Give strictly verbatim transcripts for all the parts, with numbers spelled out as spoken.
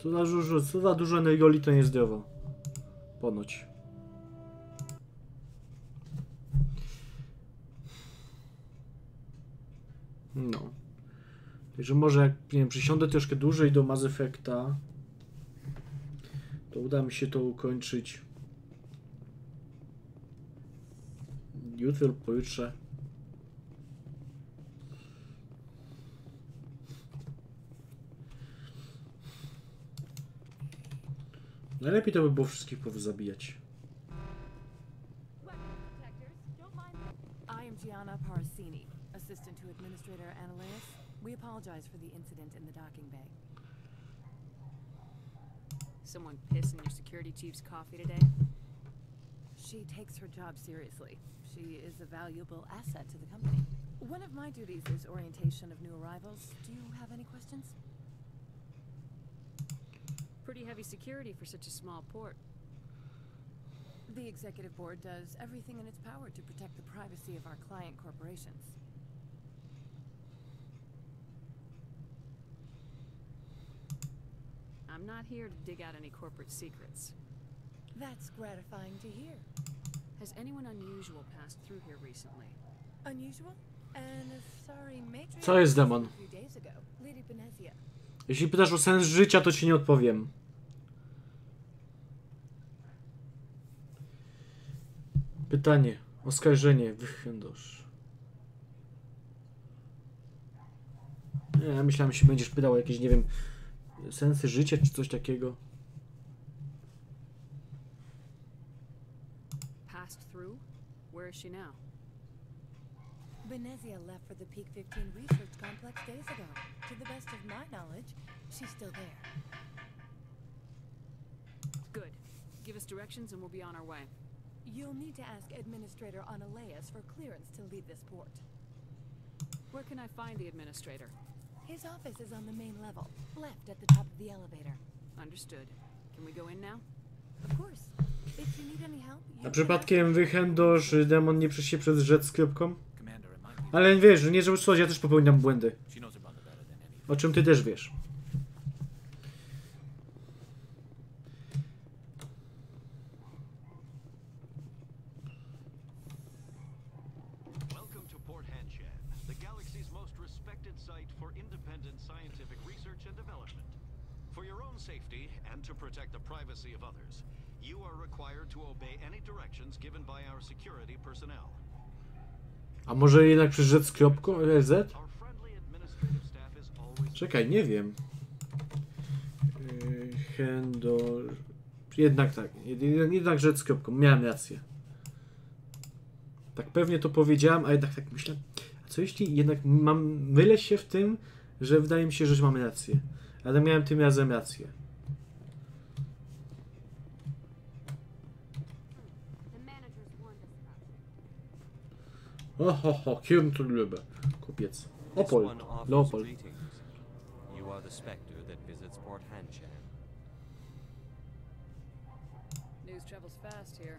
Co za dużo, co za dużo energioli to niezdrowo. Ponoć. No. Także może jak, nie wiem, przysiądę troszkę dłużej do Mass Effecta, to uda mi się to ukończyć jutro lub pojutrze. Najlepiej to by było wszystkich pozabijać. I am Gianna Parsini, assistant to Administrator Analeus. We apologize for the incident in the docking bay. Someone piss in your security chief's coffee today? She takes her job seriously. She is a valuable asset to the company. One of my duties is orientation of new arrivals. Do you have any questions? Pretty heavy security for such a small port. The executive board does everything in its power to protect the privacy of our client corporations. I'm not here to dig out any corporate secrets. That's gratifying to hear. Has anyone unusual passed through here recently? Unusual? And sorry, matriarch. Co jest, demon? A few days ago, Lady Benezia. Jeśli pytasz o sens życia, to ci nie odpowiem. Pytanie, oskarżenie, wychędosz. Nie, ja myślałem, że się będziesz pytał o jakieś, nie wiem, sensy życia czy coś takiego. Passed through? Where is she now? Benezia left for the Peak fifteen research complex days ago. To the best of my knowledge, she's still there. Good. Give us directions and we'll be on our way. You'll need to ask Administrator Analeus for clearance to leave this port. Where can I find the administrator? His office is on the main level, left at the top of the elevator. Understood. Can we go in now? Of course. If you need any help, you A przypadkiem wychędosz, demon nie przyjdzie przez rzec z kropką? Ale wiesz, nie żeby słuchać, ja też popełniam błędy. O czym ty też wiesz. Welcome to Port Hanshan, the galaxy's most respected site for independent scientific research and development. For your own safety and to protect the privacy of others, you are required to obey any directions given by our security personnel. A może jednak przez rzec z kropką? Z? Czekaj, nie wiem. Yy, Hendo... Jednak tak. Jednak rzec z kropką. Miałem rację. Tak pewnie to powiedziałem, a jednak tak myślę. A co jeśli jednak mam... Mylę się w tym, że wydaje mi się, że mamy rację. Ale miałem tym razem rację. Ohoho, Kierntulube. Kupiec. Opol. Leopold. You are the specter that visits Port Hanshan. News travels fast here.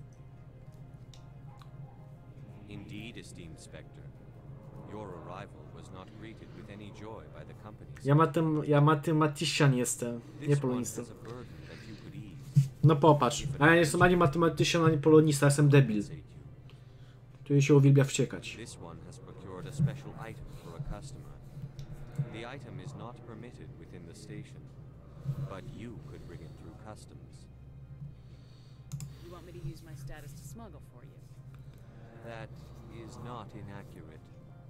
Indeed, esteemed specter. Your arrival was not greeted with any joy by the company. Ja, matem, ja matematyczan jestem, nie This one polonista. has a burden that you could ease. No popatrz, a ja nie jestem ani matematyczan, ani polonista, jestem debil. Który się uwielbia wciekać. This one has procured a special item for a customer. The item is not permitted within the station, but you could bring it through customs. You want me to use my status to smuggle for you? That is not inaccurate.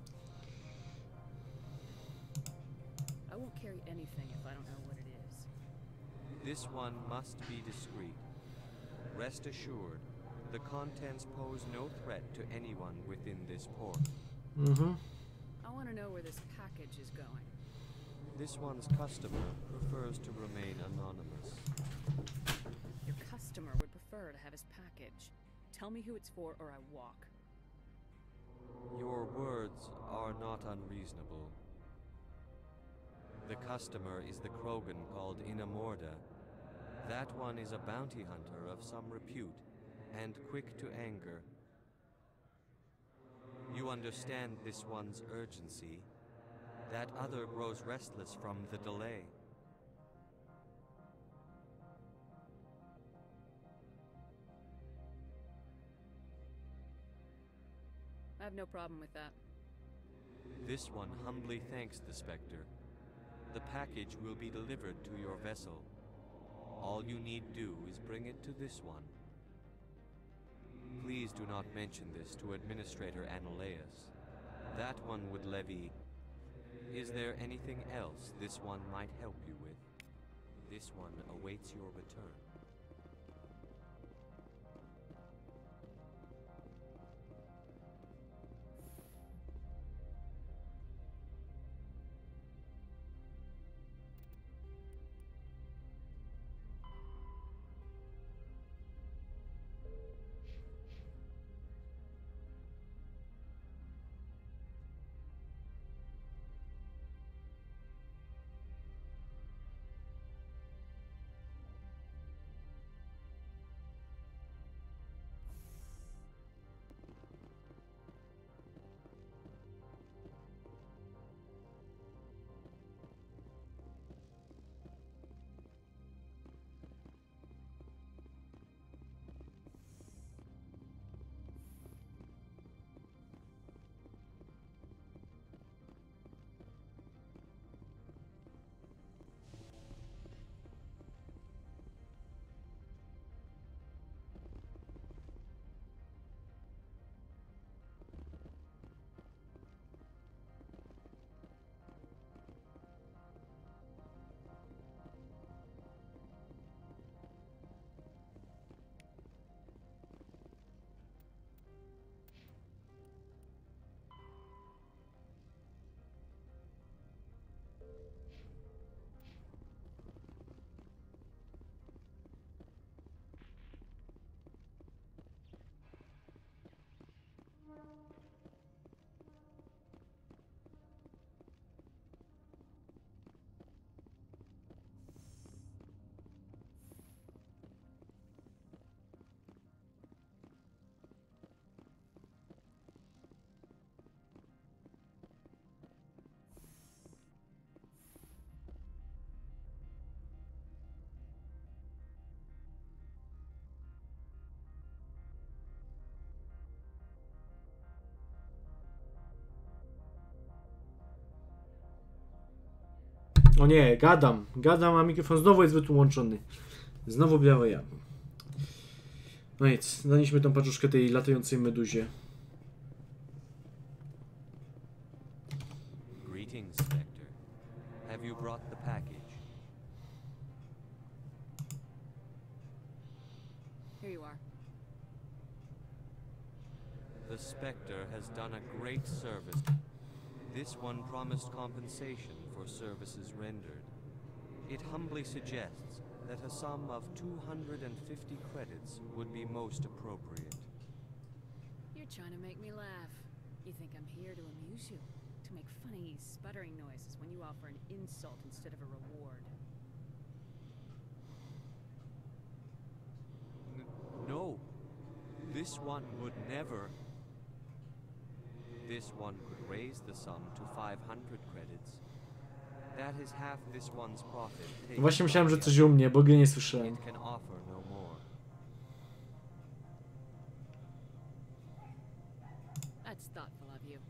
I won't carry anything if I don't know what it is. This one must be discreet. Rest assured, the contents pose no threat to anyone within this port. Mhm. I want to know where this package is going. This one's customer prefers to remain anonymous. Your customer would prefer to have his package. Tell me who it's for or I walk. Your words are not unreasonable. The customer is the Krogan called Inamorda. That one is a bounty hunter of some repute, and quick to anger. You understand this one's urgency. That other grows restless from the delay. I have no problem with that. This one humbly thanks the Spectre. The package will be delivered to your vessel. All you need do is bring it to this one. Please do not mention this to Administrator Analaeus. That one would levy... Is there anything else this one might help you with? This one awaits your return. O nie, gadam, gadam, a mikrofon znowu jest wytłumaczony. Znowu białe ja. No nic, daliśmy tą paczuszkę tej latającej meduzie. Greetings, Spectre. Have you brought the package? Here you are. The Spectre has done a great service. This one promised compensation for services rendered. It humbly suggests that a sum of two hundred fifty credits would be most appropriate. You're trying to make me laugh. You think I'm here to amuse you? To make funny, sputtering noises when you offer an insult instead of a reward. N no. This one would never... This one could raise the sum to five hundred credits. That is half this one's profit. Właśnie myślałem, że coś u mnie, bo gry nie słyszałem. It can offer no more. That's thoughtful of you.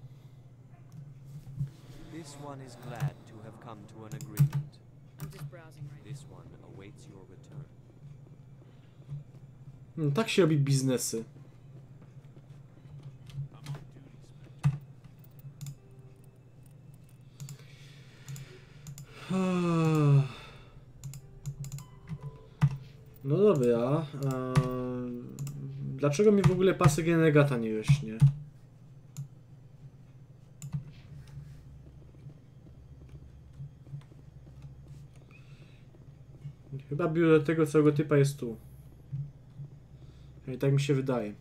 This one is glad to have come to an agreement. I'm just browsing right This one awaits your return. Hmm, tak się robi biznesy. No dobra. Eee, dlaczego mi w ogóle pasek Renegata nie rośnie? Chyba biuro tego całego typa jest tu. I tak mi się wydaje.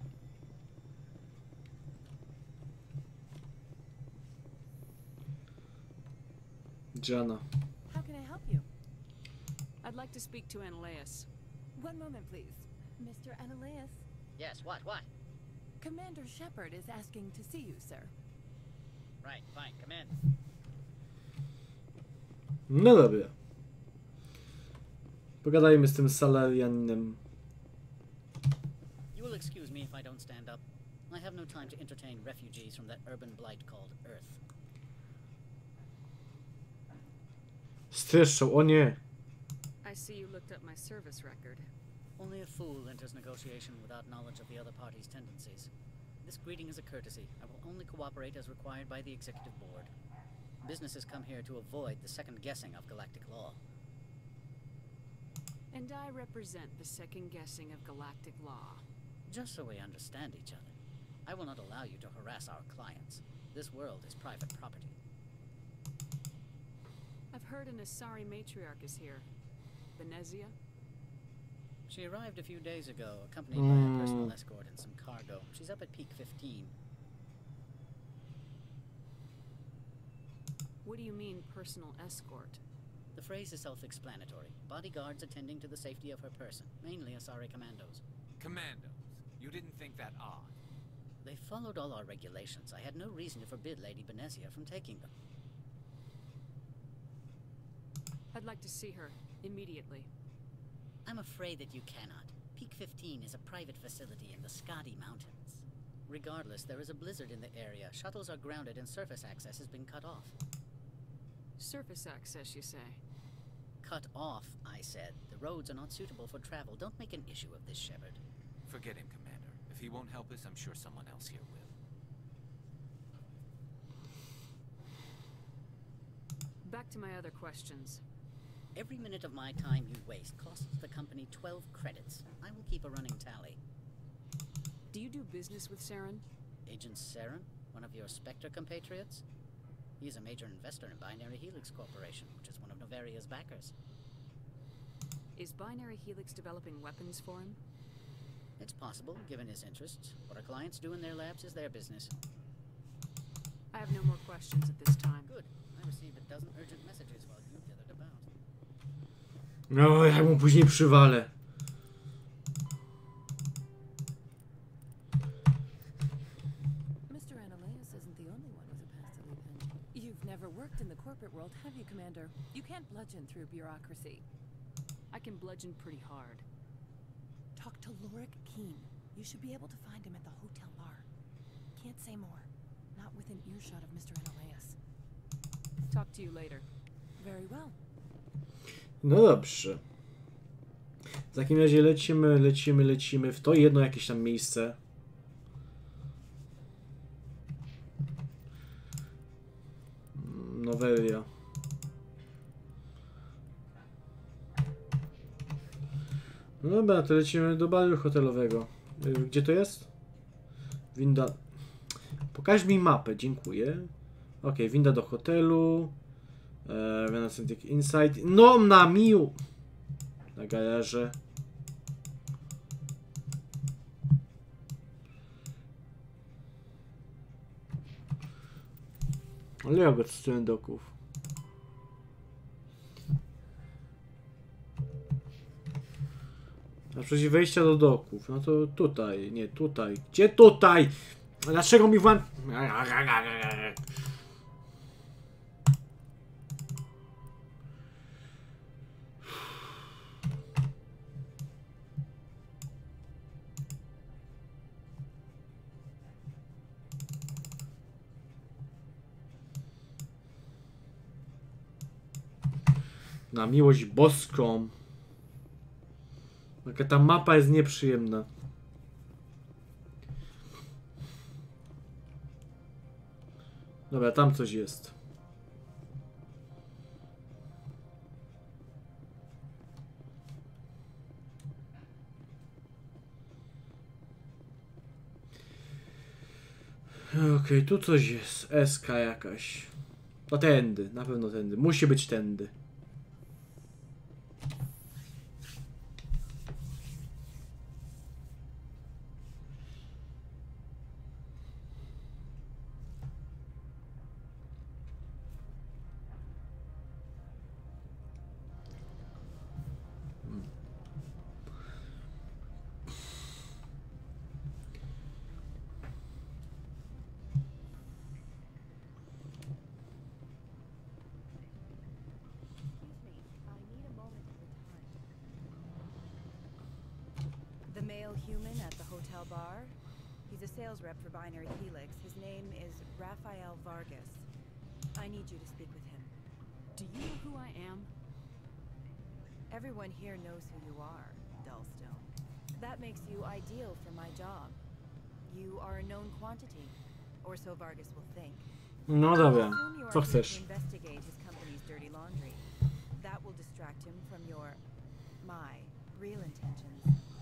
Jana. How can I help you? I'd like to speak to Analaeus. One moment, please. Mister Analaeus, Yes, what, what? Commander Shepard is asking to see you, sir. Right, fine, come in. No dobra. Pogadajmy z tym salarianinem. You will excuse me if I don't stand up. I have no time to entertain refugees from that urban blight called Earth. Strzał, o nie. I see you looked up my service record. Only a fool enters negotiation without knowledge of the other party's tendencies. This greeting is a courtesy. I will only cooperate as required by the Executive Board. Businesses come here to avoid the second guessing of galactic law. And I represent the second guessing of galactic law. Just so we understand each other, I will not allow you to harass our clients. This world is private property. I've heard an Asari matriarch is here. Venezia? She arrived a few days ago, accompanied by a personal escort and some cargo. She's up at Peak fifteen. What do you mean, personal escort? The phrase is self-explanatory. Bodyguards attending to the safety of her person, mainly Asari commandos. Commandos? You didn't think that odd? They followed all our regulations. I had no reason to forbid Lady Benezia from taking them. I'd like to see her, immediately. I'm afraid that you cannot. Peak fifteen is a private facility in the Skadi Mountains. Regardless, there is a blizzard in the area. Shuttles are grounded and surface access has been cut off. Surface access, you say? Cut off, I said. The roads are not suitable for travel. Don't make an issue of this, Shepard. Forget him, Commander. If he won't help us, I'm sure someone else here will. Back to my other questions. Every minute of my time you waste costs the company twelve credits. I will keep a running tally. Do you do business with Saren? Agent Saren, one of your Spectre compatriots? He's a major investor in Binary Helix Corporation, which is one of Novaria's backers. Is Binary Helix developing weapons for him? It's possible, given his interests. What our clients do in their labs is their business. I have no more questions at this time. Good. I received a dozen urgent messages while you dithered about. No, ja mu później przywalę. Mister Ananias isn't the only one with a past to leave in. You've never worked in the corporate world, have you, Commander? You can't bludgeon through bureaucracy. I can bludgeon pretty hard. Talk to Lorik Keen. You should be able to find him at the hotel bar. Can't say more. Not within earshot of Mister Ananias. Talk to you later. Very well. No dobrze. W takim razie lecimy, lecimy, lecimy w to jedno jakieś tam miejsce. Nowelia. No dobra, to lecimy do baru hotelowego. Gdzie to jest? Winda. Pokaż mi mapę, dziękuję. Ok, winda do hotelu. Eee, Renacentic Insight. No na mił! Na garaże. Ale ja go z doków. A przecież wejścia do doków. No to tutaj, nie tutaj. Gdzie tutaj? Dlaczego mi wam... Na miłość boską. Jaka ta mapa jest nieprzyjemna. Dobra, tam coś jest. Okej, okay, tu coś jest. Eska jakaś. No tędy, na pewno tędy. Musi być tędy. a sales rep for Binary Helix. His name is Rafael Vargas. I need you to speak with him. Do you know who I am? Everyone here knows who you are, Dullstone. That makes you ideal for my job. You are a known quantity, or so Vargas will think. No dobra, Soon you are co here chcesz? to investigate his company's dirty laundry. That will distract him from your, my, real intentions.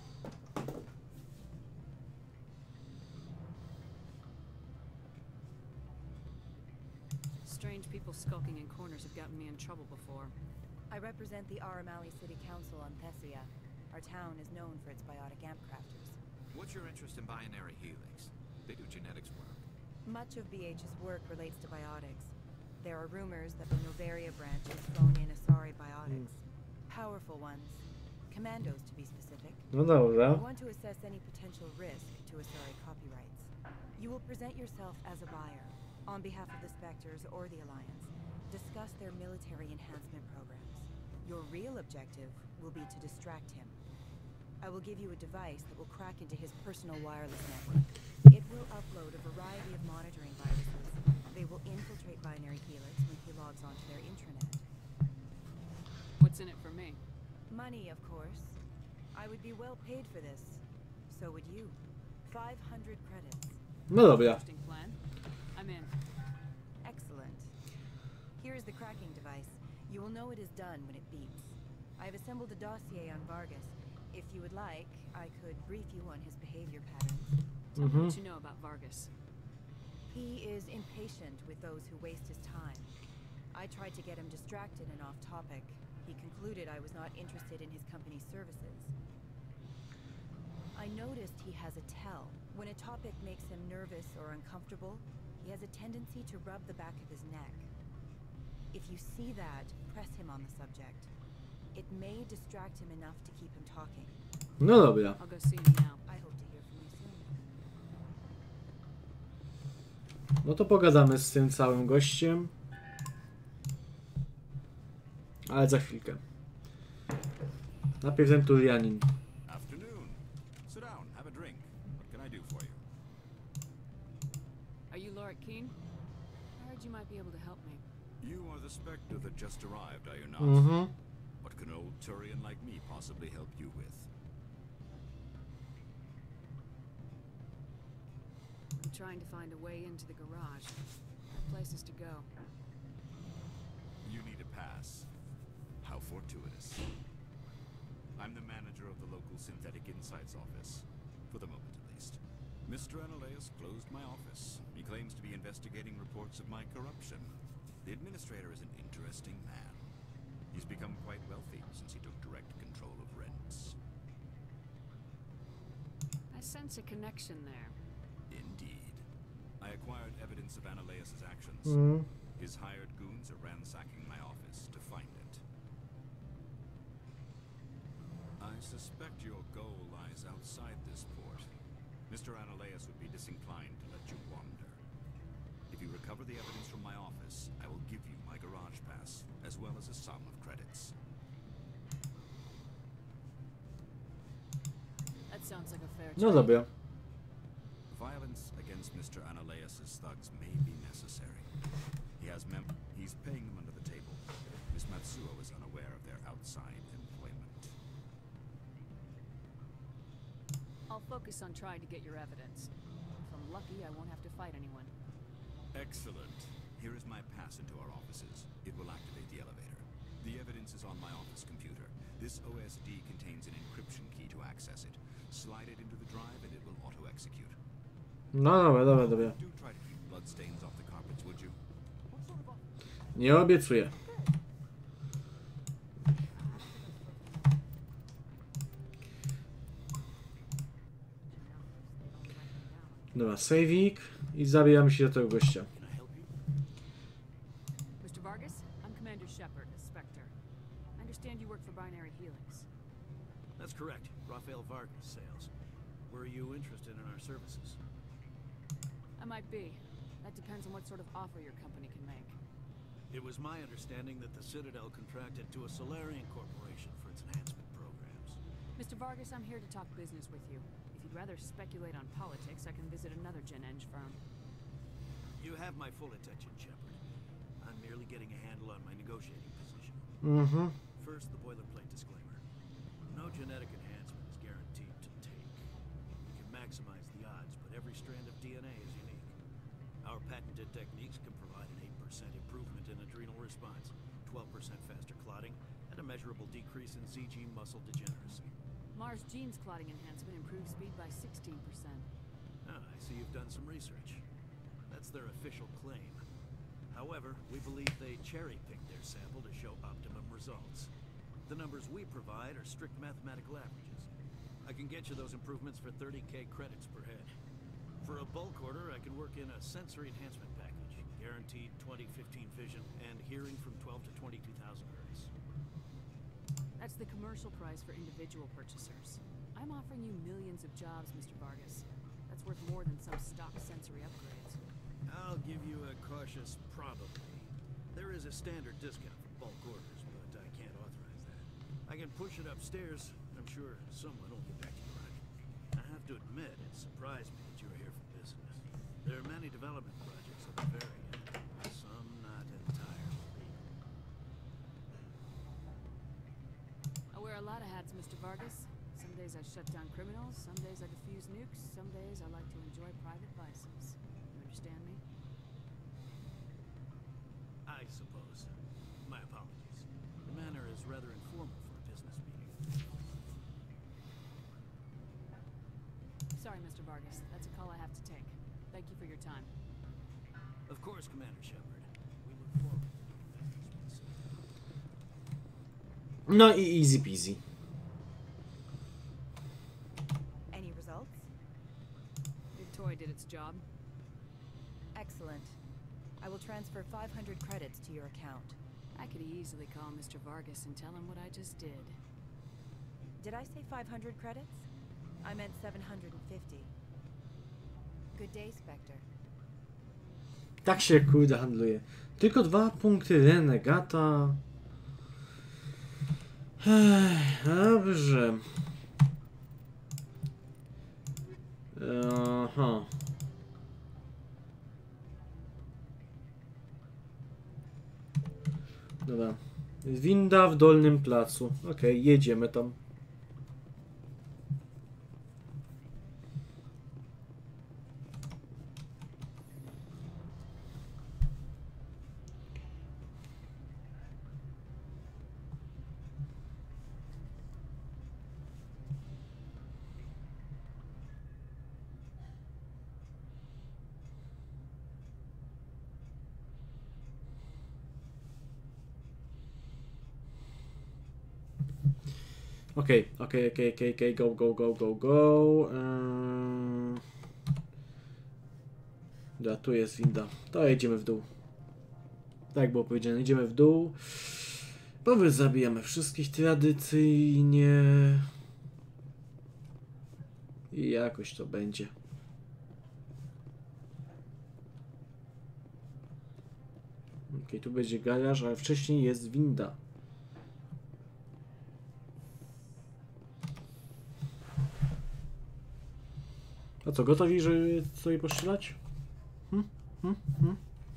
Strange people skulking in corners have gotten me in trouble before. I represent the Aramali City Council on Thessia. Our town is known for its biotic amp crafters. What's your interest in Binary Helix? They do genetics work. Much of B H's work relates to biotics. There are rumors that the Novaria branch has flown in Asari biotics. Powerful ones. Commandos, to be specific. No I dobra. want to assess any potential risk to Asari copyrights. You will present yourself as a buyer, on behalf of the Spectres or the Alliance. Discuss their military enhancement programs. Your real objective will be to distract him. I will give you a device that will crack into his personal wireless network. It will upload a variety of monitoring viruses. They will infiltrate Binary Helix when he logs onto their intranet. What's in it for me? Money, of course. I would be well paid for this. So would you. five hundred credits. No dobra. Interesting plan. I'm in. Excellent. Here is the cracking device. You will know it is done when it beeps. I have assembled a dossier on Vargas. If you would like, I could brief you on his behavior patterns. Tell me Mhm. what you know about Vargas. He is impatient with those who waste his time. I tried to get him distracted and off topic. He concluded I was not interested in his company's services. I noticed he has a tell. When a topic makes him nervous or uncomfortable, he has a tendency to rub the back of his neck. If you see that, press him on the subject. It may distract him enough to keep him talking. No dobra. I'll go see him now. I hope to hear from you soon. No to pogadamy z tym całym gościem. Ale za chwilkę. Najpierw ten Turianin. Afternoon. Sit down, have a drink. What can I do for you? Are you Lorik Keen? I heard you might be able to help me. You are the Spectre that just arrived, are you not? Mhm. What can old Turian like me possibly help you with? I'm trying to find a way into the garage. There are places to go. You need a pass. How fortuitous. I'm the manager of the local Synthetic Insights office. For the moment, at least. Mister Analeus closed my office. He claims to be investigating reports of my corruption. The administrator is an interesting man. He's become quite wealthy since he took direct control of rents. I sense a connection there. Indeed. I acquired evidence of Analeus' actions. Mhm. His hired goons are ransacking my office to find it. I suspect your goal lies outside this port. Mister Analeus would be disinclined to let you wander. If you recover the evidence from my office, I will give you my garage pass, as well as a sum of credits. That sounds like a fair No trade. dobra. Violence against Mister Analeus' thugs may be necessary. He has mem- he's paying them under the table. Miss Matsuo is unaware of their outside employment. I'll focus on trying to get your evidence. If I'm lucky, I won't have to fight anyone. Excellent. Here is my pass into our offices. It will activate the elevator. The evidence is on my office computer. This O S D contains an encryption key to access it. Slide it into the drive and it will auto-execute. No dobra, dobra, dobra. Do try to keep bloodstains off the carpets, would you? Nie obiecuję. Dobra, saveik i zabijamy się do tego gościa. Mister Vargas, I'm Commander Shepard, a Spectre. I understand you work for Binary Helix. That's correct. Rafael Vargas, sales. Were you interested in our services? I might be. That depends on what sort of offer your company can make. It was my understanding that the Citadel contracted to a Solarian corporation for its enhancement programs. Mister Vargas, I'm here to talk business with you. If you you'd rather speculate on politics, I can visit another Gen Eng firm. You have my full attention, Shepard. I'm merely getting a handle on my negotiating position. Mhm. First, the boilerplate disclaimer. No genetic enhancement is guaranteed to take. We can maximize the odds, but every strand of D N A is unique. Our patented techniques can provide an eight percent improvement in adrenal response, twelve percent faster clotting, and a measurable decrease in Z G muscle degeneracy. Mars Gene's clotting enhancement improves speed by sixteen percent. Ah, I see you've done some research. That's their official claim. However, we believe they cherry-picked their sample to show optimum results. The numbers we provide are strict mathematical averages. I can get you those improvements for thirty K credits per head. For a bulk order, I can work in a sensory enhancement package, guaranteed twenty fifteen vision and hearing from twelve to twenty-two thousand hertz. That's the commercial price for individual purchasers. I'm offering you millions of jobs, Mister Vargas. That's worth more than some stock sensory upgrades. I'll give you a cautious probably. There is a standard discount for bulk orders, but I can't authorize that. I can push it upstairs. I'm sure someone will get back to you on it. I have to admit, it surprised me that you were here for business. There are many development projects at the very end, some not entirely legal. I wear a lot of hats, Mister Vargas. Some days I shut down criminals, some days I defuse nukes, some days I like to enjoy private vices. You understand me? I suppose. My apologies. The manner is rather informal for a business meeting. Sorry, Mister Vargas. That's a call I have to take. Thank you for your time. Of course, Commander Shepard. We look forward to doing business with you. No i easy peasy. Any results? Your toy did its job. Excellent. I will transfer five hundred credits to your account. I could easily call Mister Vargas and tell him what I just did. Did I say five hundred credits? I meant seven hundred fifty. Good day, Spectre. Tak się kurde handluje. Tylko dwa punkty renegata. Ech, dobrze. Aha. Dobra. Winda w dolnym placu. Okej, okay, jedziemy tam. Okej, okay, okej, okay, okej, okay, okej, okay, go, go, go, go, go. Eee... Da, tu jest winda. To jedziemy w dół. Tak było powiedziane, idziemy w dół. Bo zabijamy wszystkich tradycyjnie. I jakoś to będzie. Okej, okay, tu będzie garaż, ale wcześniej jest winda. A co, gotowi, żeby sobie postrzelać? Hmm? Hmm? Hmm?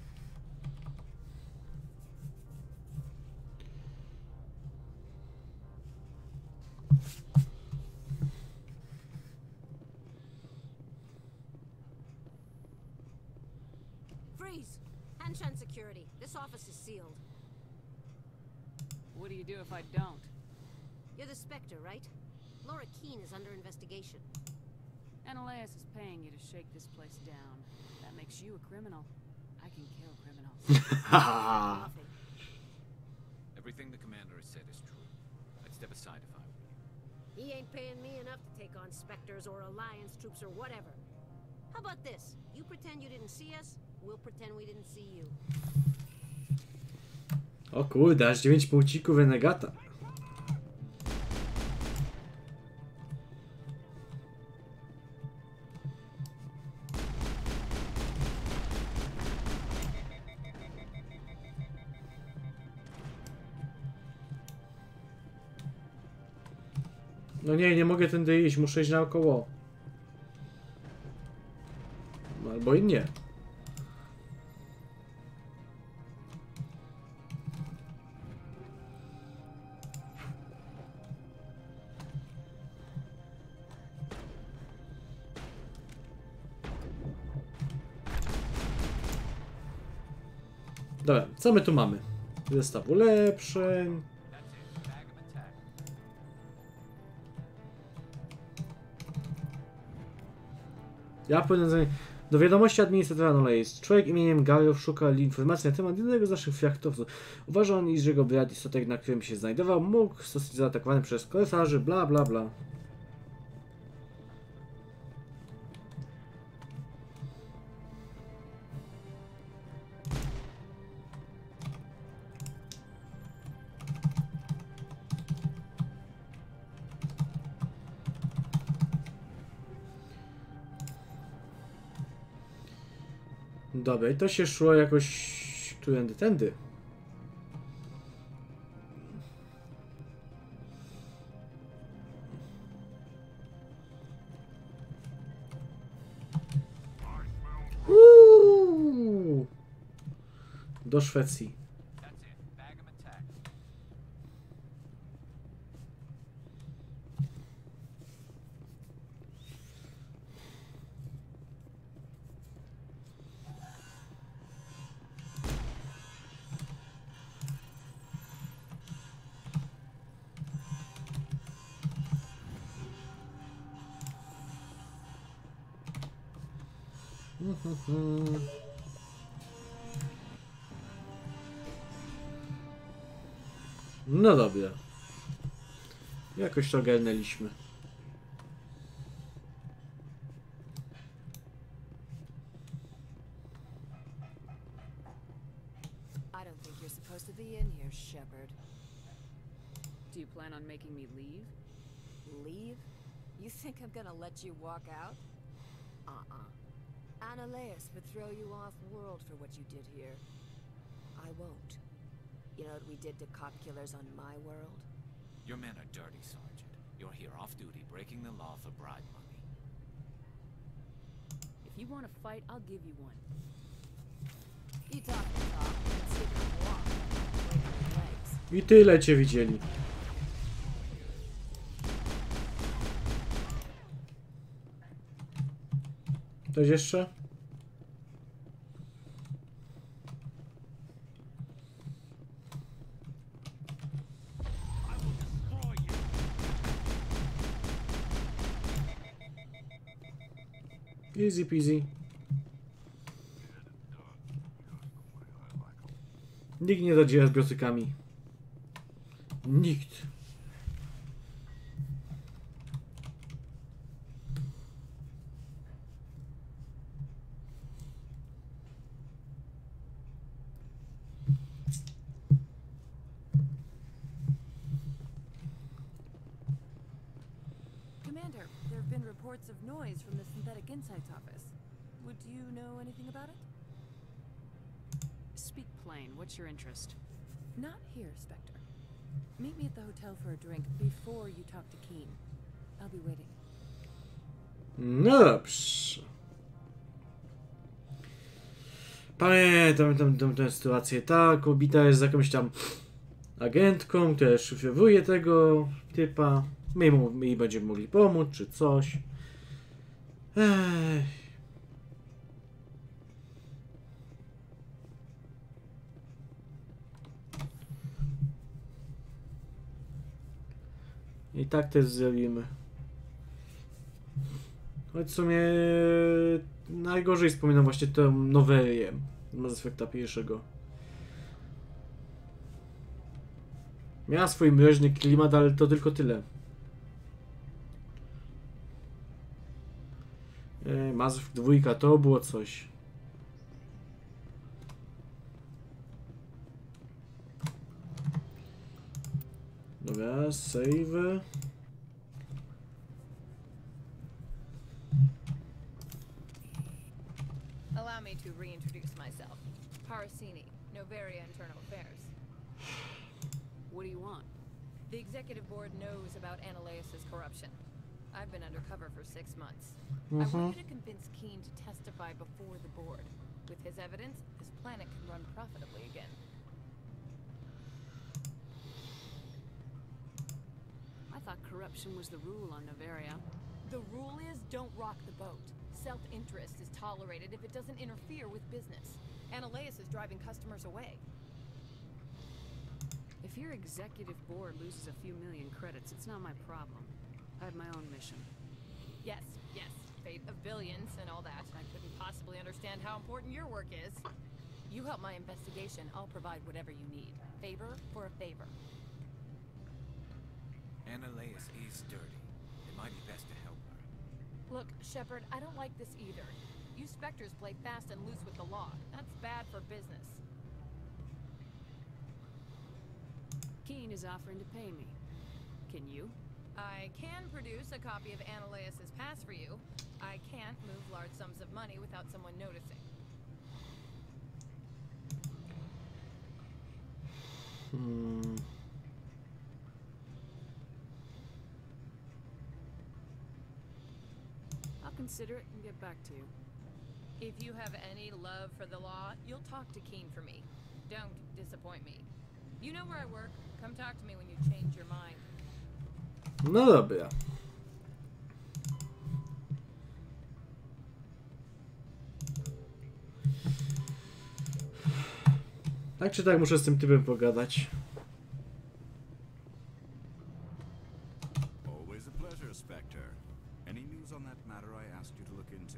Freeze! Hanshan security. This office is sealed. What do you do if I don't? You're the Spectre, right? Laura Keene is under investigation. Ananias is paying you to shake this place down. That makes you a criminal. I can kill criminals. Nothing. Everything the commander has said is true. I'd step aside if I were you. He ain't paying me enough to take on Spectres or Alliance troops or whatever. How about this? You pretend you didn't see us, we'll pretend we didn't see you. O kurde, aż dziewięć punkcików renegata. No nie, nie mogę tędy iść, muszę iść naokoło. Albo i nie. Dobra, co my tu mamy? Zestaw ulepszeń. Ja powiem, do wiadomości administratora Anoleis. Człowiek imieniem Gariow szuka informacji na temat jednego z naszych jachtowców. Uważa on, iż jego brat i statek, na którym się znajdował, mógł zostać zaatakowany przez korsarzy, bla bla bla. Dobra, i to się szło jakoś tuędy, tędy. Uuu. Do Szwecji. No dobra. Jakoś to ogarnęliśmy. I don't think you're supposed to be in here, Shepard. Do you plan on making me leave? Leave? You think I'm gonna let you walk out? Uh-uh. Anoleis would throw you off world for what you did here. I won't. You know what we did to cop killers on my world? Your men are dirty, Sergeant. You're here off duty, breaking the law for bribe money. If you want to fight, I'll give you one. You talk the talk, and see if you can walk. Break your legs. I tyle cię widzieli. Ktoś jeszcze? Easy peasy. Nikt nie zadzieja z biocykami. Nikt. Commander, there have been reports of noise from the Synthetic Insights office. Would you know anything about it? Speak plain. What's your interest? Not here, Spectre. Meet me at the hotel for a drink before you talk to Keen. I'll be waiting. No dobrze. Pamiętam tam, tam tę sytuację. Ta kobieta jest z jakąś tam agentką, która szyfruje tego typa. My mu, jej będziemy mogli pomóc, czy coś. Ech. I tak też zrobimy. Choć w sumie najgorzej wspominam właśnie tę nowelię Mass Effecta pierwszego. Miała swój mroźny klimat, ale to tylko tyle. Ej, Mass Effect dwójka to było coś. Dobra, save. Allow me to reintroduce myself. Parasini, Noveria Internal Affairs. What do you want? The executive board knows about Anoleis' corruption. I've been undercover for six months. Mhm. I want you to convince Keen to testify before the board. With his evidence, this planet can run profitably again. I thought corruption was the rule on Noveria. The rule is don't rock the boat. Self-interest is tolerated if it doesn't interfere with business. Analeus is driving customers away. If your executive board loses a few million credits, it's not my problem. I have my own mission. Yes, yes, fate of billions and all that. I couldn't possibly understand how important your work is. You help my investigation, I'll provide whatever you need. Favor for a favor. Analeus is dirty. It might be best to help her. Look, Shepard, I don't like this either. You Spectres play fast and loose with the law. That's bad for business. Keen is offering to pay me. Can you? I can produce a copy of Analeus's pass for you. I can't move large sums of money without someone noticing. Hmm. I'll consider it and get back to you. If you have any love for the law, you'll talk to Keen for me. Don't disappoint me. You know where I work. Come talk to me when you change your mind. No dobra. Tak czy tak muszę z tym typem pogadać. Always a pleasure, Spectre. Any news on that matter I asked you to look into?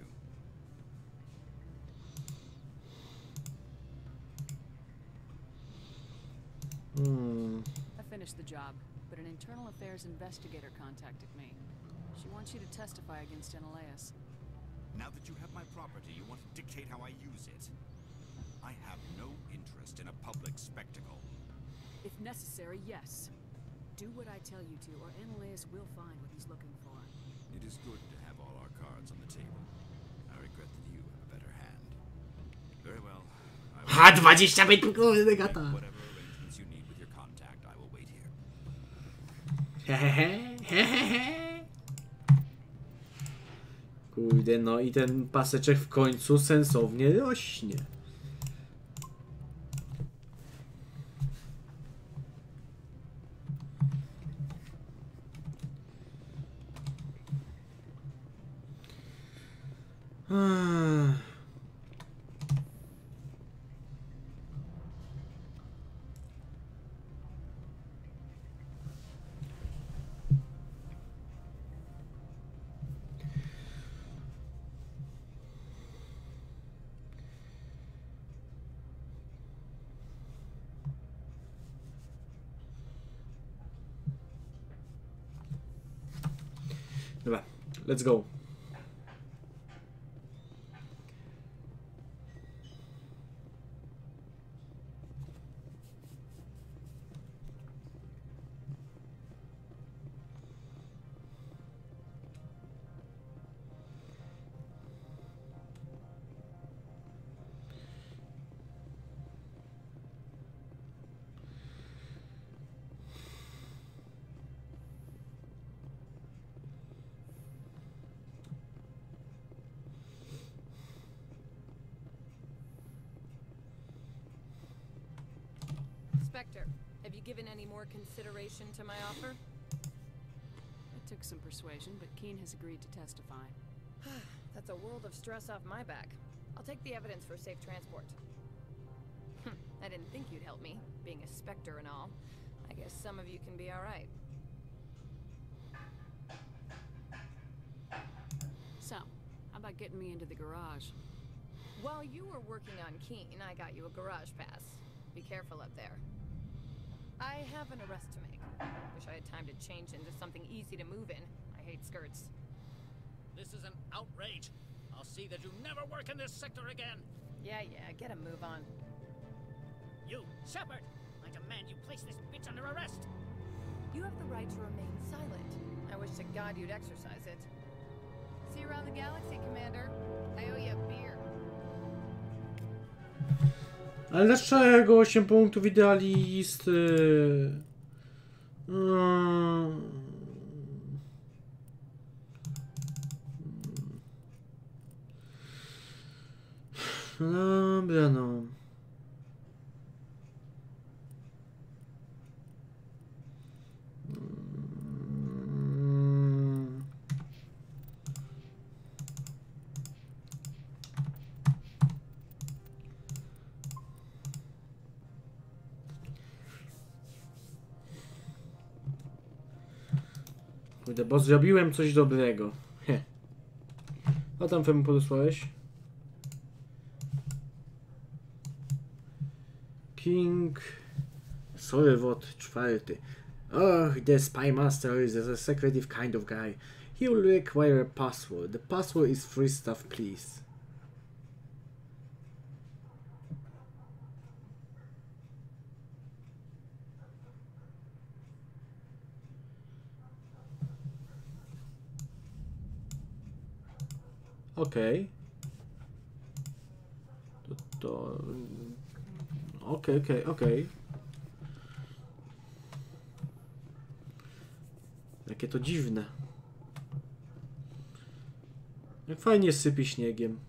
Hmm. I finished the job, but an internal affairs investigator contacted me. She wants you to testify against Analeus. Now that you have my property, you want to dictate how I use it. I have no interest in a public spectacle. If necessary, yes. Do what I tell you to, or Analeus will find what he's looking for. It is good to have all our cards on the table. I regret that you have a better hand. Very well. Ha, dwadzieścia pięć gata. Whatever arrangements you need with your contact, I will wait here. Hehehe, hehehe. Kurde, no i ten paseczek w końcu sensownie rośnie. Hmm. Dobra, let's go. Spectre, have you given any more consideration to my offer? It took some persuasion, but Keen has agreed to testify. That's a world of stress off my back. I'll take the evidence for safe transport. Hm, I didn't think you'd help me, being a Spectre and all. I guess some of you can be alright. So, how about getting me into the garage? While you were working on Keen, I got you a garage pass. Be careful up there. I have an arrest to make. Wish I had time to change into something easy to move in. I hate skirts. This is an outrage. I'll see that you never work in this sector again. Yeah, yeah, get a move on. You, Shepard! I demand you place this bitch under arrest. You have the right to remain silent. I wish to God you'd exercise it. See you around the galaxy, Commander. I owe you a beer. Ale dlaczego osiem punktów idealisty? Hmm. Dobra, no. Mm. Kurde, bo zrobiłem coś dobrego. Heh. A tam Femu podesłałeś? King Sorewot czwarty. Oh, the spy master is a secretive kind of guy. He will require a password. The password is free stuff, please. Okej. To, to... Okej, okej, okej. Jakie to dziwne. Jak fajnie sypie śniegiem.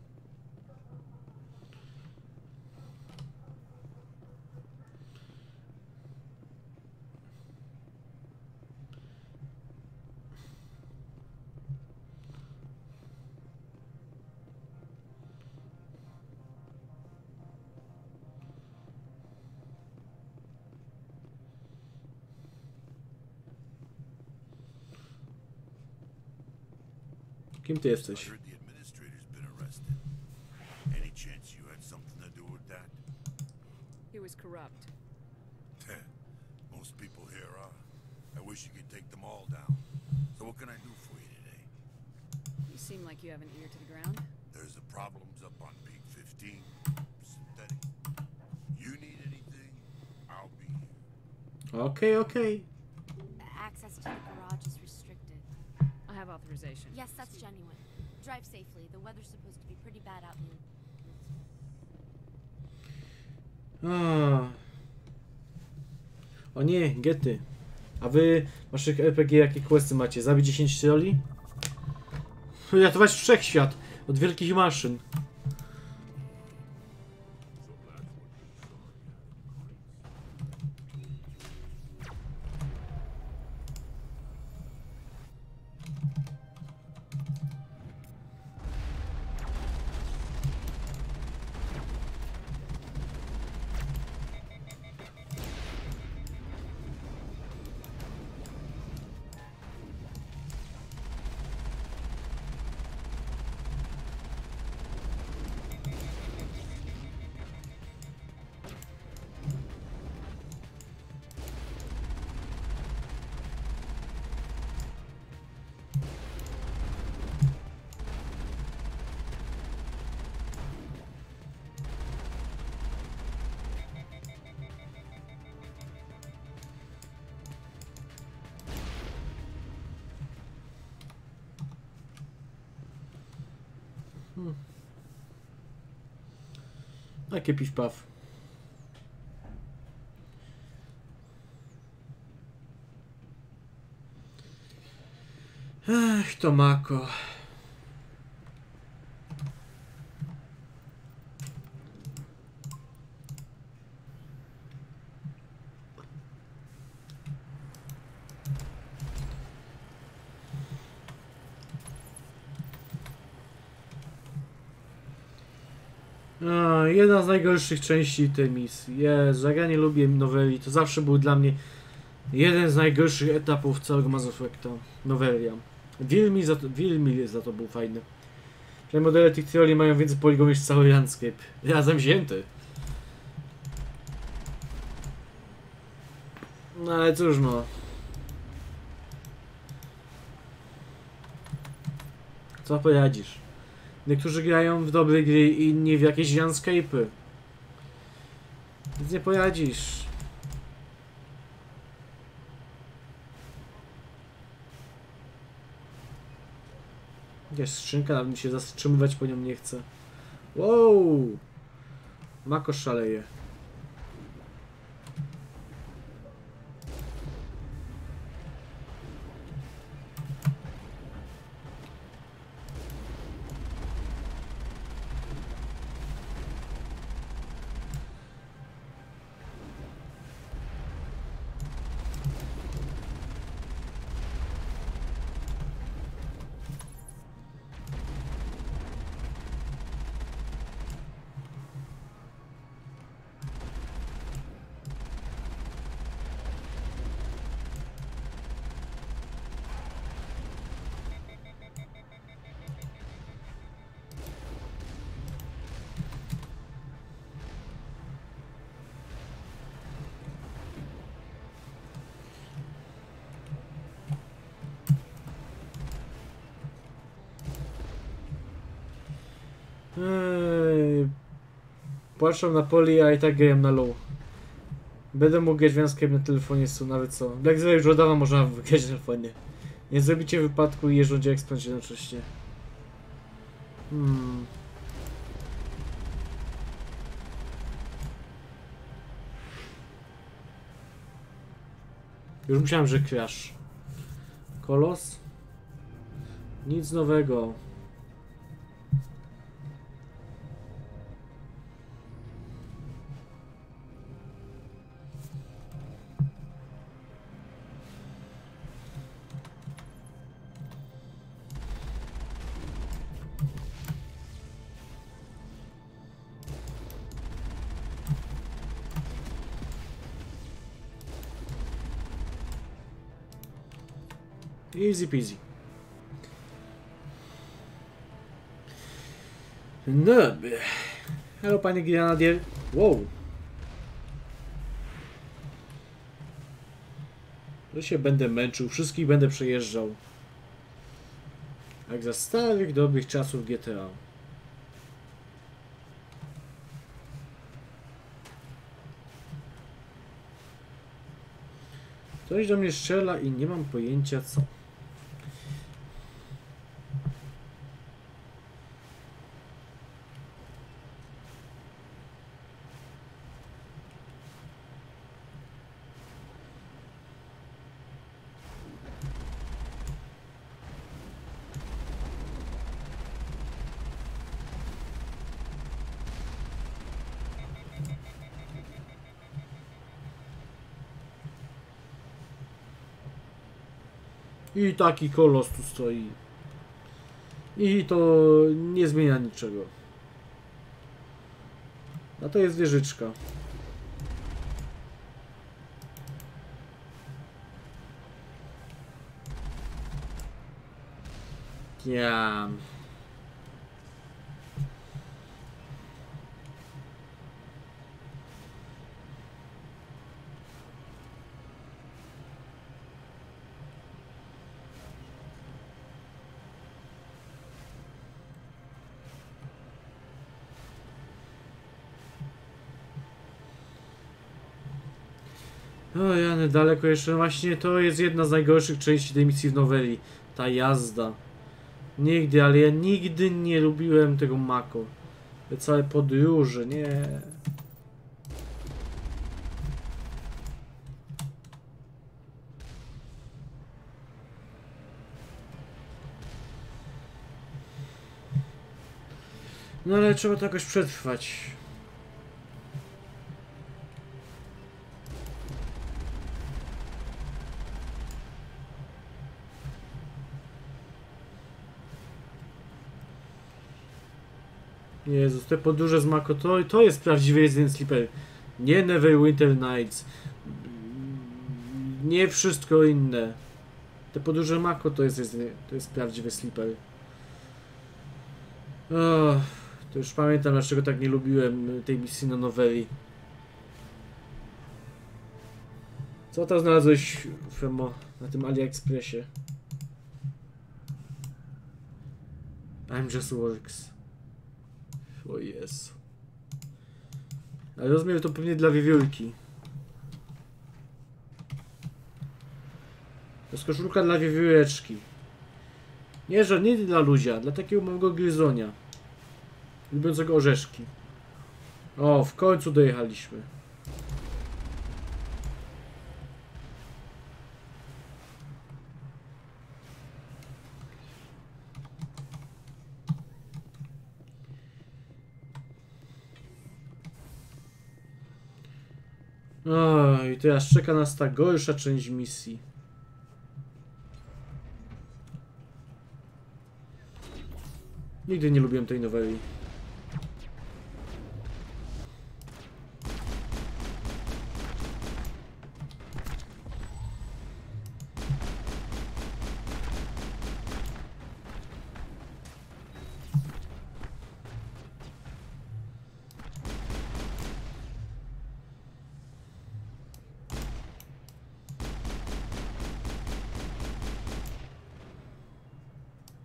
Kim ty jesteś? He was corrupt. Most people here are. I wish you could take them all down. So what can I do for you today? You seem like you have an ear to the ground. There's the problems up on Peak fifteen. Synthetic. You need anything, I'll be here. Okay, okay. Access to the garage is restricted. I have authorization. Yes, that's genuine. Drive safely. The weather's supposed to be pretty bad out in... A. O nie, gety. A wy waszych R P G jakie questy macie? Zabić dziesięć troli? Ratować wszechświat od wielkich maszyn. Hmm. Jakie piw-paw. Ech, to Mako. A, jedna z najgorszych części tej misji. Jezu, jak ja nie lubię noweli, to zawsze był dla mnie jeden z najgorszych etapów całego Mass Effecta. Novelia. Wilmi za to, Wilmi za to był fajny. Że modele tych troli mają więcej poligonów niż cały landscape. Razem wzięty. No ale cóż no. Co poradzisz? Niektórzy grają w dobre gry, inni w jakieś landscape'y. Nic nie poradzisz. Jest skrzynka, nawet mi się zatrzymywać po nią nie chce. Wow! Mako szaleje. Płaczą na poli, a i tak grają na low. Będę mógł grać w Skype na telefonie, są nawet co. Black Zero już od dawna można grać na telefonie. Nie zrobicie wypadku i jeżdżącie ekspert jednocześnie. Hmm. Już myślałem, że crash. Kolos? Nic nowego. Easy peasy. No. Hello, panie grenadier. Wow. To się będę męczył. Wszystkich będę przejeżdżał. Jak za starych, dobrych czasów G T A. Ktoś do mnie strzela i nie mam pojęcia co. I taki kolos tu stoi. I to nie zmienia niczego. A to jest wieżyczka. Ja. O Jany, daleko jeszcze. Właśnie to jest jedna z najgorszych części tej misji w noweli. Ta jazda. Nigdy, ale ja nigdy nie lubiłem tego Mako. Te całe podróże, nie. No ale trzeba to jakoś przetrwać. Jezus, te podróże z Mako, to, to jest prawdziwy Resident Sleeper. Nie Neverwinter Nights. Nie wszystko inne. Te podróże Mako to jest, to jest prawdziwy Sleeper. Oh, to już pamiętam, dlaczego tak nie lubiłem tej misji na noweli. Co tam znalazłeś, Femo, na tym AliExpressie? I'm just works. O Jezu. Ale rozumiem, to pewnie dla wiewiórki. To jest koszulka dla wiewióreczki. Nie, że nie dla luzia, dla takiego małego gryzonia. Lubiącego orzeszki. O, w końcu dojechaliśmy. O, i teraz czeka nas ta gorsza część misji. Nigdy nie lubiłem tej noweli.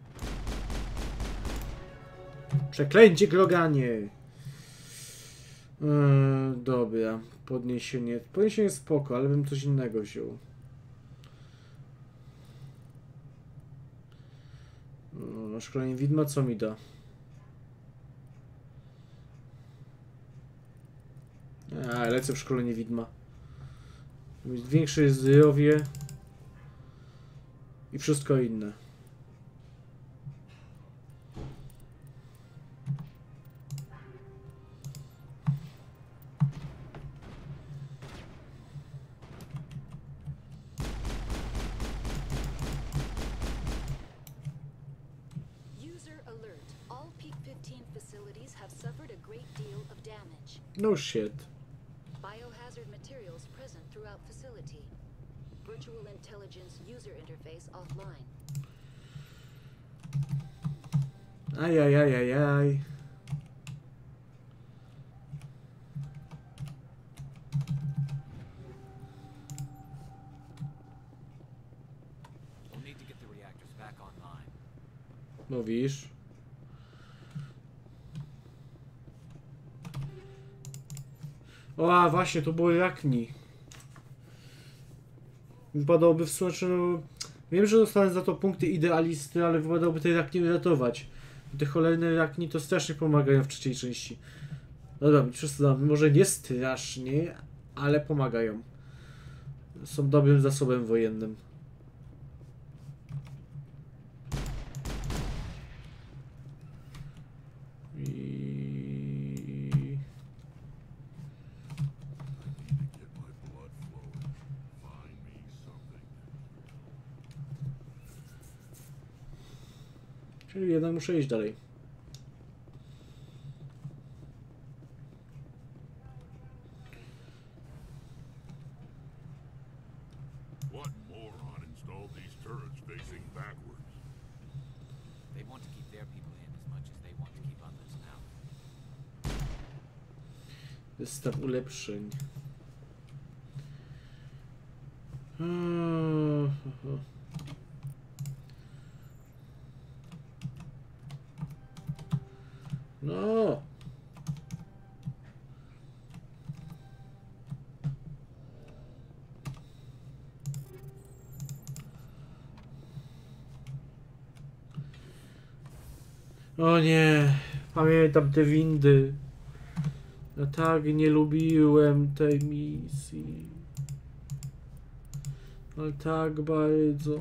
Przeklęcie Gloganie! Yy, dobra, podniesienie. Podniesienie spoko, ale bym coś innego wziął. No, szkolenie widma co mi da? A, lecę w szkolenie widma. Większe zdrowie i wszystko inne. No shit. Biohazard materials present throughout facility. Virtual intelligence user interface offline. Aj, aj, aj, aj, aj. We'll need to get the reactors back online. Mówisz? O, a właśnie, to było Rakni. Wypadałoby w sumie, no, wiem, że dostanę za to punkty idealisty, ale wypadałoby tej Rakni uratować. Te cholerne Rakni to strasznie pomagają w trzeciej części. No dobra, przestanę, może nie strasznie, ale pomagają. Są dobrym zasobem wojennym. Czyli jednak muszę iść dalej. What moron installed these turrets facing backwards? They want to keep their people in as much as they want to keep others out. Zestaw ulepszeń. Hmm. No. O nie, pamiętam te windy. Ja tak nie lubiłem tej misji. Ale tak bardzo.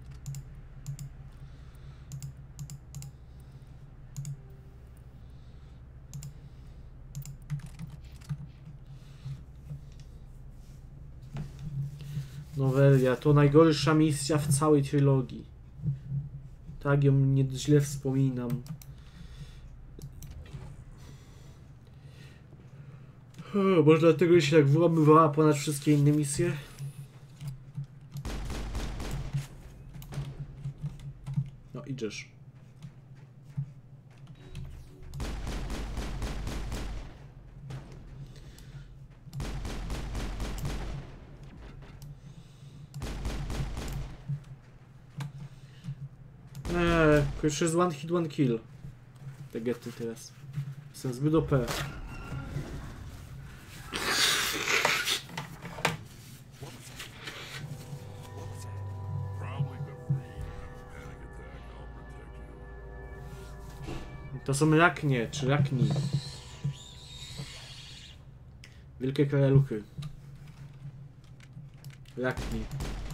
Nowelia to najgorsza misja w całej trylogii. Tak ją nie źle wspominam. O, może dlatego się tak wyłamywała ponad wszystkie inne misje? No idziesz. Eee, jeszcze jest one hit, one kill. Te gety teraz. Jestem zbyt O P. To są raknie, czy rakni. Wielkie karaluchy. Rakni.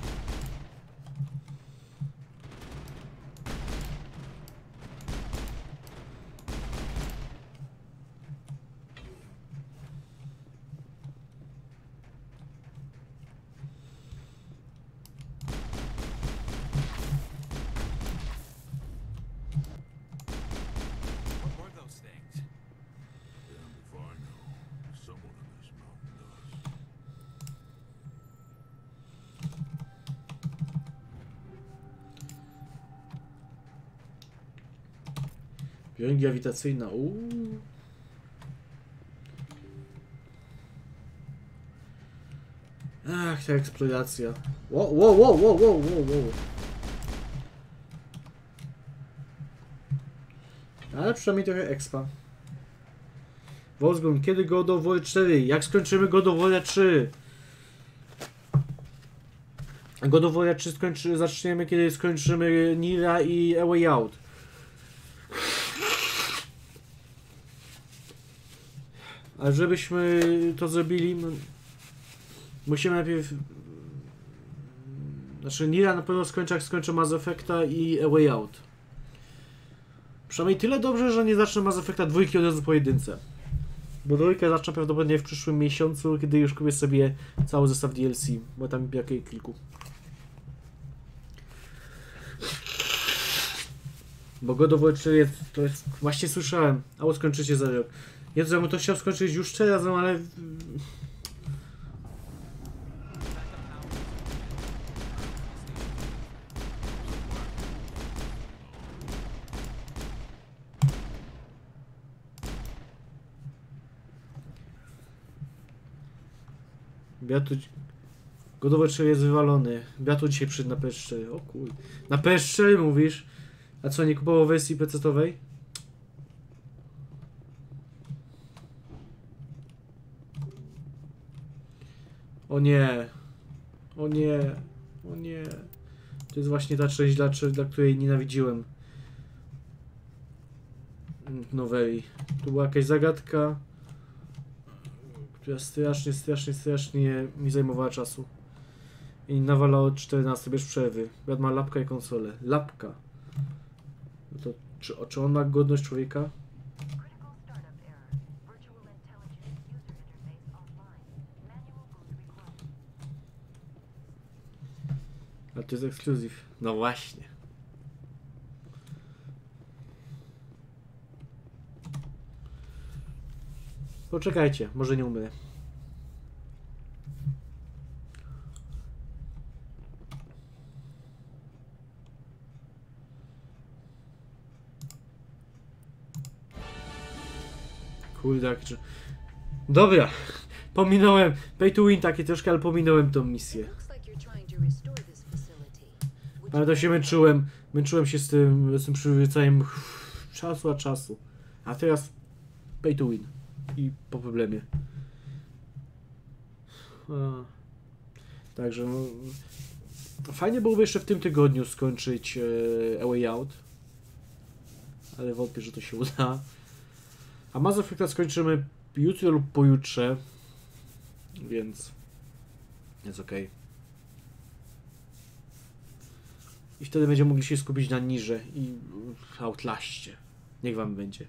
Broń grawitacyjna, uuu. Ach, ta eksploracja. Wow, wow, wow, wow, wow, wow. Ale przynajmniej trochę expa. Wolfgang, kiedy God of War cztery? Jak skończymy God of War trzy? God of War trzy skończy, zaczniemy, kiedy skończymy Nira i A Way Out. A żebyśmy to zrobili, musimy najpierw... Znaczy Nira na pewno skończy, jak skończę Mass Effecta i A Way Out. Przynajmniej tyle dobrze, że nie zacznę Mass Effecta dwójki od razu po jedynce. Bo dwójkę zacznę prawdopodobnie w przyszłym miesiącu, kiedy już kupię sobie cały zestaw D L C, bo tam brakuje kilku. Bo God of War cztery jest, to jest, właśnie słyszałem, a skończycie za rok. Jezu, ja bym to chciał skończyć już teraz, no ale... Beatu... God of War cztery jest wywalony. Beatu dzisiaj przyszedł na P S cztery. O kuj. Na P S cztery mówisz? A co, nie kupował wersji pecetowej? O nie. O nie. O nie. To jest właśnie ta część, dla, dla której nienawidziłem noweli. Tu była jakaś zagadka, która strasznie, strasznie, strasznie mi zajmowała czasu. I nawala od czternastej bez przerwy. Brat ma lapka i konsolę. Lapka. No to czy, czy on ma godność człowieka? A to jest ekskluzyw. No właśnie. Poczekajcie, może nie umrę. Kurde, jak... Dobra, pominąłem. Pay to win takie troszkę, ale pominąłem tą misję. Ale to się męczyłem. Męczyłem się z tym, z tym przywracaniem czasu a czasu. A teraz pay to win. I po problemie. A. Także no, fajnie byłoby jeszcze w tym tygodniu skończyć e, A Way Out. Ale wątpię, że to się uda. A Mass Effecta skończymy jutro lub pojutrze. Więc jest ok. I wtedy będziemy mogli się skupić na Nirze i Outlaście. Niech wam będzie.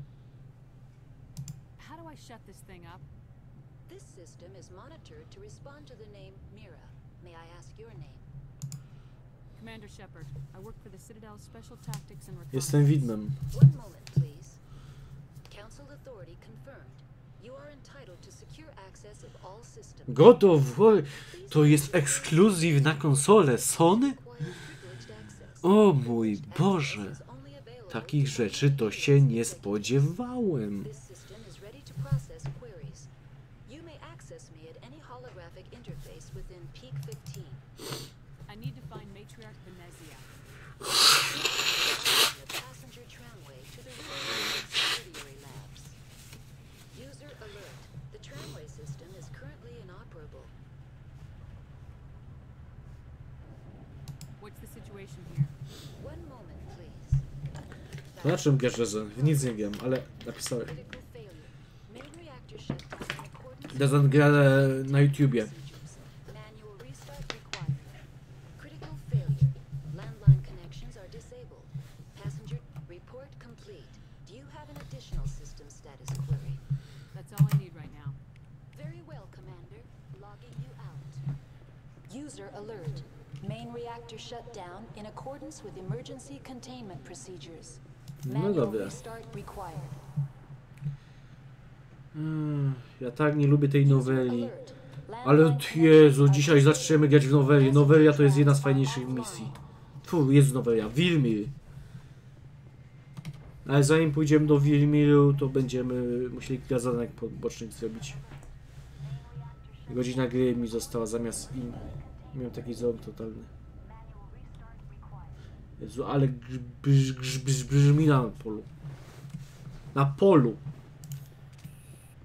How do I shut this thing up? This system is monitored to respond to the name Mira. May I ask your name? Commander Shepard. I work for the Citadel Special Tactics and Reconnaissance. Jestem widmem. One moment, please. Council authority confirmed. You are entitled to secure access of all systems. God of War to jest ekskluzyw na konsolę Sony? O mój Boże. Takich rzeczy to się nie spodziewałem. I need to find Matriarch Venezia. Passenger tramway to the subsidiary labs. User alert. The tramway system is currently inoperable. What's the situation here? One moment, please. To na czym grasz, Rezon? W nic nie wiem, ale napisałem. Rezon gra na YouTubie. User alert. Main reactor shut down in accordance with emergency containment procedures. No dobra. Restart required. Hmm, ja tak nie lubię tej noweli. Ale Jezu, dzisiaj zaczniemy grać w noweli. Nowelia to jest jedna z fajniejszych misji. Fu, jest nowelia. Wilmir. Ale zanim pójdziemy do Wilmiru, to będziemy musieli kilka zadanek pobocznych zrobić. Godzina gry mi została zamiast im. Miałem taki ząb totalny. Jezu, ale grz, grz, grz, brzmi na polu. Na polu.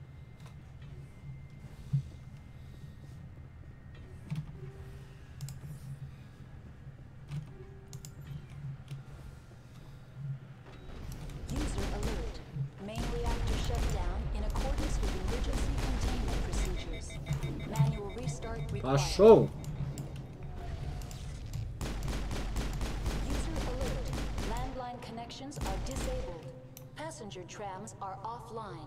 Paszą! User alert. Landline connections are disabled. Passenger trams are offline.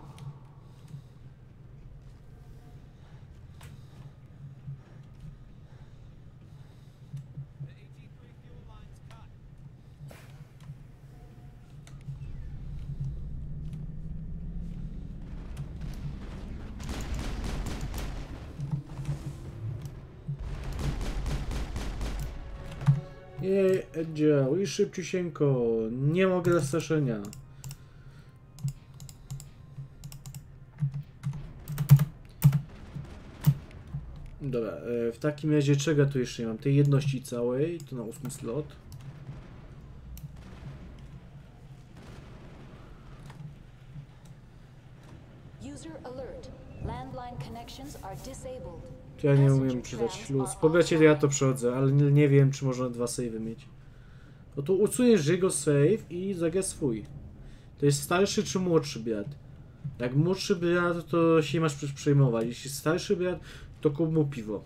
Jej, Edzia, i szybciusieńko. Nie mogę zastraszenia. Dobra, e, w takim razie czego tu jeszcze nie mam? Tej jedności całej, to na ósmy slot. User alert. Landline connections are disabled. Ja nie umiem czytać luz. Po bracie ja to przechodzę, ale nie, nie wiem, czy można dwa save'y mieć. No to usuniesz jego save i zagra swój. To jest starszy czy młodszy brat? Jak młodszy brat, to się masz przejmować. Jeśli starszy brat, to kup mu piwo.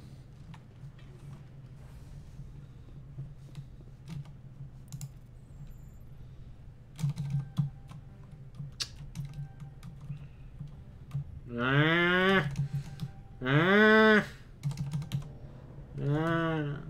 Eee. Eee. Eee.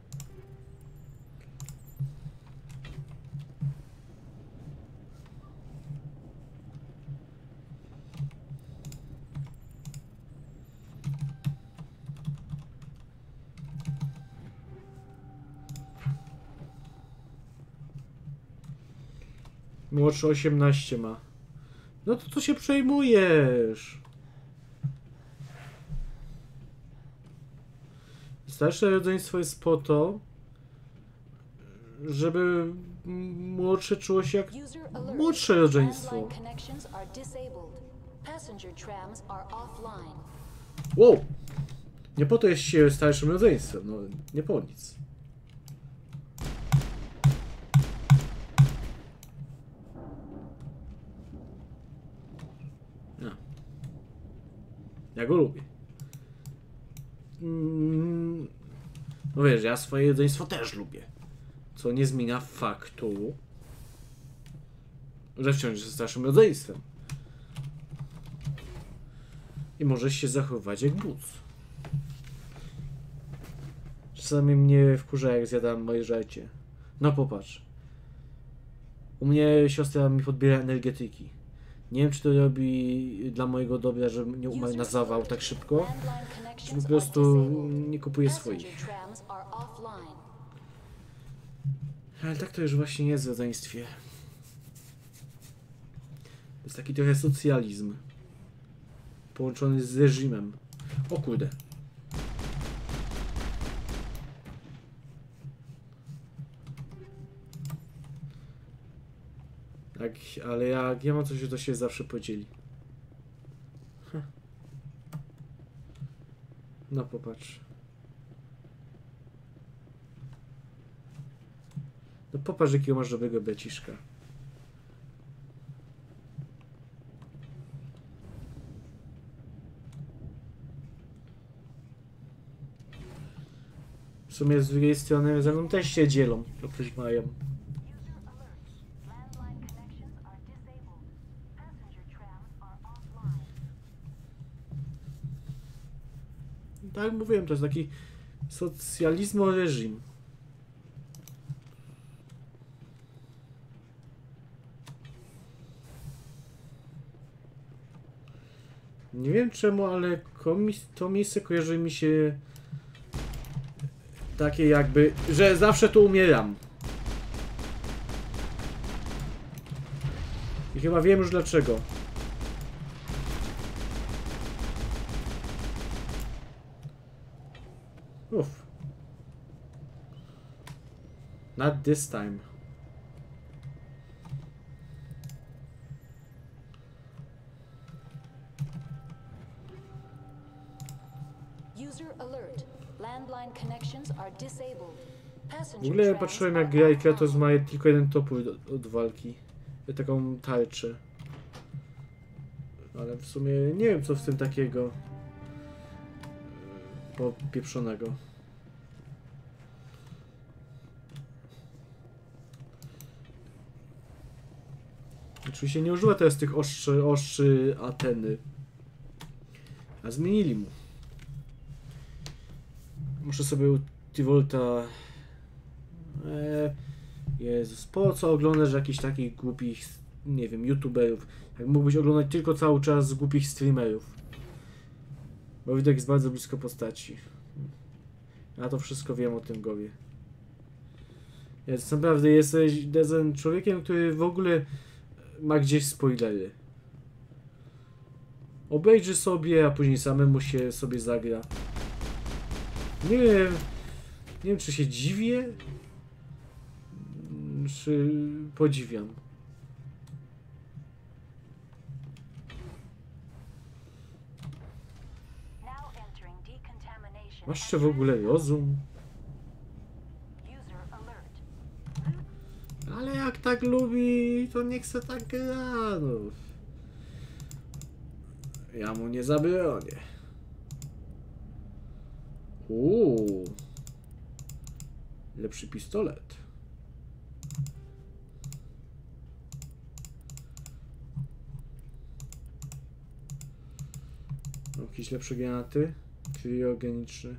Młodszy osiemnaście ma. No to co się przejmujesz? Starsze rodzeństwo jest po to, żeby młodsze czuło się jak młodsze rodzeństwo. Wow! Nie po to jest się starszym rodzeństwem, no nie po nic. No. Ja go lubię. No wiesz, ja swoje rodzeństwo też lubię. Co nie zmienia faktu, że wciąż jest starszym rodzeństwem. I możesz się zachowywać jak but. Czasami mnie wkurza, jak zjadam moje żarcie. No popatrz. U mnie siostra mi podbiera energetyki. Nie wiem, czy to robi dla mojego dobra, że nie umarł na zawał tak szybko, czy po prostu nie kupuje swoich. Ale tak to już właśnie jest w rodzeństwie. To jest taki trochę socjalizm. Połączony z reżimem. O kurde. Tak, ale jak ja mam coś, to się zawsze podzieli. Huh. No popatrz. No popatrz, jakiego masz dobrego braciszka. W sumie z drugiej strony ze mną też się dzielą, lub coś mają. Tak jak mówiłem, to jest taki socjalizmo reżim. Nie wiem czemu, ale komis to miejsce kojarzy mi się takie jakby, że zawsze tu umieram. I chyba wiem już dlaczego. Uff. Not this time. W ogóle patrzyłem, jak gra i Kratos ma tylko jeden topór od, od walki. Taką tarczę. Ale w sumie nie wiem, co w tym takiego. popieprzonego. Oczywiście nie używa teraz tych oszczy, oszczy Ateny. A zmienili mu. Muszę sobie u Tivolta... Eee, Jezus, po co oglądasz jakichś takich głupich, nie wiem, youtuberów? Jak mógłbyś oglądać tylko cały czas głupich streamerów. Bo widok jest bardzo blisko postaci. Ja to wszystko wiem o tym Gowie. Jest naprawdę jesteś Dezen człowiekiem, który w ogóle ma gdzieś spoilery. Obejrzy sobie, a później samemu się sobie zagra. Nie wiem, nie wiem czy się dziwię, czy podziwiam. Masz jeszcze w ogóle rozum? Ale jak tak lubi, to niech se tak gra, no. Ja mu nie zabronię. Uuu. Lepszy pistolet. Jakieś lepsze granaty? Kriogeniczne.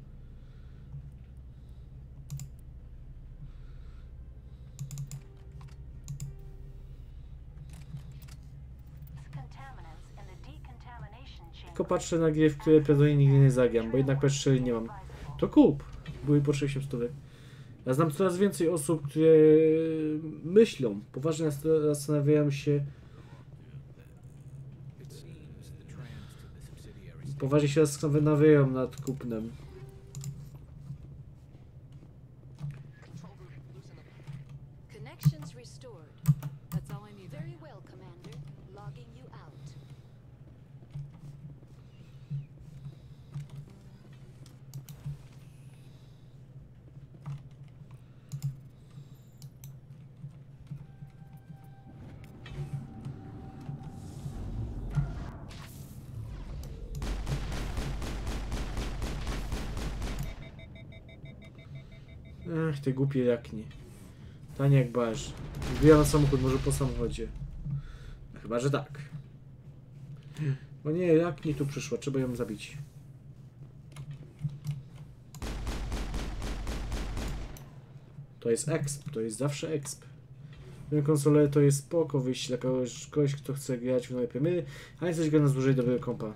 Tylko patrzę na gry, w które pewnie nigdy nie zagram, bo jednak P cztery nie mam. To kup! Były po sześćdziesiąt stówek. Ja znam coraz więcej osób, które myślą, poważnie zastanawiają się, poważnie się zastanawiają nad kupnem. Ech, te głupie jaknie. Tanie jak barz. Wbija na samochód, może po samochodzie. Chyba, że tak. O nie, jak nie tu przyszła, trzeba ją zabić. To jest exp, to jest zawsze exp. Tę konsolę to jest spoko wyjść dla kogoś, kogoś, kto chce grać w nowe premiery, a nie coś go na złożenie dobrego kompa.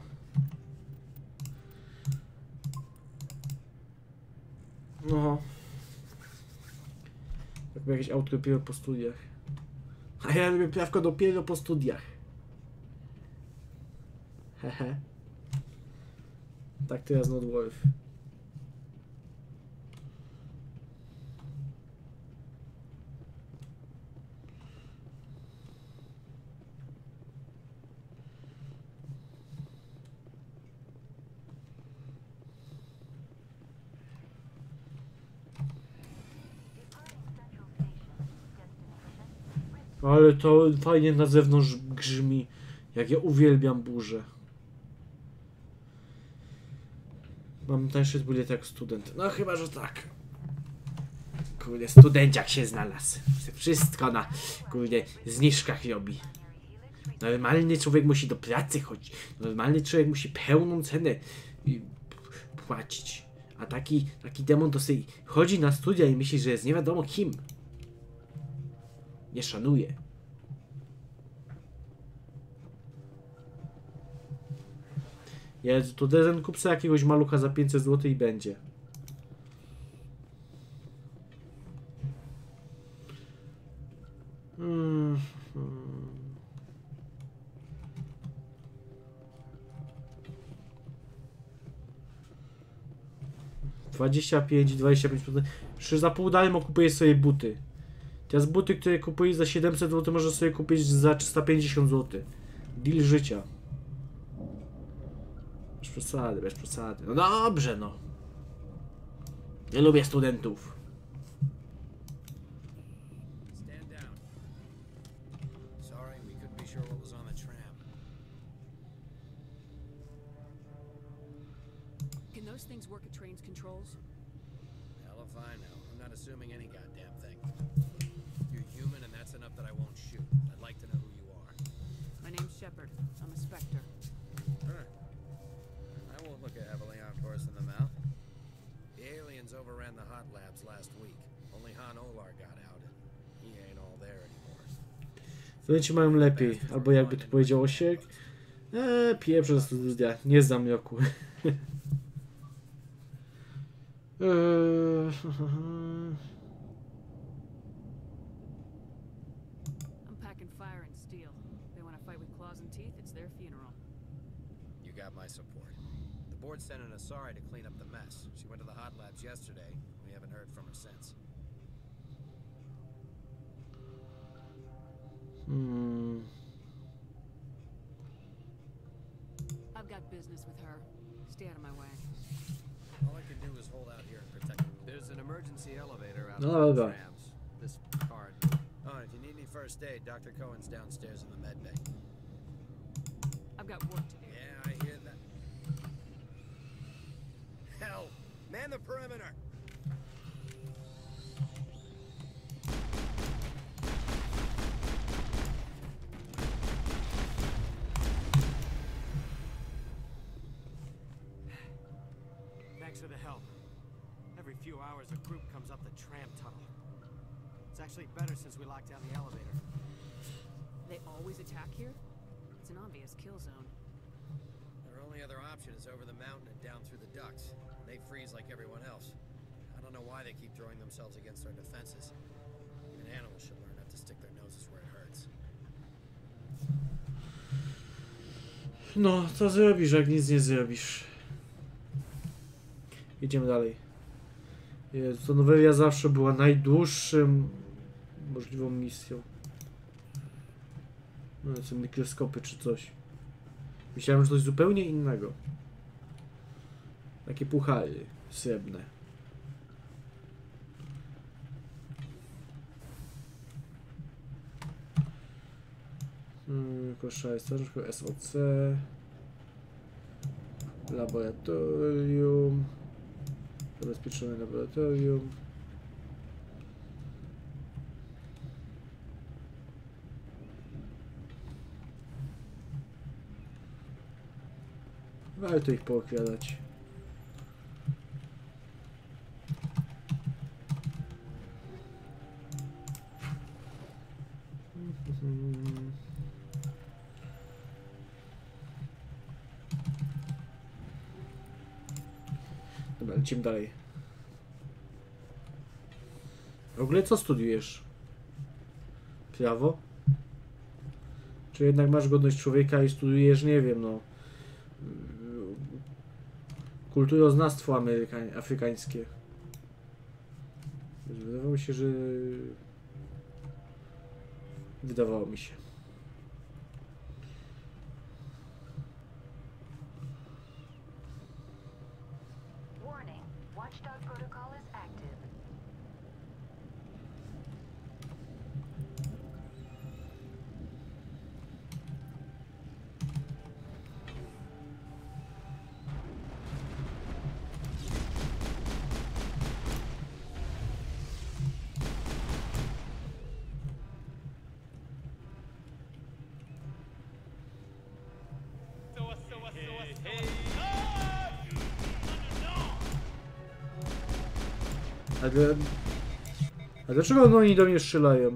No. Jakby jakieś auto dopiero po studiach. A ja robię prawko dopiero po studiach. Hehe. Tak teraz not worth. Ale to fajnie na zewnątrz grzmi. Jak ja uwielbiam burzę. Mam tańszy bilet jak student. No chyba, że tak. Kurde, studenciak się znalazł. Wszystko na, kurde, zniżkach robi. Normalny człowiek musi do pracy chodzić. Normalny człowiek musi pełną cenę płacić. A taki, taki demon to sobie chodzi na studia i myśli, że jest nie wiadomo kim. Nie szanuje. Jezu, to Dezen kup sobie jakiegoś malucha za pięćset złotych i będzie. Hmm. dwadzieścia pięć, dwadzieścia pięć procent. Przecież za pół darmo kupujesz sobie buty. Teraz buty, które kupujesz za siedemset złotych, możesz sobie kupić za trzysta pięćdziesiąt złotych. Deal życia. Bez przesady, bez przesady. No dobrze, no. Nie lubię studentów. Can those those things work at train's controls? Hell if I know. I'm not assuming any goddamn thing. You're human, and that's enough that I won't shoot. I'd like to know who you are. My name's Shepard. I'm a Spectre. Huh. I won't look a heavily armed horse in the mouth. The aliens overran the hot labs last week. Only Han Olar got out, and he ain't all there anymore. Studenci mają lepiej, albo jakby to powiedziało się, eee, pieprze studia, nie znam Joku. eee, I'm packing fire and steel. They want to fight with claws and teeth, it's their funeral. You got my support. The board sent an Asari to clean up the mess. She went to the hot labs yesterday. We haven't heard from her since. Hmm. I've got business with her. Stay out of my way. All I can do is hold out here and protect. There's an emergency elevator out No, of the dobra. trams. This card. Oh, if you need any first aid, Doctor Cohen's downstairs in the med bay. I've got work to do. Yeah, I hear that. Hell, man the perimeter. Thanks for the help. Every few hours a group comes up the tram tunnel. It's actually better since we locked down the elevator. They always attack here? It's an obvious kill zone. Their only other option is over the mountain and down through the ducts. They freeze like everyone else. I don't know why they keep throwing themselves against our defenses. Even animals should learn not to stick their noses where it hurts. No, co zrobisz, jak nic nie zrobisz? Idziemy dalej. Jezu, to nowelia zawsze była najdłuższym możliwą misją. No, co mikroskopy czy coś. Myślałem, że coś zupełnie innego. Takie puchary srebrne. Hmm, koszary strażnika, S O C. Laboratorium. Zabezpieczone laboratorium. Warto ich pookradać. Dobra, lecimy dalej. W ogóle co studiujesz? Prawo? Czy jednak masz godność człowieka i studiujesz, nie wiem, no... kulturoznawstwo amerykańskie, afrykańskie. Wydawało mi się, że... Wydawało mi się. Warning, Watchdog protocol is active. A, dla... A dlaczego no oni do mnie strzelają?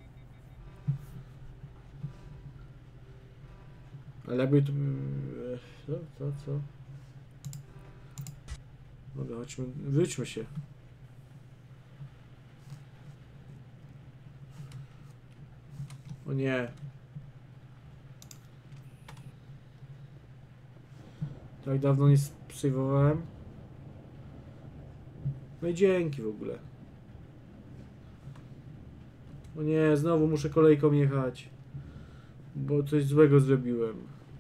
Ale jakby to... Co? Co? Co? Dobra, chodźmy... Wróćmy się. O nie. Tak dawno nie sejwowałem. No i dzięki w ogóle. O nie, znowu muszę kolejką jechać. Bo coś złego zrobiłem.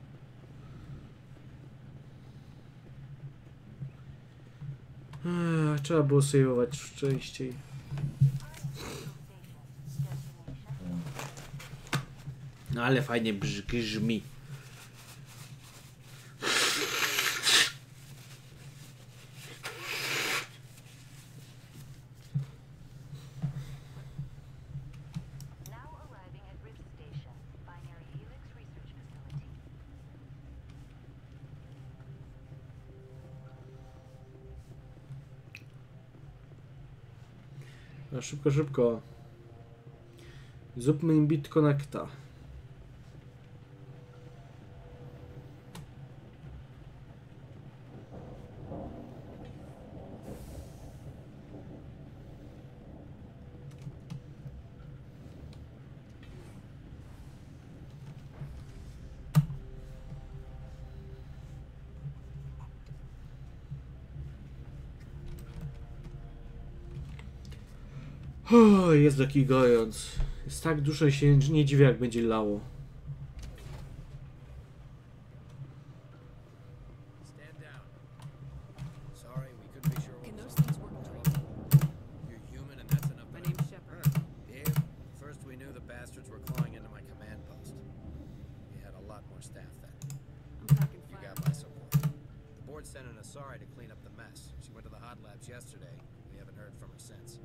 Ech, trzeba było sejwować częściej. No ale fajnie brzmi. No, szybko, szybko. Zróbmy im BitConnecta. O, jest taki gorąc. Jest tak dużo, się nie dziwię, jak będzie lało. Stand down. Sorry, we couldn't be sure what Can was those up. things work in training? You're human and that's enough. My name's Shepard. Yeah. First we knew the bastards were clawing into my command post. We had a lot more staff then. I'm packing You fire. got my support. The board sent an Asari to clean up the mess. She went to the hot labs yesterday. We haven't heard from her since.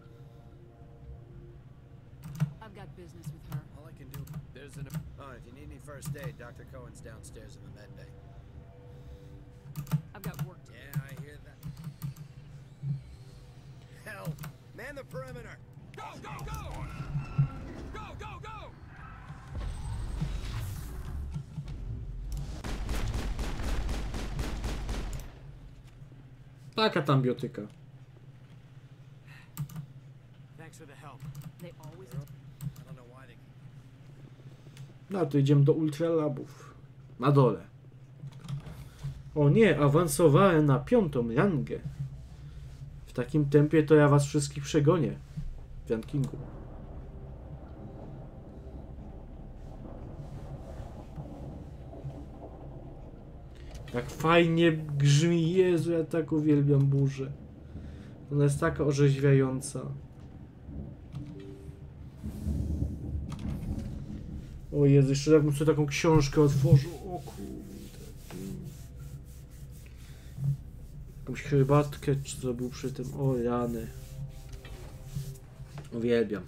I've got business with her. All I can do, there's an... Oh, if you need any first aid, Doctor Cohen's downstairs in the med bay. I've got work to do. Yeah, I hear that. Hell, man the perimeter! Go, go, go! Go, go, go! Taka tam biotyka. Thanks for the help. They always... I don't know why they... No to idziemy do ultralabów. Na dole. O nie, awansowałem na piątą rangę. W takim tempie to ja was wszystkich przegonię. W rankingu. Jak fajnie grzmi, Jezu, ja tak uwielbiam burzę. Ona jest taka orzeźwiająca. O Jezu, jeszcze tak bym sobie taką książkę otworzył. O kurde. Jakąś herbatkę czy co był przy tym. O rany. Uwielbiam.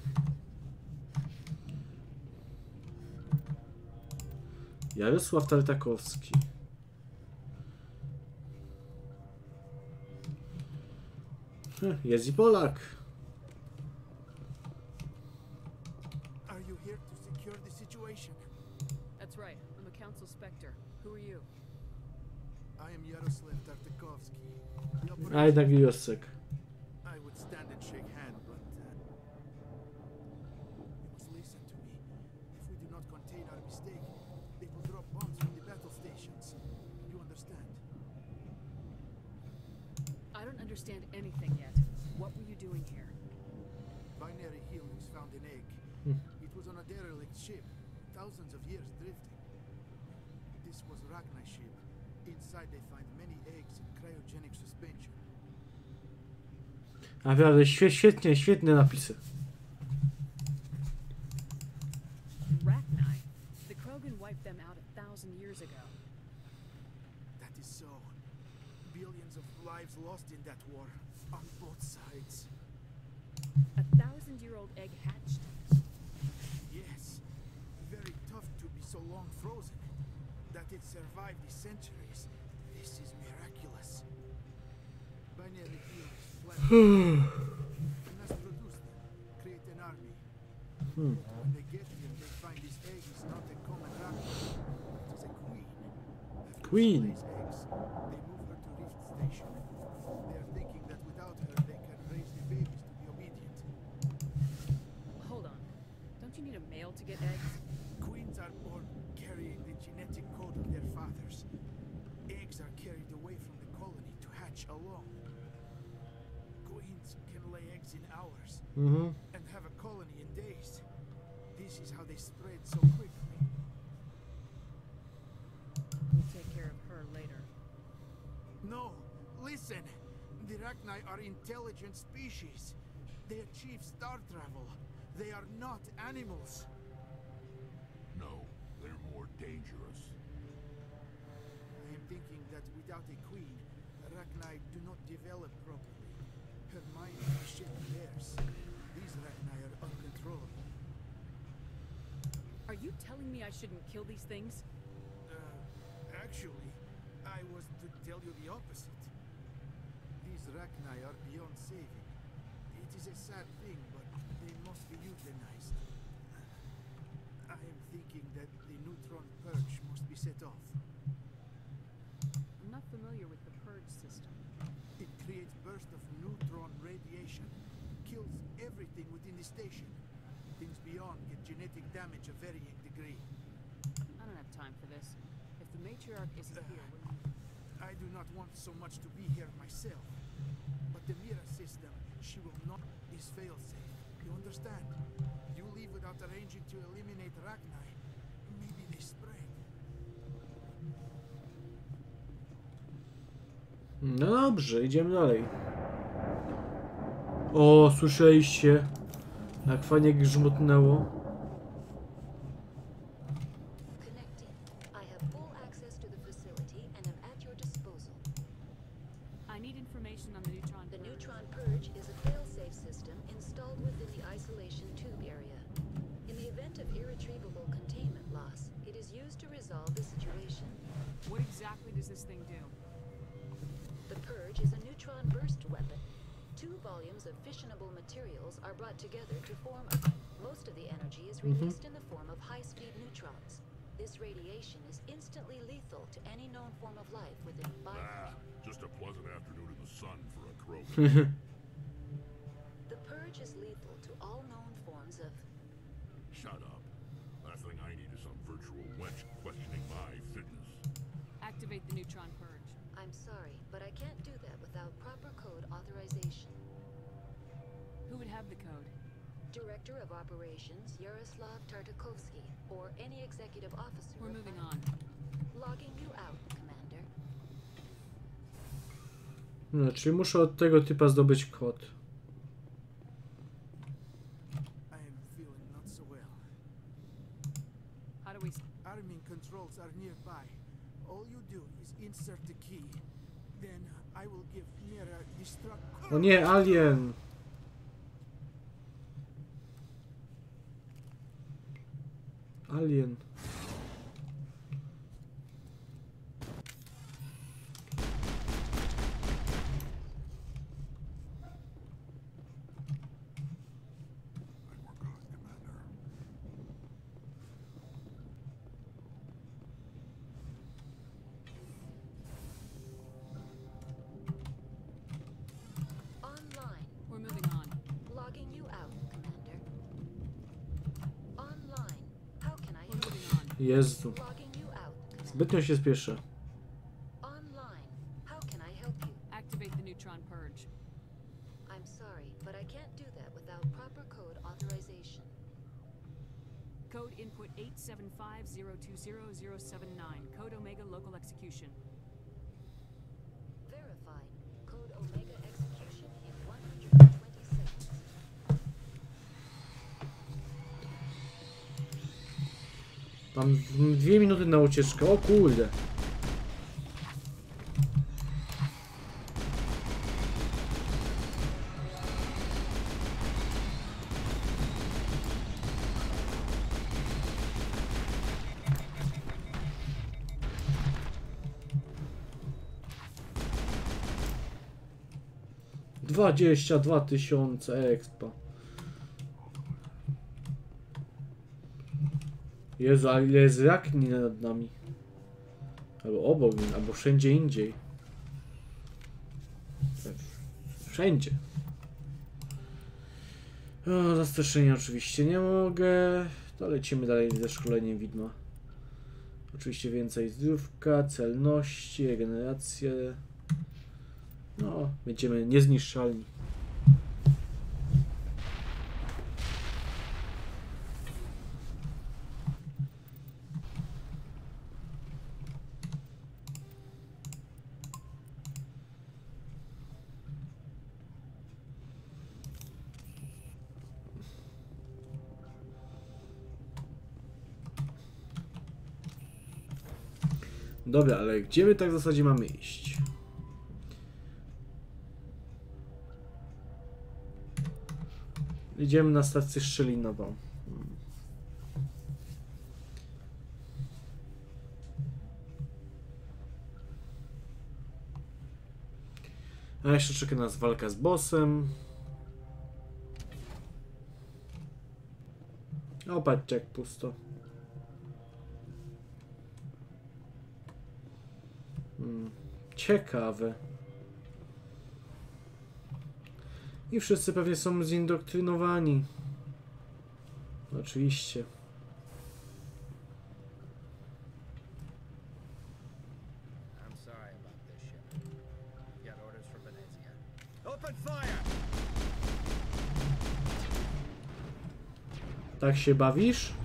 Jarosław Tartakowski. Jest i Polak. Are you here to secure the situation? That's right. I'm a council specter. Who are you? I am Yaroslav Tartakovsky. The A operation- jednak Josek. I would stand and shake hand, but uh, you must listen to me. If we do not contain our mistake, they will drop bombs from the battle stations. You understand? I don't understand anything yet. What were you doing here? Binary Helix found an egg. Hmm. It was on a derelict ship, thousands of years drifting. This was Ragnar ship. Inside they find many eggs in cryogenic suspension. Naprawdę świe- świetnie, świetne napisy. Rachni. The Krogan wiped them out a thousand years ago. That is so. Billions of lives lost in that war, on both sides. A thousand-year-old egg hatched. Yes, very tough to be so long frozen. That it survived the centuries. This is miraculous. Binary Helix fled. We must produce them, create an army. Hmm. But when they get here, they find this egg is not a common raptor. It is a queen. After Queen. she lays eggs, they move her to Rift Station. They are thinking that without her, they can raise the babies to be obedient. Hold on. Don't you need a male to get eggs? Queens are born carrying the genetic code of their fathers. Eggs are carried away from the colony to hatch alone. Queens can lay eggs in hours Mhm. and have a colony in days. This is how they spread so quickly. We'll take care of her later. No, listen. The Rachni are intelligent species. They achieve star travel. They are not animals. No, they're more dangerous. I am thinking that without a queen, Rachni do not develop properly. Her mind is shaped theirs. These Rachni are uncontrollable. Are you telling me I shouldn't kill these things? Uh, actually, I was to tell you the opposite. These Rachni are beyond saving. It is a sad thing, but they must be euthanized. I am thinking that the neutron purge must be set off. I'm not familiar with the purge system. It creates bursts of neutron radiation, kills everything within the station. Things beyond get genetic damage of varying degree. I don't have time for this. If the matriarch isn't Uh, here, what I do not want so much to be here myself, but the Mira system, she will not is failsafe. You understand? You leave without arranging to eliminate Ragnar. Maybe they spread. No dobrze, idziemy dalej. O, słyszeliście? Jak fajnie grzmotnęło. I have full access to the facility and am at your disposal. I need information on the neutron The purge. neutron purge is a fail-safe system installed within the isolation tube area. In the event of irretrievable containment loss, it is used to resolve the situation. What exactly does this thing do? The purge is a neutron burst weapon. Two volumes of fissionable materials are brought together to form a... Most of the energy is released Mhm. in the form of high-speed neutrons. This radiation is instantly lethal to any known form of life within five... Ah, just a pleasant afternoon in the sun for a crow. The purge is lethal to all known forms of... Shut up. Last thing I need is some virtual wench questioning my fitness. Activate the neutron purge. I'm sorry, but I can't do that without proper code authorization. Who would have the code? Director of Operations Yaroslav Tartakovsky, or any executive officer. We're of moving my- on. Logging you out, Commander. No, czyli muszę od tego typa zdobyć kod. I am feeling not so well. How do we... Arming controls are nearby. All you do is insert the key. Then I will give Mira destruct... O nie, alien! Alien. Online. We're moving on. Logging you out, Commander. Online. How can I We're help moving on. Jezu. Logging you out, Commander. Zbytnio się spieszę. Online. How can I help you? Activate the neutron purge. I'm sorry, but I can't do that without proper code authorization. Code input eight seven five zero two zero zero seven nine. Code Omega local execution. Verified. Code Omega execution in one hundred twenty seconds. Mam dwie minuty na ucieczkę. O kurde. Dwadzieścia dwa tysiące expa. Jezu, a ile jest rakni nad nami. Albo obok, albo wszędzie indziej. Wszędzie. O, zastraszenia oczywiście nie mogę. To lecimy dalej ze szkoleniem widma. Oczywiście więcej zdrówka, celności, regenerację. No, będziemy niezniszczalni. Dobra, ale gdzie my tak w zasadzie mamy iść? Idziemy na stację strzelinową. A jeszcze czeka nas walka z bossem. O, patrzcie jak pusto. Hmm. Ciekawe. I wszyscy pewnie są zindoktrynowani. Oczywiście. I'm sorry about this ship. Got orders from Venezia. Open fire! Tak się bawisz?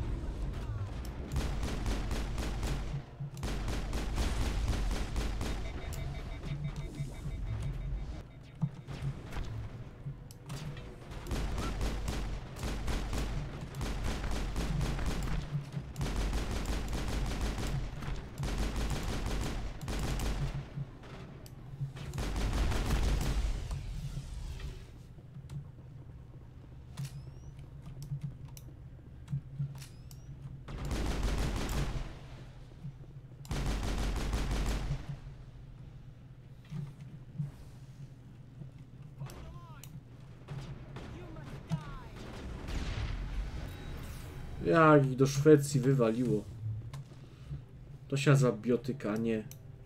Jak ich do Szwecji wywaliło. To się nazywa biotyka, nie.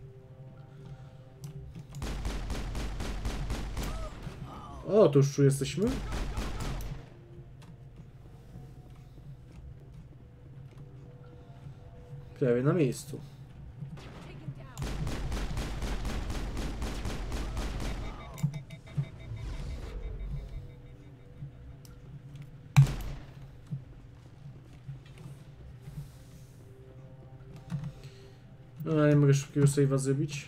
O, to już tu jesteśmy? Prawie na miejscu. No, nie mogę szybkiego save'a zrobić.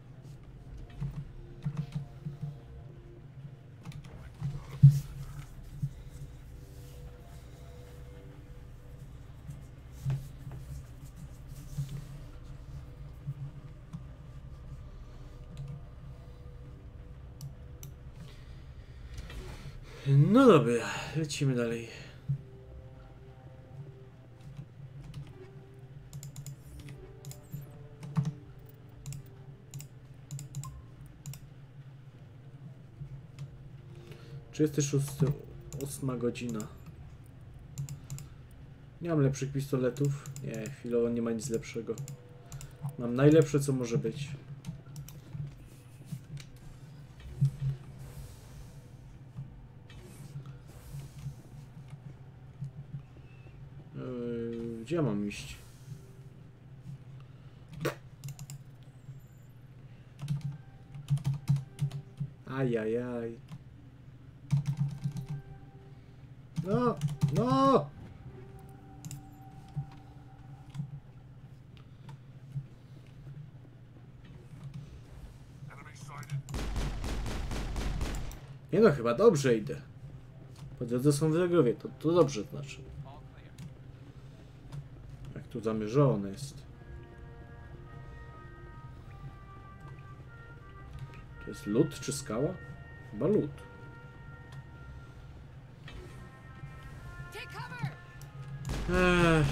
No dobra, lecimy dalej. trzydziesty szósty, ósma godzina. Nie mam lepszych pistoletów. Nie, chwilowo nie ma nic lepszego. Mam najlepsze co może być. Yy, gdzie ja mam iść? Ajajaj. No, no! Nie no, chyba dobrze idę. Po drodze są wrogowie, to, to dobrze znaczy. Jak tu zamierzone jest. To jest lód czy skała? Chyba lód. Ech.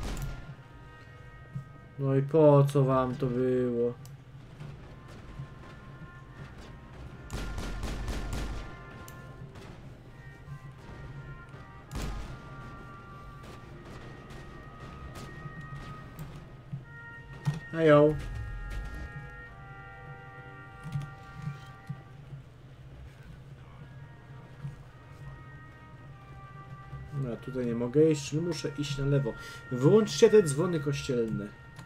No i po co wam to było? Hejo. No, tutaj nie mogę iść, czyli muszę iść na lewo. Wyłączcie te dzwony kościelne.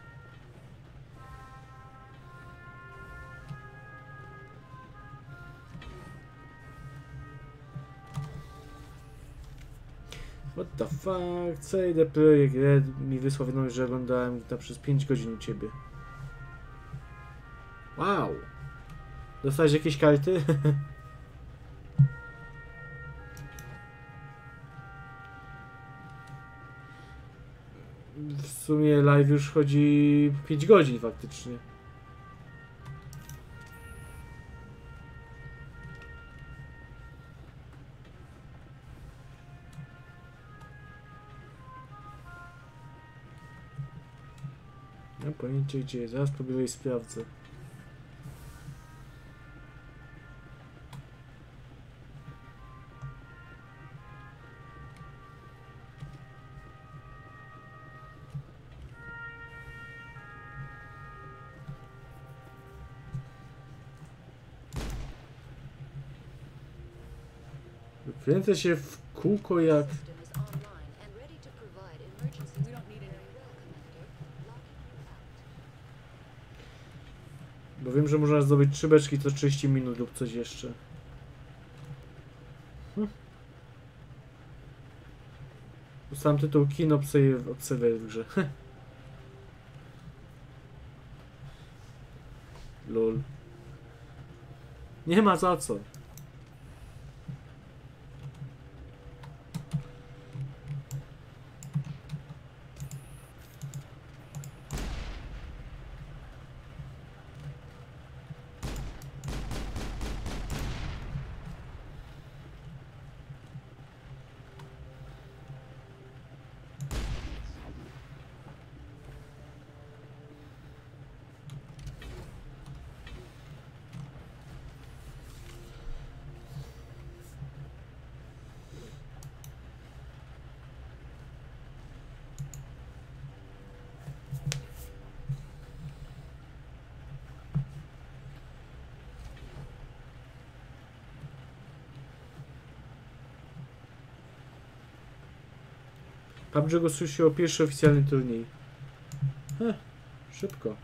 What the fuck? C D Projekt Red mi wysłał wiadomość, że oglądałem to przez pięć godzin u ciebie. Wow! Dostałeś jakieś karty? W sumie live już chodzi pięć godzin faktycznie. Nie mam pojęcia gdzie, zaraz próbuję i sprawdzę. Kręcę się w kółko jak... Bo wiem, że można zdobyć trzy beczki co trzydzieści minut lub coś jeszcze. Hm. Sam tytuł Kino Observer w grze. Lol. Nie ma za co. P U B G ogłosił pierwszy oficjalny turniej. Heh, szybko.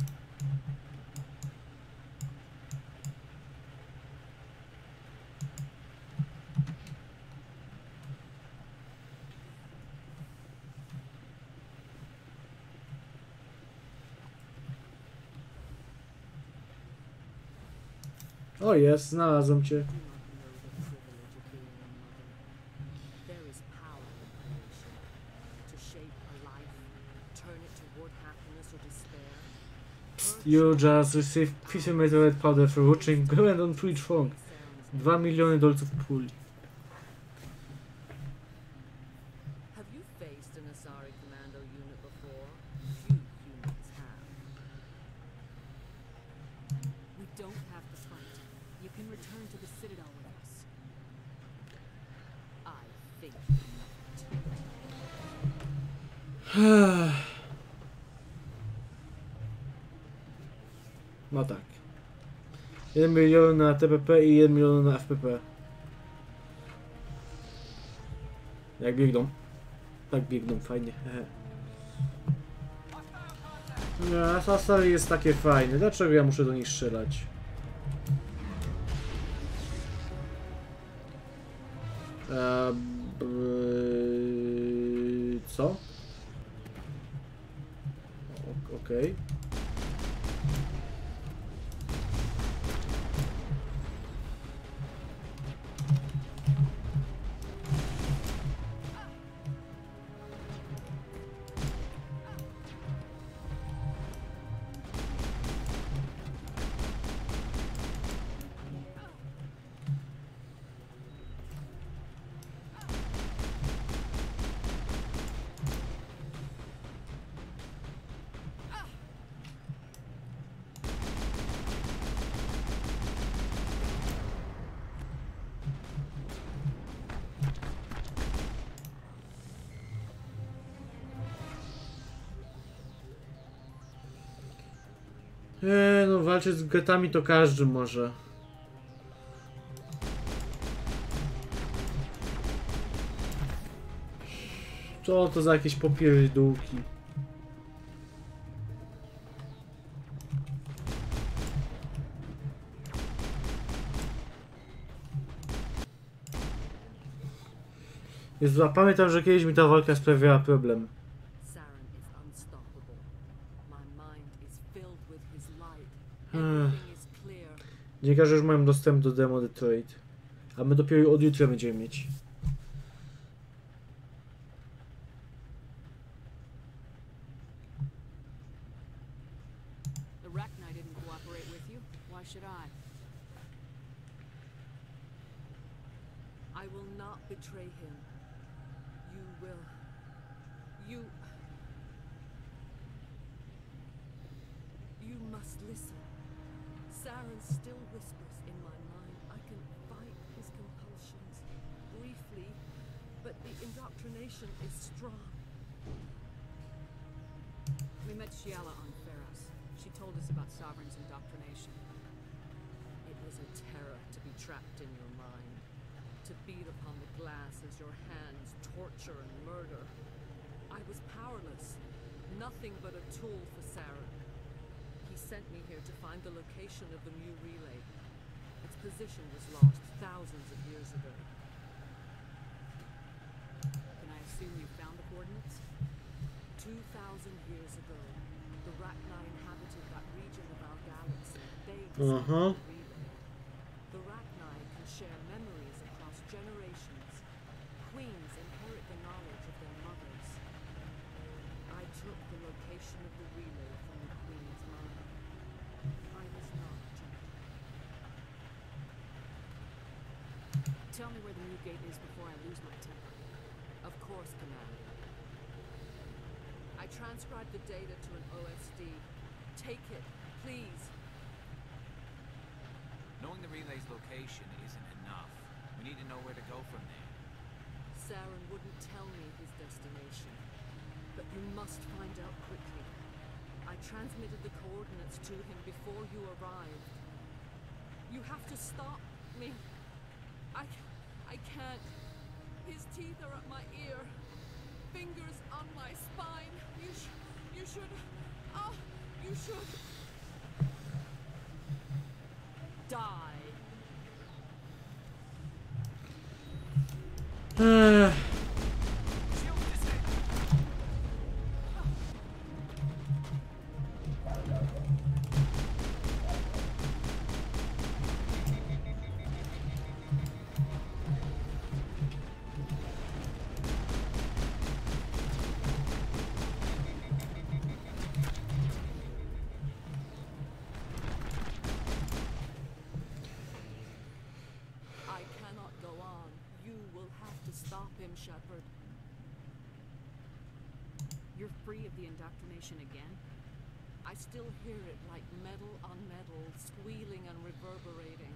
O, jest, znalazłem cię. You just received fifty meteorite powder for watching Gwent on Twitch Fong. Dwa miliony dolców puli. Have you faced an Asari commando unit before? Few humans have. We don't have to fight. You can return to the Citadel with us. I think not. No tak. jeden milion na T P P i jeden milion na F P P. Jak biegną. Tak biegną, fajnie. Nie, Asari jest takie fajne. Dlaczego ja muszę do nich strzelać? Eee, co? Okej. Okay. Eee, no walczyć z getami to każdy może. Co to za jakieś popierdółki? Jezu, a pamiętam, że kiedyś mi ta walka sprawiała problem. Dziennikarze już mają dostęp do demo Detroit, a my dopiero od jutra będziemy mieć. I will not betray him. You will. You. You must listen. Saren still whispers in my mind. I can fight his compulsions briefly, but the indoctrination is strong. We met Shiala on Pharos. She told us about Sovereign's indoctrination. It was a terror to be trapped in your mind, to to beat upon the glass as your hands torture and murder. I was powerless, nothing but a tool for Saren. He sent me here to find the location of the Mu relay. Its position was lost thousands of years ago. Can I assume you found the coordinates? Two thousand years ago, the Rachni inhabited that region of our galaxy. They discovered Uh-huh. the relay. The Rachni can share memories across generations. Queens inherit the knowledge of their mothers. I took the location of the relay from the Queen's mind. I was not rejected. Tell me where the new gate is before I lose my temper. Of course, Commander. I transcribed the data to an O S D. Take it, please. Knowing the relay's location isn't enough. We need to know where to go from there. Saren wouldn't tell me his destination. But you must find out quickly. I transmitted the coordinates to him before you arrived. You have to stop me. I, I can't. His teeth are at my ear. Fingers on my spine. You sh you should. Oh, you should. Die. Uh. I cannot go on. You will have to stop him, Shepard. You're free of the indoctrination again? I still hear it like metal on metal, squealing and reverberating.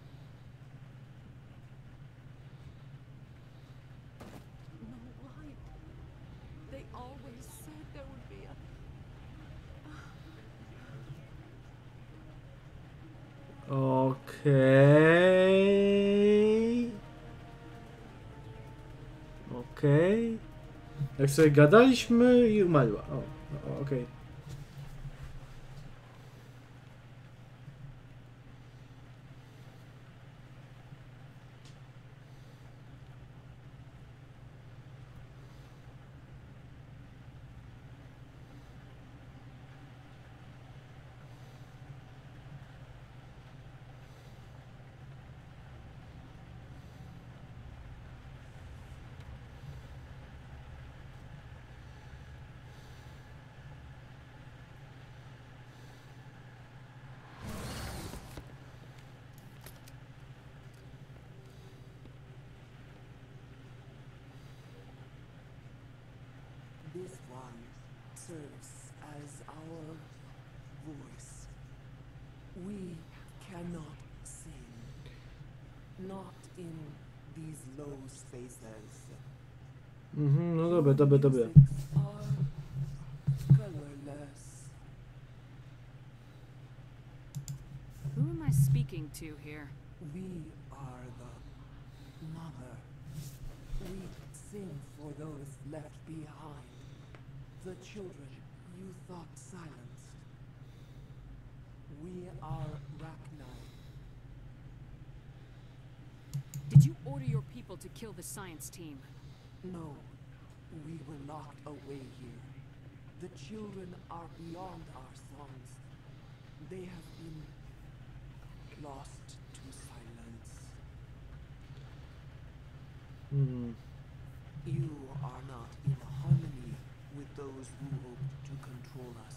No light. They always said there would be a... Okej. Okej. Jak sobie gadaliśmy i umarła. O, o okej. This one serves as our voice. We cannot sing. Not in these low spaces. Mhm, no dobra, dobra, dobra. Are colorless. Who am I speaking to here? We are the mother. We sing for those left behind. The children you thought silenced. We are Rachni. Did you order your people to kill the science team? No, we were locked away here. The children are beyond our songs. They have been lost to silence. Hmm. You are not in harmony with those who hope to control us.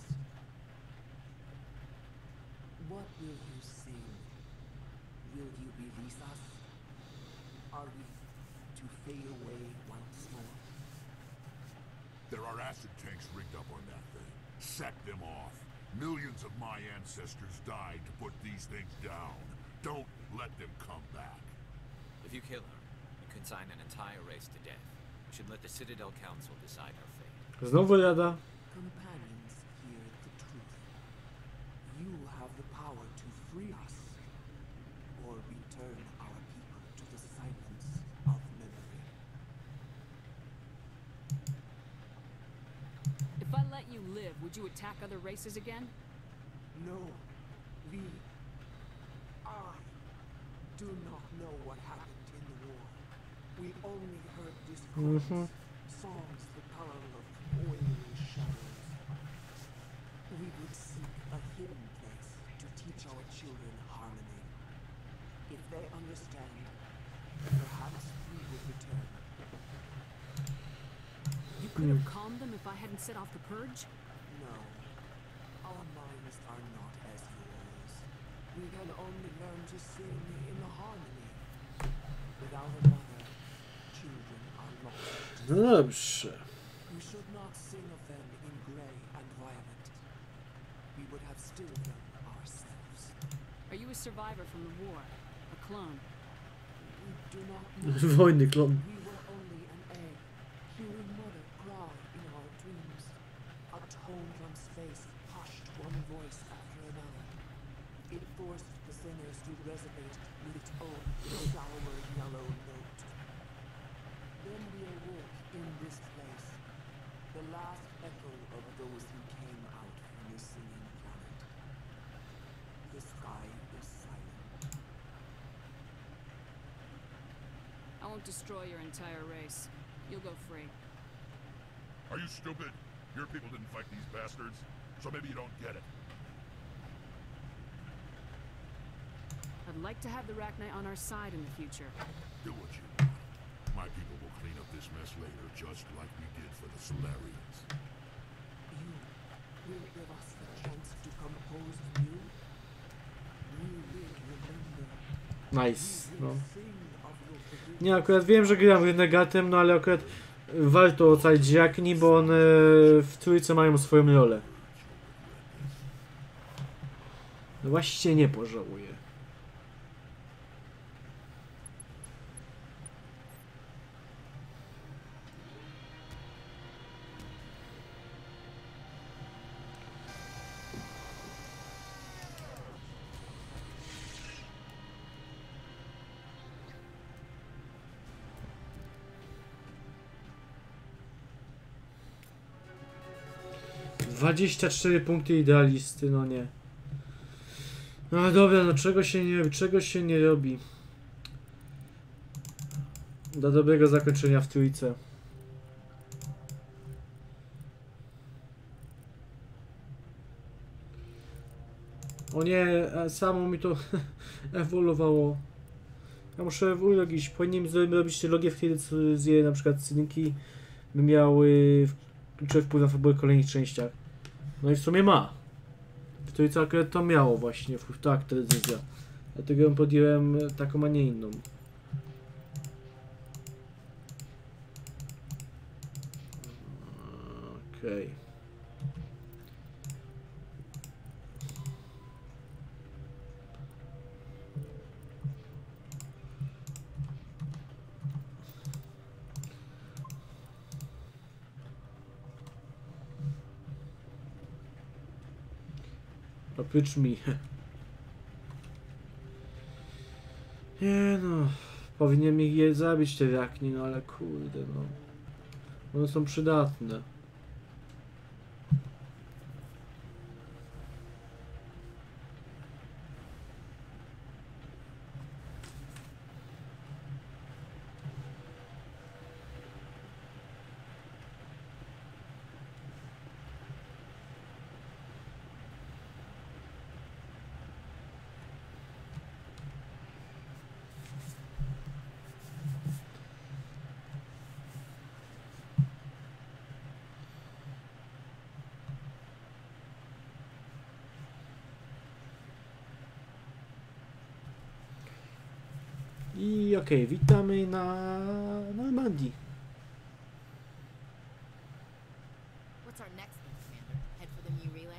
What will you sing? Will you release us? Are we to fade away once more? There are acid tanks rigged up on that thing. Set them off. Millions of my ancestors died to put these things down. Don't let them come back. If you kill her, you consign an entire race to death. We should let the Citadel Council decide her fate. Znowu jada. Companions, hear the truth. You have the power to free us, or return our people to the silence. live, would you attack other races again? No. We... I do not know what happened in the war. We only heard discourse, Mhm. songs the color of oily shadows. We would seek a hidden place to teach our children harmony. If they understand, perhaps we would return. You could have calmed them if I hadn't set off the purge? No. Our minds are not as yours. We can only learn to sing in harmony. Without a mother, children are lost. No dobrze. We should not sing of them in grey and violet. We would have stilled them ourselves. Are you a survivor from the war? A clone? We do not know. Wojny klon. We were only an egg, hearing mother cry in our dreams. A tone from space hushed one voice after another. It forced the singers to resonate with its own sour yellow note. Then we awoke in this place, the last echo of those who came out from the singing planet. The sky is silent. I won't destroy your entire race. You'll go free. Are you stupid? Your people didn't fight these bastards, so maybe you don't get it. I'd like to have the Rachni on our side in the future. Do what you want. My people will clean up this mess later, just like we did for the Solarians. You will give us the chance to compose anew. We will remember. Nice, no. Nie, akurat wiem, że gram renegatem, no ale akurat warto ocalić Rachni, bo one w trójce mają swoją rolę. No właściwie nie pożałuję. dwadzieścia cztery punkty idealisty, no nie. No dobra, no czego się nie robi, czego się nie robi. Do dobrego zakończenia w trójce. O nie, samo mi to ewoluowało. Ja muszę ewoluować, powinienem zrobić logię w tej decyzji, na przykład synki by miały kluczowy wpływ na fabułę w kolejnych częściach. No i w sumie ma. W trójce akurat to miało właśnie wpływ, tak, ta decyzja. Dlatego ją podjąłem taką, a nie inną. Okej. Okay. Oprócz mi. Nie no. Powinien mi je zabić te Rachni, no ale kurde no. One są przydatne. I okej, okay, witamy na Normandii. What's our next move, Commander? Head for the new relay?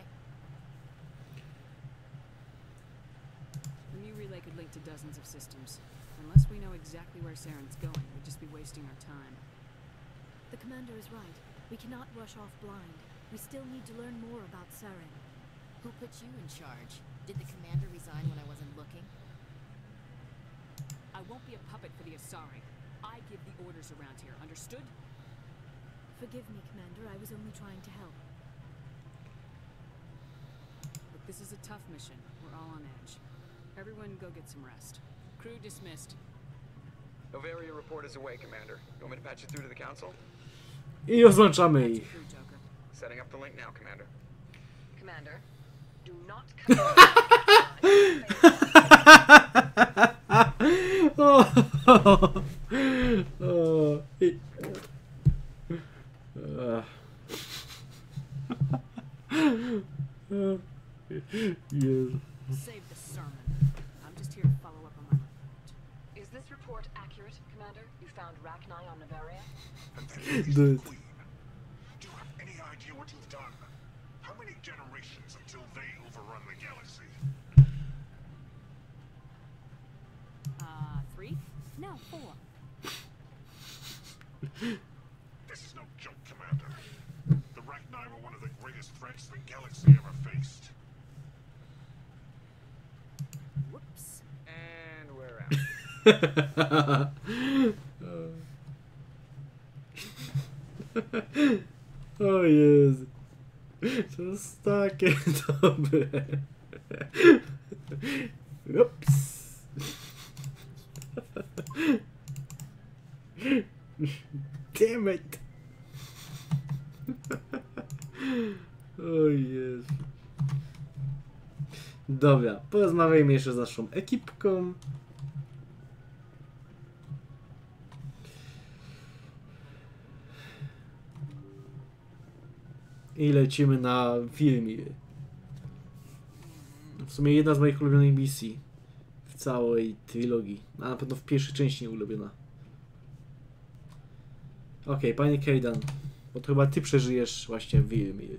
The new relay could link to dozens of systems. Unless we know exactly where Saren's going, we'd just be wasting our time. The Commander is right. We cannot rush off blind. We still need to learn more about Saren. Who put you in charge? Did the Commander resign when I wasn't looking? I won't be a puppet for the Asari. I give the orders around here, understood? Forgive me, Commander. I was only trying to help. This is a tough mission. We're all on edge. Everyone go get some rest. Crew dismissed. Novaria report is away, Commander. You want me to patch it through to the council? I oznaczamy ich. Setting up the link now, Commander. Commander, do not come oh, oh, oh. I... uh. Yes. Save the sermon. I'm just here to follow up on my report. Is this report accurate, Commander? You found Rachni on Novaria? Dude. Do you have any idea what you've done? How many generations until they overrun the galaxy? Uh, three? No, four. This is no joke, Commander. The Rachni were one of the greatest threats the galaxy ever faced. Whoops. And we're out. O Jezu. To jest takie dobre. Ups. Damn it. O Jezu. Dobra, porozmawiajmy jeszcze z naszą ekipką. I lecimy na Vilmir. W sumie jedna z moich ulubionych misji w całej trylogii. A na pewno w pierwszej części nie ulubiona. Okej, okay, panie Kaidan, bo to chyba ty przeżyjesz właśnie Vilmir.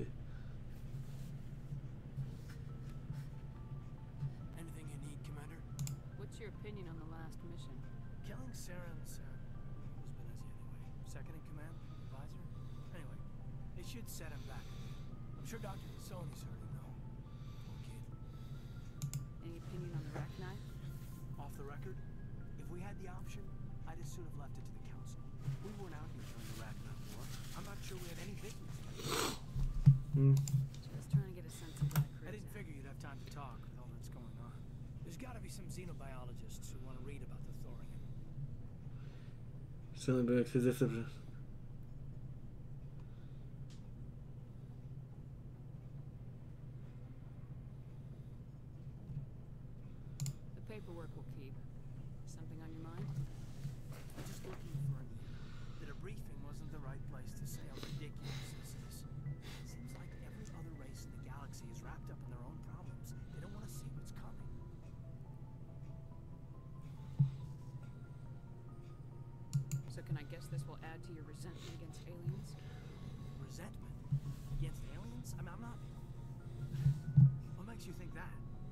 Anything you need, Commander? What's your opinion on the last mission? Killing Saren's uh, husband, is he anyway? Second in command, advisor. Anyway, it should set him back. I'm sure Doctor Cassoni's heard it though. Poor kid. Any opinion on the Rachni? Off the record, if we had the option, I'd as soon have left it to the council. We weren't out here during the Rachni War. I'm not sure we had any business. Hmm. Just trying to get a sense of that. I didn't figure you'd have time to talk with all that's going on. There's got to be some xenobiologists who want to read about the Thorian. The paperwork will keep. Something on your mind? I'm just looking for an ear. The debriefing wasn't the right place to say how ridiculous this is. Seems like every other race in the galaxy is wrapped up in their own problems. They don't want to see what's coming. So can I guess this will add to your resentment against aliens? Resentment? Against aliens? I mean, I'm not... What makes you think that?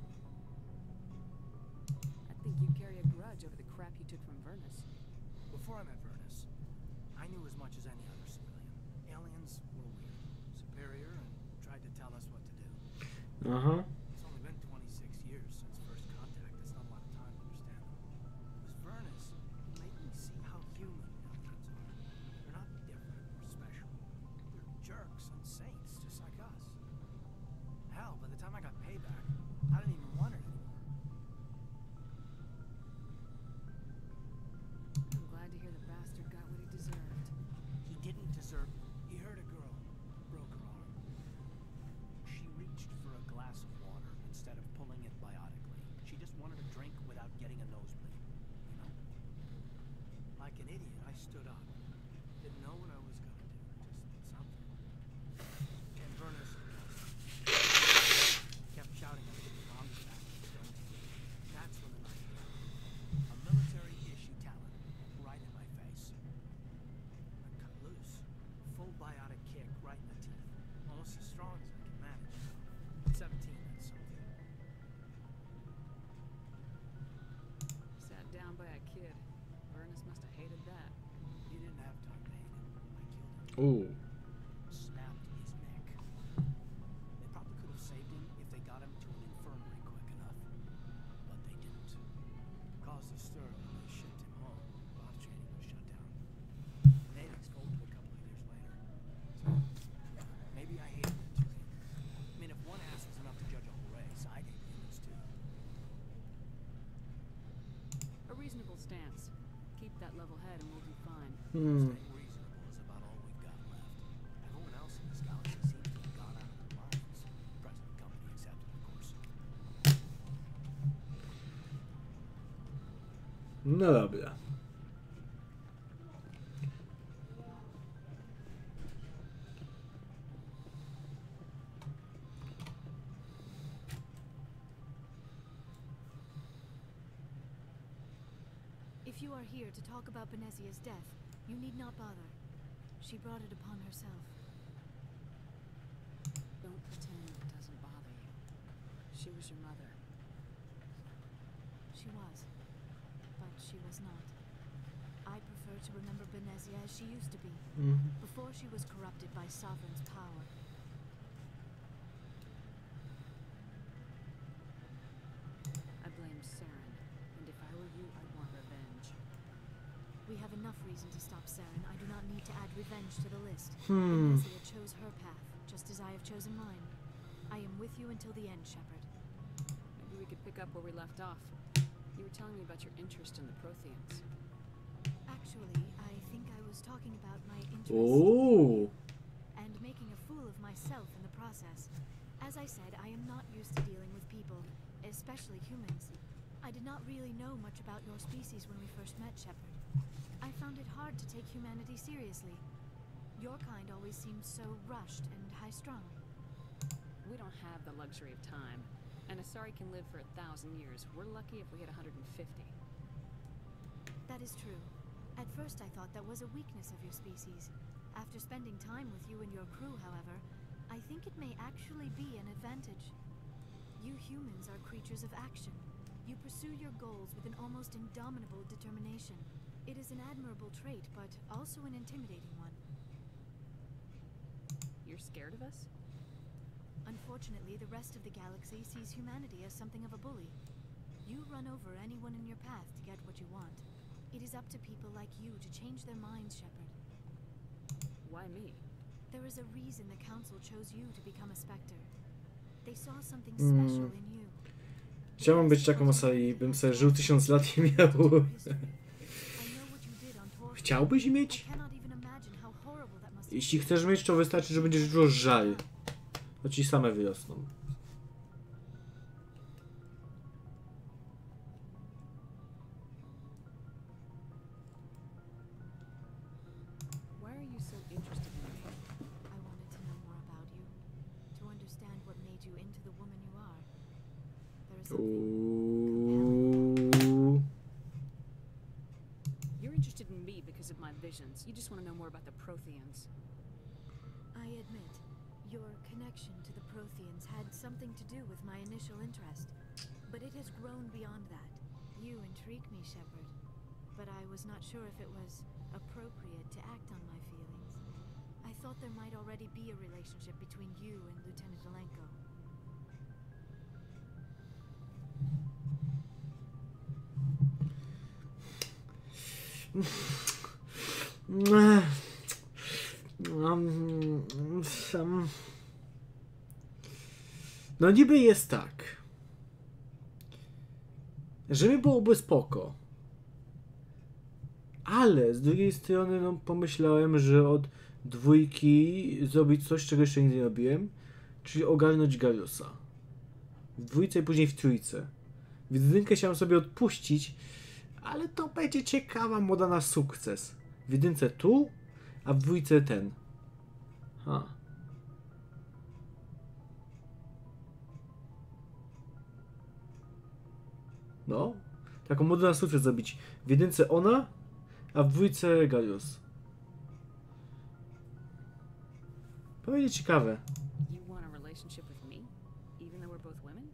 I think you carry a grudge over the crap you took from Vernus. Before I met Vernus, I knew as much as any other civilian. Aliens were weird, superior, and tried to tell us what to do. Uh-huh. It's only been twenty-six years since first contact. That's not a lot of time to understand them. It was Vernus who made me see how human aliens are. They're not different or special. They're jerks and saints, just like us. Hell, by the time I got payback, I didn't even want it anymore. I'm glad to hear the bastard got what he deserved. He didn't deserve it. He hurt a girl, broke her arm. She reached for a glass of water instead of pulling it biotically. She just wanted a drink without getting a nosebleed, you know? Like an idiot, I stood up. Didn't know what I was gonna do, just something. And Vernus kept shouting at me the wrongest act he'd done to me. That's when the night came. A military issue talent right in my face. I cut loose. Full biotic kick right in the teeth. Almost as strong as I can manage. At seventeen, that's something. Sat down by a kid. Vernus must have hated that. He didn't have time to hate him. I killed him. Ooh. Snapped his neck. They probably could have saved him if they got him to an infirmary quick enough. But they didn't. Caused a stir when they shipped him home. Bot training was shut down. Natives folded a couple of years later. So, yeah, maybe I hated him too. I mean, if one ass was enough to judge a whole race, that level head and we'll do fine. Hmm. Staying reasonable is about all we've got left. Everyone else in this galaxy seems to have gone out of their minds. Present company accepted, of course. No dobra. If you are here to talk about Benezia's death, you need not bother. She brought it upon herself. Don't pretend it doesn't bother you. She was your mother. She was. But she was not. I prefer to remember Benezia as she used to be, Mhm. before she was corrupted by Sovereign's power. I blame Saren, and if I were you, I'd want revenge. We have enough reason to stop Saren. I do not need to add revenge to the list. Hmm. Benezia chose her path, just as I have chosen mine. I am with you until the end, Shepard. Maybe we could pick up where we left off. You were telling me about your interest in the Protheans. Actually, I think I was talking about my interest Oh. and making a fool of myself in the process. As I said, I am not used to dealing with people, especially humans. I did not really know much about your species when we first met, Shepard. I found it hard to take humanity seriously. Your kind always seemed so rushed and high-strung. We don't have the luxury of time. And Asari can live for a thousand years. We're lucky if we hit one hundred fifty. That is true. At first I thought that was a weakness of your species. After spending time with you and your crew, however, I think it may actually be an advantage. You humans are creatures of action. You pursue your goals with an almost indomitable determination. It is an admirable trait, but also an intimidating one. You're scared of us? Unfortunately, the rest of the galaxy sees humanity as something of a bully. You run over anyone in your path to get what you want. It is up to people like you to change their minds, Shepard. Why me? There is a reason the Council chose you to become a Spectre. They saw something Mm. special in you. Chciałbym być taką Asari, bym sobie żył tysiąc lat i miał... Chciałbyś mieć? Jeśli chcesz mieć, to wystarczy, że będziesz dużo żal. To ci same wyrosną. Why are you so interested in me? I wanted to know more about you, to understand what made you into the woman you are. There is something Ooh. You're interested in me because of my visions. You just want to know more about the Protheans. I admit, your connection to the Protheans had something to do with my initial interest, but it has grown beyond that. You intrigue me, Shepard, but I was not sure if it was appropriate to act on my feelings. I thought there might already be a relationship between you and Lieutenant Alenko. No niby jest tak, że mi byłoby spoko, ale z drugiej strony no, pomyślałem, że od dwójki zrobić coś, czego jeszcze nigdy nie robiłem, czyli ogarnąć Garusa w dwójce i później w trójce. W jedynkę chciałem sobie odpuścić, ale to będzie ciekawa moda na sukces. W jedynce tu, a w dwójce ten. Ha. No, taką modę na sukces zrobić. W jedynce ona, a w dwójce Garus. To będzie ciekawe. You want a relationship with me, even though we're both women?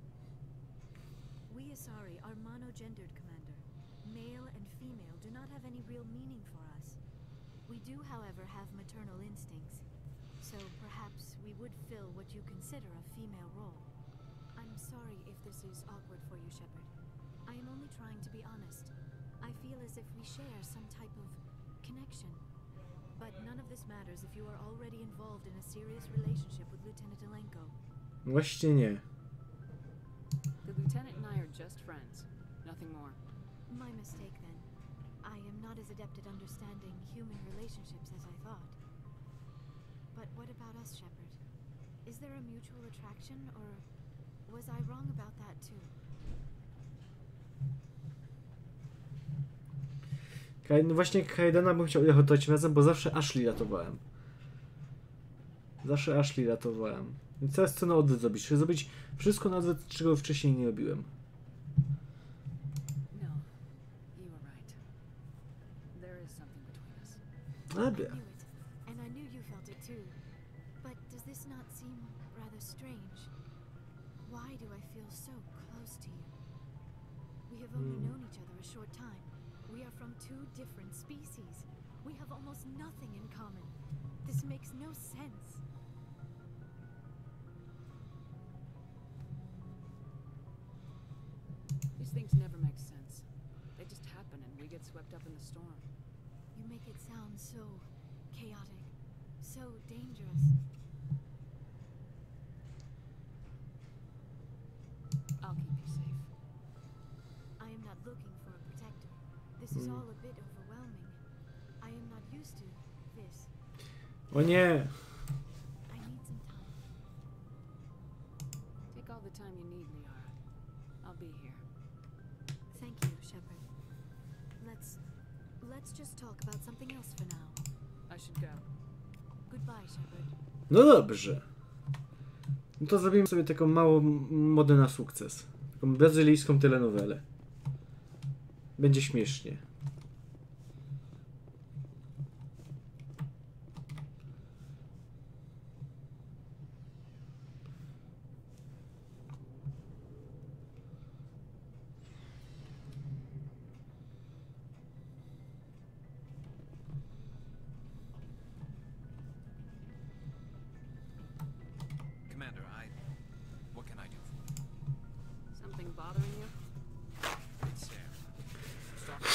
We Asari are monogendered, Commander. Male and female do not have any real meaning for us. We do, however, have maternal instincts, so perhaps we would fill what you consider a female role. I'm sorry if this is awkward for you, Shepard. I am only trying to be honest. I feel as if we share some type of connection. But none of this matters if you are already involved in a serious relationship with Lieutenant Alenko. Właśnie nie. The lieutenant and I are just friends, nothing more. My mistake then. I am not not as adept at understanding human relationships as I thought. But what about us, Shepard? Is there a mutual attraction, or was I wrong about that too? No właśnie Kaidana bym chciał jechać razem, bo zawsze Ashley ratowałem. Zawsze Ashley ratowałem. Więc teraz chcę na odwrót zrobić. Chcę zrobić wszystko na odwrót, czego wcześniej nie robiłem. No, you were right. There is something between us. Dobra. I knew it, and I knew you felt it too. But does this not seem rather strange? Why do I feel so close to you? We have only Hmm. known each other a short time. We are from two different species. We have almost nothing in common. This makes no sense. These things never make sense. They just happen and we get swept up in the storm. You make it sound so chaotic, so dangerous. I'll keep you safe. I am not looking for a protector. This is Hmm. all a bit overwhelming. I am not used to this. O nie! I need some time. Take all the time you need, Liara. I'll be here. Thank you, Shepard. Let's let's just talk about something else for now. I should go. Goodbye, Shepard. No dobrze. No to zrobimy sobie taką małą modę na sukces. Taką brazylijską telenowelę. Będzie śmiesznie. Commander, I... What can I do for you? Something bothering you? It's Sarah. Start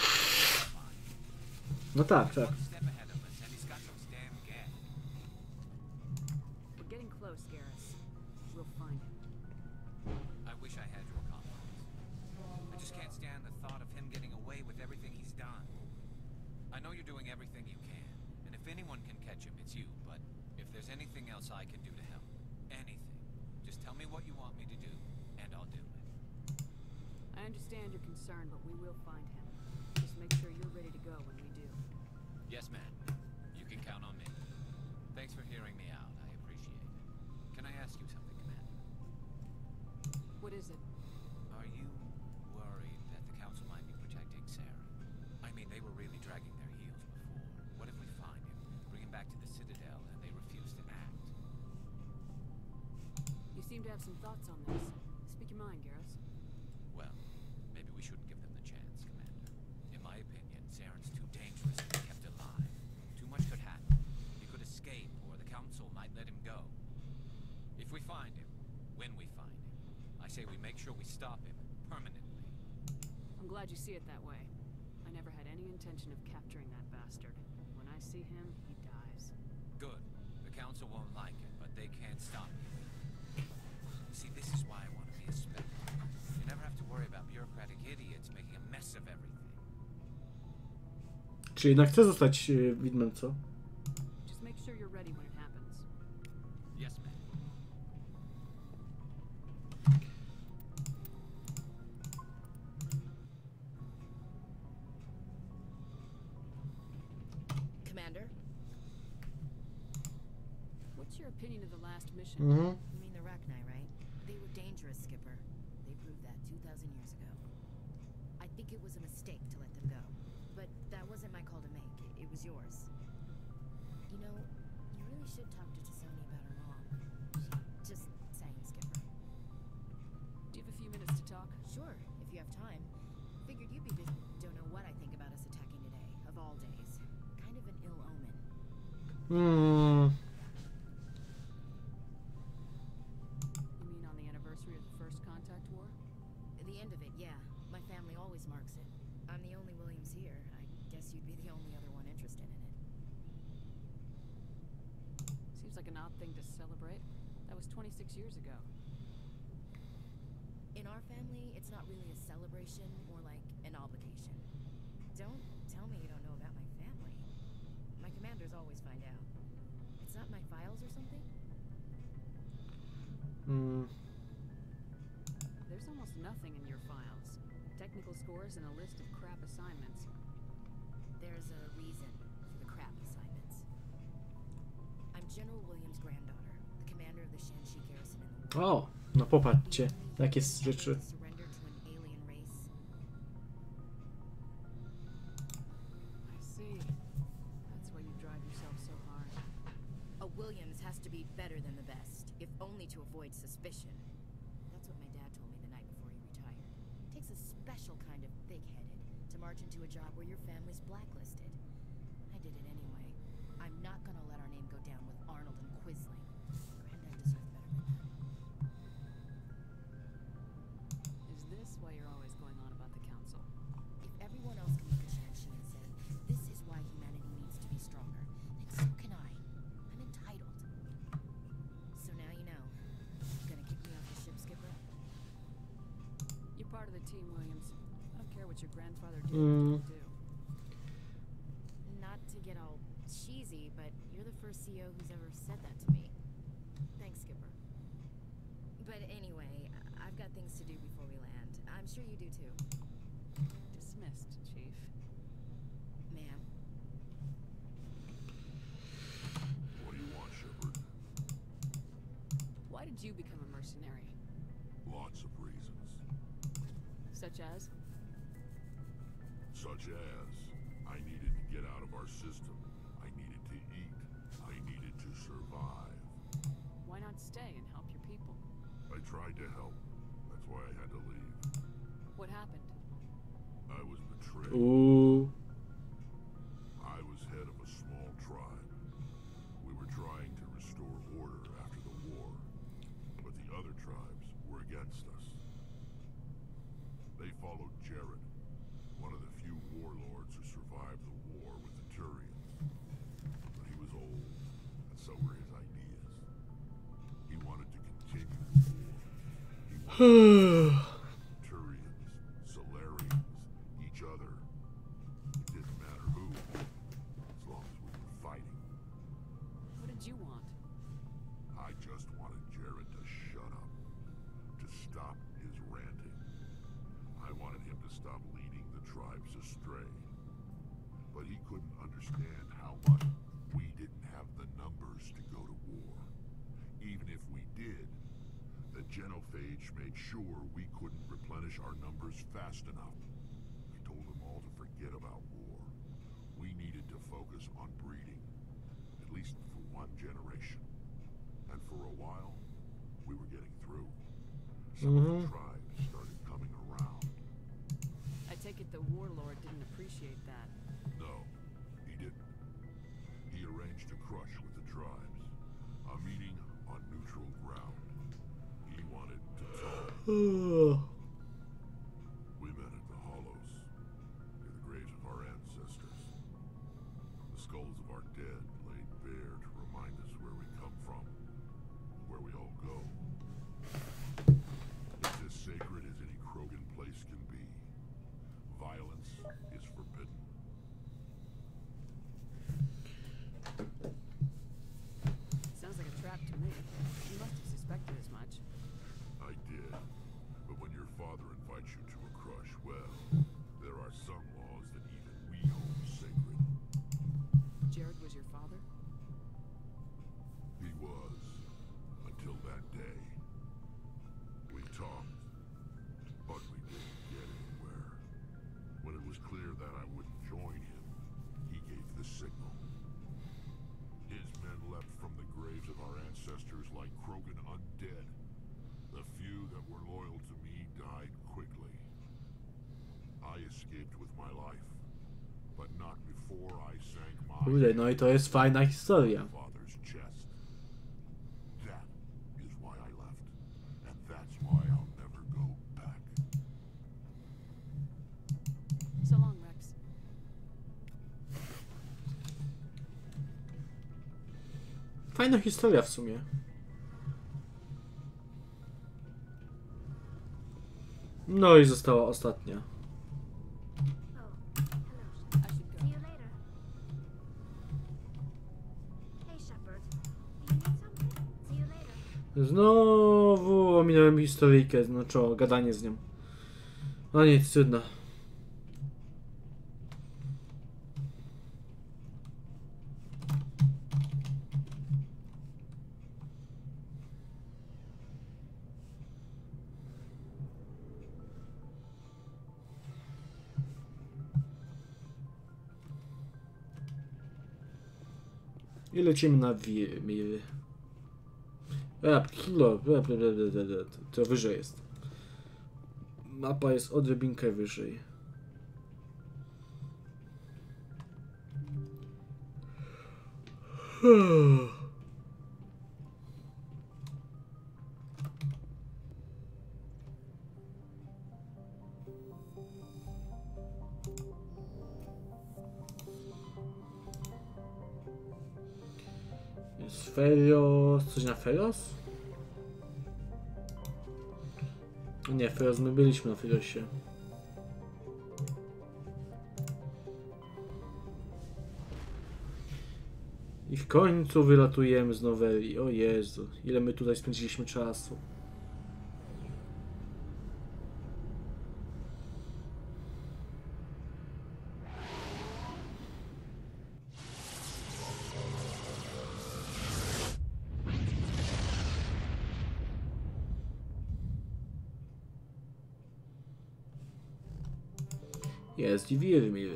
No tak, tak. step ahead of us, and he's got those damn gas. We're getting close, Garrus. We'll find him. I wish I had your confidence. I just can't stand the thought of him getting away with everything he's done. I know you're doing everything you can, and if anyone can catch him, it's you, but if there's anything else I can do to help, anything, just tell me what you want me to do, and I'll do it. I understand your concern, but we will find him. Just make sure you're ready to go when we do. Yes, ma'am. You can count on me. Thanks for hearing me out. I appreciate it. Can I ask you something, Commander? What is it? Are you worried that the Council might be protecting Sarah? I mean, they were really dragging their heels before. What if we find him, bring him back to the Citadel, and they refuse to act? You seem to have some thoughts on this. Speak your mind, Garrus. Well, maybe we shouldn't give them the chance, Commander. In my opinion, Zaren's too dangerous to be kept alive. Too much could happen. He could escape, or the Council might let him go. If we find him, when we find him, I say we make sure we stop him permanently. I'm glad you see it that way. I never had any intention of capturing that bastard. When I see him, he dies. Good. The Council won't like it, but they can't stop him. You see, this is why I want to be a Spectre. You never have to worry about bureaucratic idiots making a mess of everything. Czy jednak chcę zostać e, widmem, co? Just make sure you're ready when it happens. Yes, ma'am. Commander? What's your opinion of the last mission? Mhm. You mean the Rachni, right? They were dangerous, Skipper. They proved that two thousand years ago. I think it was a mistake to let them go. But that wasn't my call to make. It, it was yours. You know, you really should talk to T'Soni about her mom. She, just saying, Skipper. Do you have a few minutes to talk? Sure, if you have time. Figured you'd be busy. Don't know what I think about us attacking today, of all days. Kind of an ill omen. Hmm. You mean on the anniversary of the first contact war? The end of it, yeah. My family always marks it. I'm the only Williams here. I guess you'd be the only other one interested in it. Seems like an odd thing to celebrate. That was twenty-six years ago. In our family, it's not really a celebration, more like an obligation. Don't tell me Insiders always find out. It's not my files or something? Hmm. There's almost nothing in your files. Technical scores and a list of crap assignments. There's a reason for the crap assignments. I'm General Williams' granddaughter, the commander of the Shanxi garrison in the war. O, no popatrzcie, jakie rzeczy. Surrendered to an alien race. I see. That's why you drive yourself so hard. A Williams has to be better than the best, if only to avoid suspicion. That's what my dad told me the night before he retired. It takes a special kind of big-headed to march into a job where your family's blacklisted. I did it anyway. I'm not gonna let our name go down with Arnold and Quisling. Granddad deserves better than that. Is this why you're always going on about the council? If everyone else can look at Shanxi and say, this is why humanity needs to be stronger, then so can I. I'm entitled. So now you know. Gonna kick me off the ship, Skipper? You're part of the team, Williams. I don't care what your grandfather did Mm. or didn't do. Not to get all cheesy, but you're the first C E O who's ever said that to me. Thanks, Skipper. But anyway, I- I've got things to do before we land. I'm sure you do too. Dismissed, Chief. Ma'am. What do you want, Shepard? Why did you become a mercenary? Lots of reasons. Such as? Such as, I needed to get out of our system. I needed to eat. I needed to survive. Why not stay and help your people? I tried to help. That's why I had to leave. What happened? I was betrayed. Ooh. I was head of a small tribe. We were trying to restore order after the war, but the other tribes were against us. They followed Jared, one of the few warlords who survived the war with the Turians. But he was old, and so were his ideas. He wanted to continue the war. He wanted Turians, Solarians, each other. It didn't matter who, as long as we were fighting. What did you want? I just wanted Jared to shut up, to stop his ranting. I wanted him to stop leading the tribes astray. But he couldn't understand how much we didn't have the numbers to go to war. Even if we did, the genophage made sure we couldn't replenish our numbers fast enough. I told them all to forget about war. We needed to focus on breeding, at least for one generation. And for a while, we were getting through. Some of the tribes started coming around. I take it the warlord didn't appreciate that. No, he didn't. He arranged a crush with the tribes. A meeting on neutral ground. He wanted to talk. We met at the Hollows, near the graves of our ancestors. The skulls of our dead laid bare to remind us where we come from, and where we all go. It's as sacred as any Krogan place can be. Violence is forbidden. Sounds like a trap to me. You must have suspected as much. I did. But when your father invites you to a crush, well, there are some laws that even we hold sacred. Jared was your father? He was. Until that day. We talked, but we didn't get anywhere. When it was clear that I wouldn't join him, he gave the signal. His men leapt from the graves of our ancestors like Krogan undead. The few that were loyal to me died quickly. I escaped with my life, but not before I sank my Kurde, no i to jest fajna historia. father's chest. That is why I left, and that's why I'll never go back. So long, Rex. Fajna historia w sumie. No i została ostatnia. Znowu ominąłem historyjkę, no czo, gadanie z nią. No nic, trudno. I lecimy na Mir. A, kilo, to wyżej jest. Mapa jest odrobinkę wyżej. Jest Ferios... Coś na Ferios? Nie, Ferios, my byliśmy na Feriosie. I w końcu wylatujemy z Noweli. O Jezu, ile my tutaj spędziliśmy czasu. Jest i Wirmir.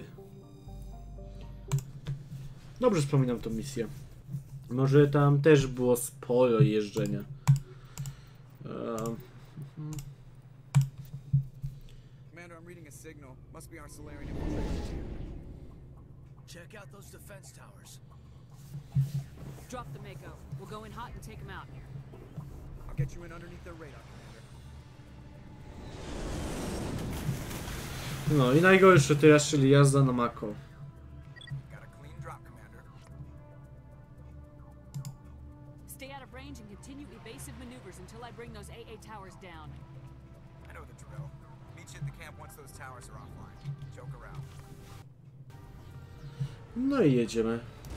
Dobrze wspominam tą misję. Może tam też było sporo jeżdżenia. Um. Commander, I'm reading a signal. Must be our Solarian infiltrators here. Check out those defense towers. Drop the Mako. We'll go in hot and take them out. I'll get you in underneath their radar, Commander. No i najgorsze teraz, czyli jazda na Mako. Got a clean drop, Commander. Stay out of range and continue evasive maneuvers until I bring those A A towers down. I know the drill. Meet you at the camp once those towers are offline. Joke around. No i jedziemy.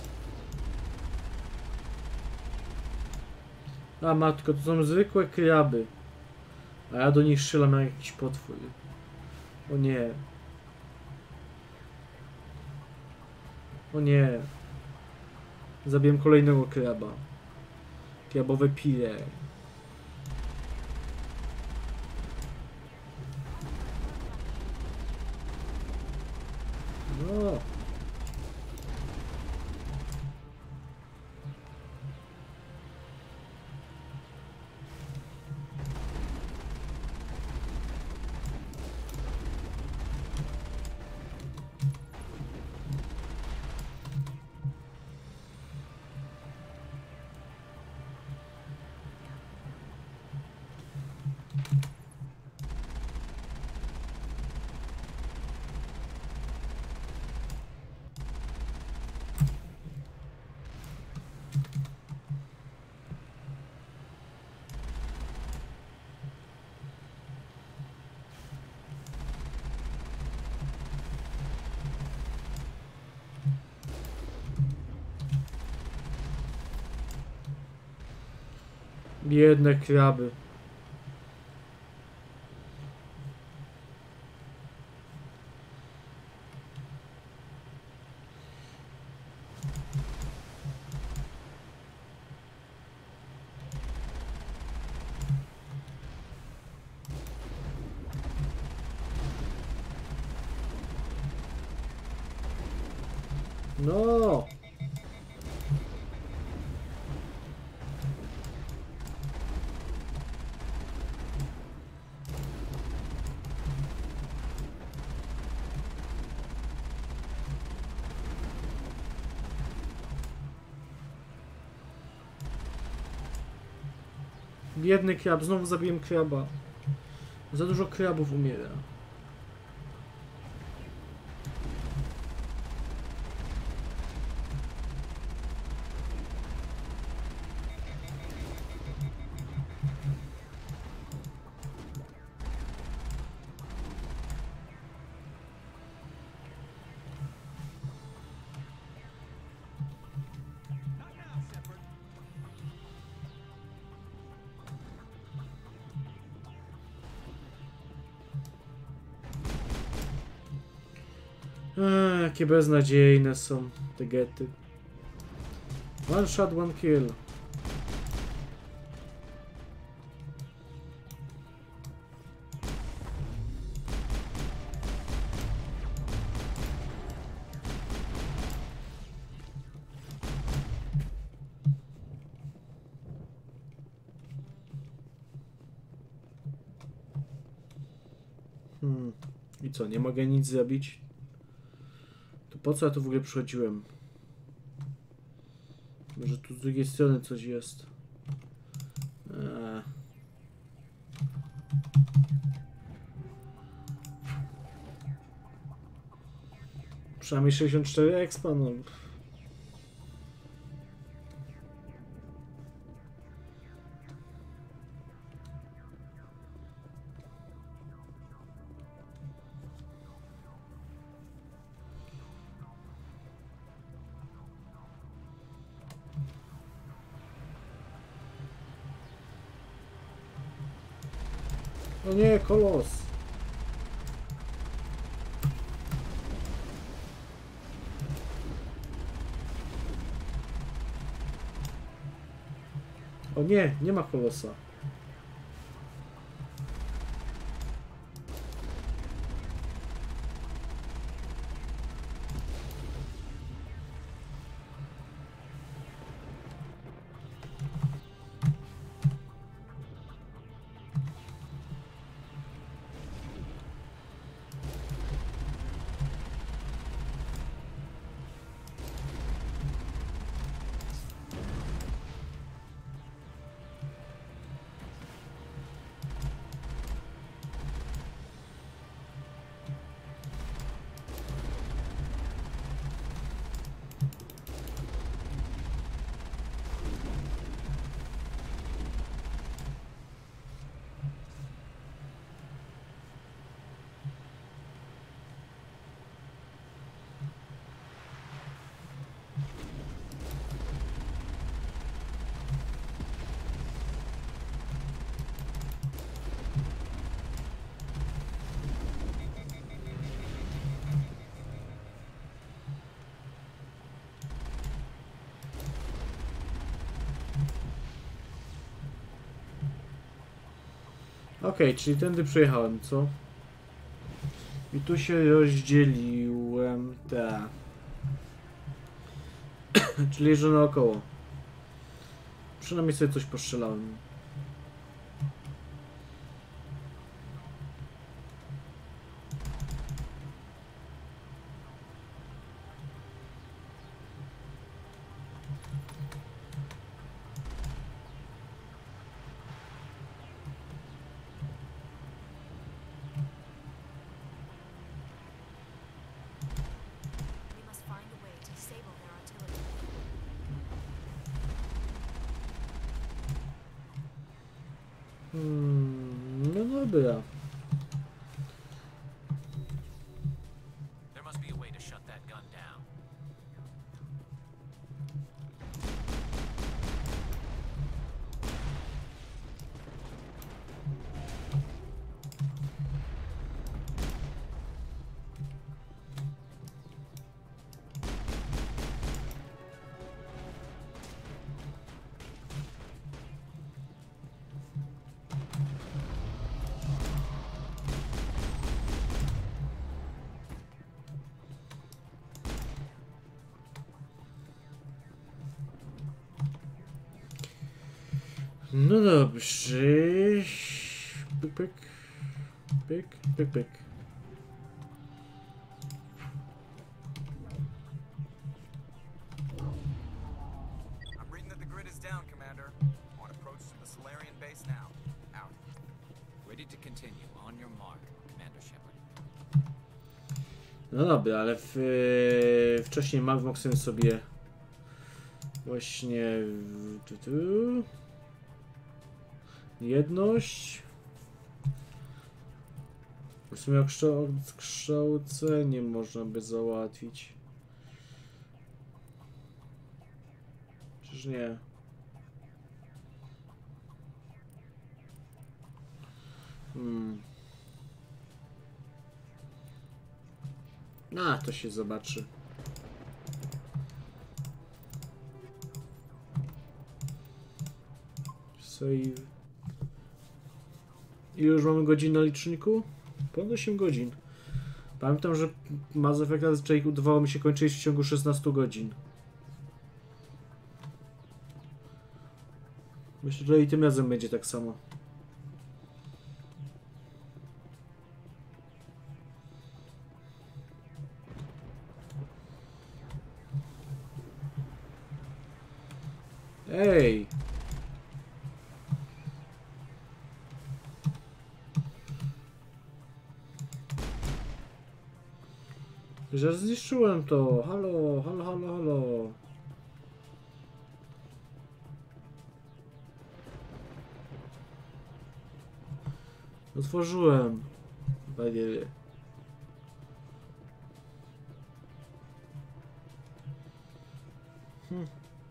A matko, to są zwykłe kraby. A ja do nich strzelam jak jakiś potwór. O nie. O nie. Zabiłem kolejnego kraba. Krabowe pile. No. Biedne kraby. No. Biedny krab, znowu zabiłem kraba. Za dużo krabów umiera. jakie beznadziejne są te gety. One shot, one kill. Hmm. I co, nie mogę nic zrobić? To po co ja tu w ogóle przychodziłem? Może tu z drugiej strony coś jest. Eee. Przynajmniej sześćdziesiąt cztery expa, no. O nie, kolos! O nie, nie ma kolosa. Okej, okay, czyli tędy przejechałem, co? I tu się rozdzieliłem, tak. Czyli jeżdżę naokoło. Przynajmniej sobie coś postrzelałem. Hmm, no dobra. There must be a way to shut that gun down. No dobrze. Pyk, pyk. Pyk, pyk, pyk. I'm reading that the grid is down, Commander. On approach to the Solarian base now. Out. Ready to continue. On your mark, Commander Shepard. No dobra, ale w, wcześniej Magmoxen sobie właśnie tu, tu. Jedność. W sumie kształcenie można by załatwić. Czyż nie? Hmm. A, to się zobaczy. Save. Ile już mamy godzin na liczniku? Ponad osiem godzin. Pamiętam, że Mass Effect zazwyczaj udawało mi się kończyć w ciągu szesnastu godzin. Myślę, że i tym razem będzie tak samo. Ej! Że zniszczyłem to. Halo, halo, halo, halo. Otworzyłem. Bariery. Hmm.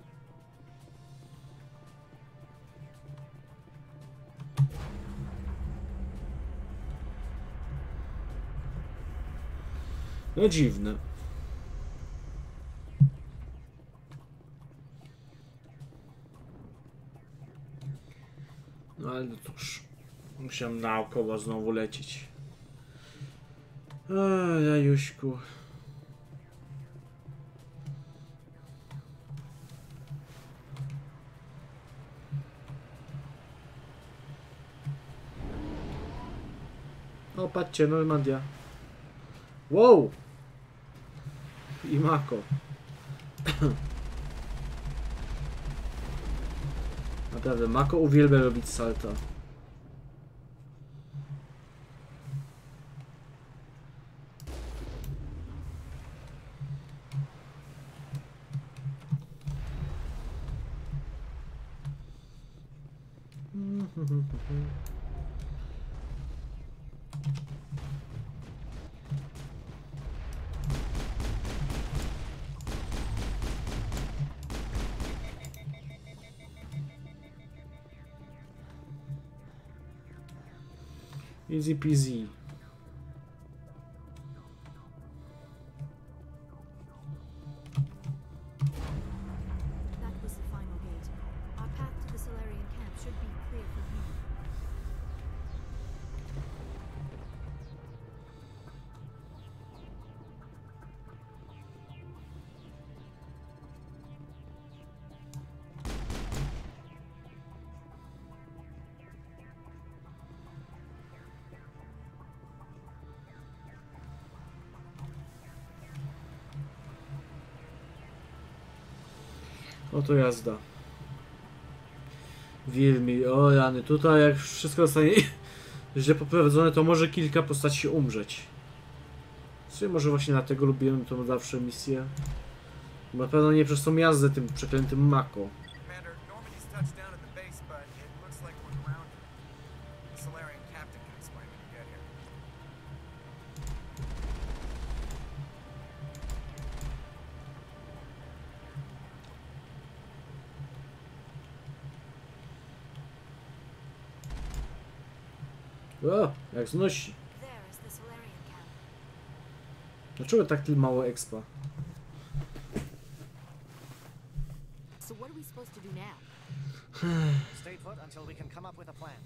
No dziwne. No ale cóż, musiałem naokoło znowu lecieć. A, jajuśku. O, patrzcie, Normandia. Wow! I Mako. Naprawdę, Mako uwielbia robić salta. Easy peasy. That was the final gate. Our path to the Solarian camp should be clear from here. Oto jazda. Wilmi, o rany, tutaj jak wszystko zostanie źle poprowadzone, to może kilka postaci umrzeć. Czyli może właśnie dlatego lubiłem tą zawsze misję. Na pewno nie przez tą jazdę tym przeklętym Mako. O, jak znosi. Dlaczego tak tyle mało expa? So what are we supposed to do now? Stay put until we can come up with a plan.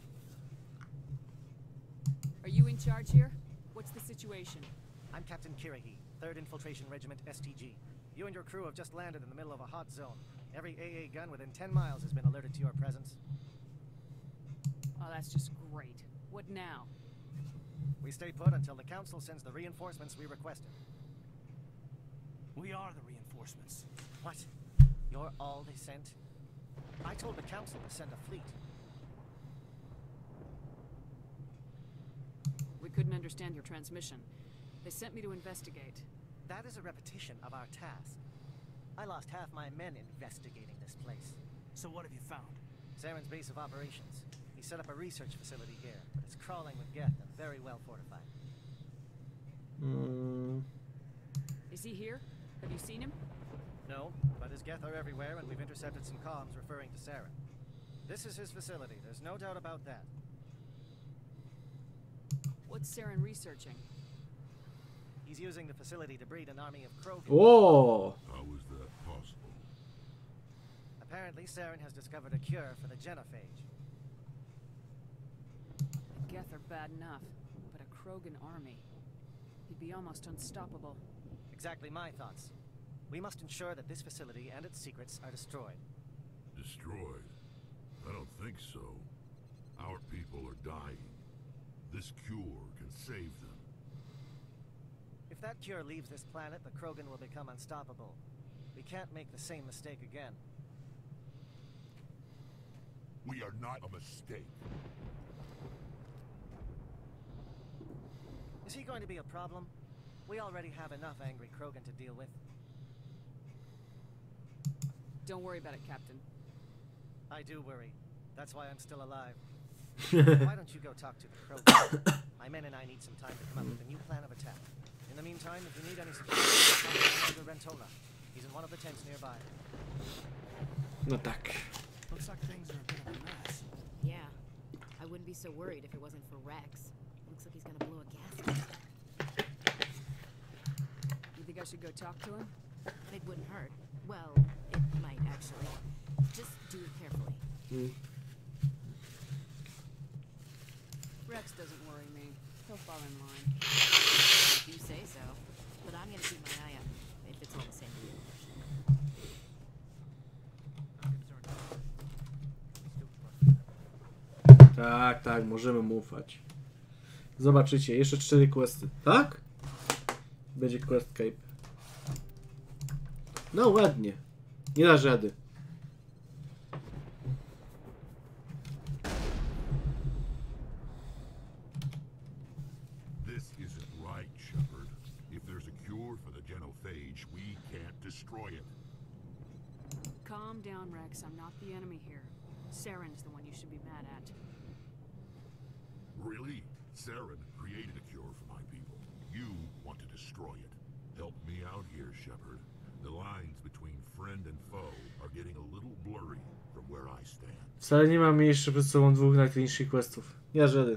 Are you in charge here? What's the situation? I'm Captain Kirigi, third Infiltration Regiment S T G. You and your crew have just landed in the middle of a hot zone. Every A A gun within ten miles has been alerted to your presence. Oh, that's just great. What now? We stay put until the Council sends the reinforcements we requested. We are the reinforcements. What? You're all they sent? I told the Council to send a fleet. We couldn't understand your transmission. They sent me to investigate. That is a repetition of our task. I lost half my men investigating this place. So what have you found? Saren's base of operations. He set up a research facility here, but it's crawling with Geth and very well fortified. Mm. Is he here? Have you seen him? No, but his Geth are everywhere, and we've intercepted some comms referring to Saren. This is his facility, there's no doubt about that. What's Saren researching? He's using the facility to breed an army of Krogan. Whoa! How is that possible? Apparently, Saren has discovered a cure for the genophage. The Geth are bad enough, but a Krogan army. He'd be almost unstoppable. Exactly my thoughts. We must ensure that this facility and its secrets are destroyed. Destroyed? I don't think so. Our people are dying. This cure can save them. If that cure leaves this planet, the Krogan will become unstoppable. We can't make the same mistake again. We are not a mistake. Is he going to be a problem? We already have enough angry Krogan to deal with. Don't worry about it, Captain. I do worry. That's why I'm still alive. Why don't you go talk to the Krogan? My men and I need some time to come up with a new plan of attack. In the meantime, if you need any support, come to Commander Rentola. He's in one of the tents nearby. No tak. Looks like things are a bit of a mess. Yeah. I wouldn't be so worried if it wasn't for Rex. Looks like he's gonna blow a gasket. You think I should go talk to him? It wouldn't hurt. Well, it might actually. Just do it carefully. Mm. Rex doesn't worry me. He'll fall in line. If you say so. But I'm gonna keep my eye out. If it's all the same to you. Tak, tak, możemy mu ufać. Zobaczycie, jeszcze cztery questy. Tak? Będzie quest cape. No ładnie. Nie da rady. This isn't right, Shepard. If there's a cure for the genophage, we can't destroy it. Calm down, Rex. I'm not the enemy here. Saren's the one you should be mad at. Really? Saren created a cure for my people. You want to destroy it. Help me out here, Shepard. The lines between friend and foe are getting a little blurry from where I stand. Wcale nie mam jeszcze przed sobą dwóch najtrudniejszych questów. Nie da rady.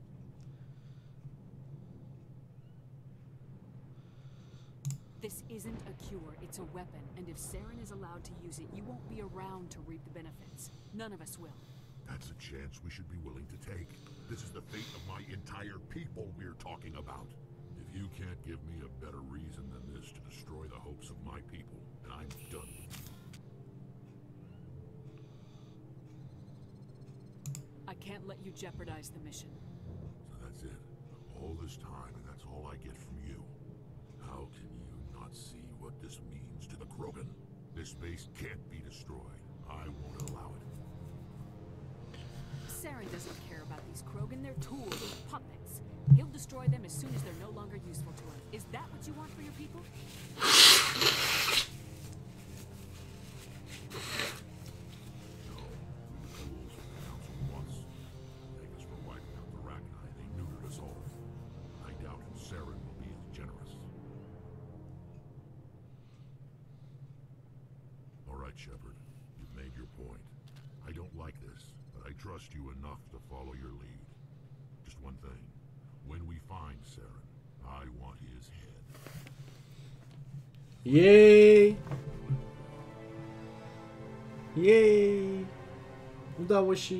This isn't a cure, it's a weapon, and if Saren is allowed to use it, you won't be around to reap the benefits. None of us will. That's a chance we should be willing to take. This is the fate of my entire people we're talking about. If you can't give me a better reason than this to destroy the hopes of my people, then I'm done with you. I can't let you jeopardize the mission. So that's it. All this time, and that's all I get from you. How can you not see what this means to the Krogan? This base can't be destroyed. I won't allow it. Saren doesn't care about these Krogan. They're tools, puppets. He'll destroy them as soon as they're no longer useful to him. Is that what you want for your people? No. The tools of the Council once. Take us for wiping out the Rachni. They neutered us all. I doubt Saren will be as generous. All right, Shepard. You've made your point. I don't like this, but I trust you enough to follow your lead. Just one thing. When we find Saren, I want his head. Jej! Jej! Udało się.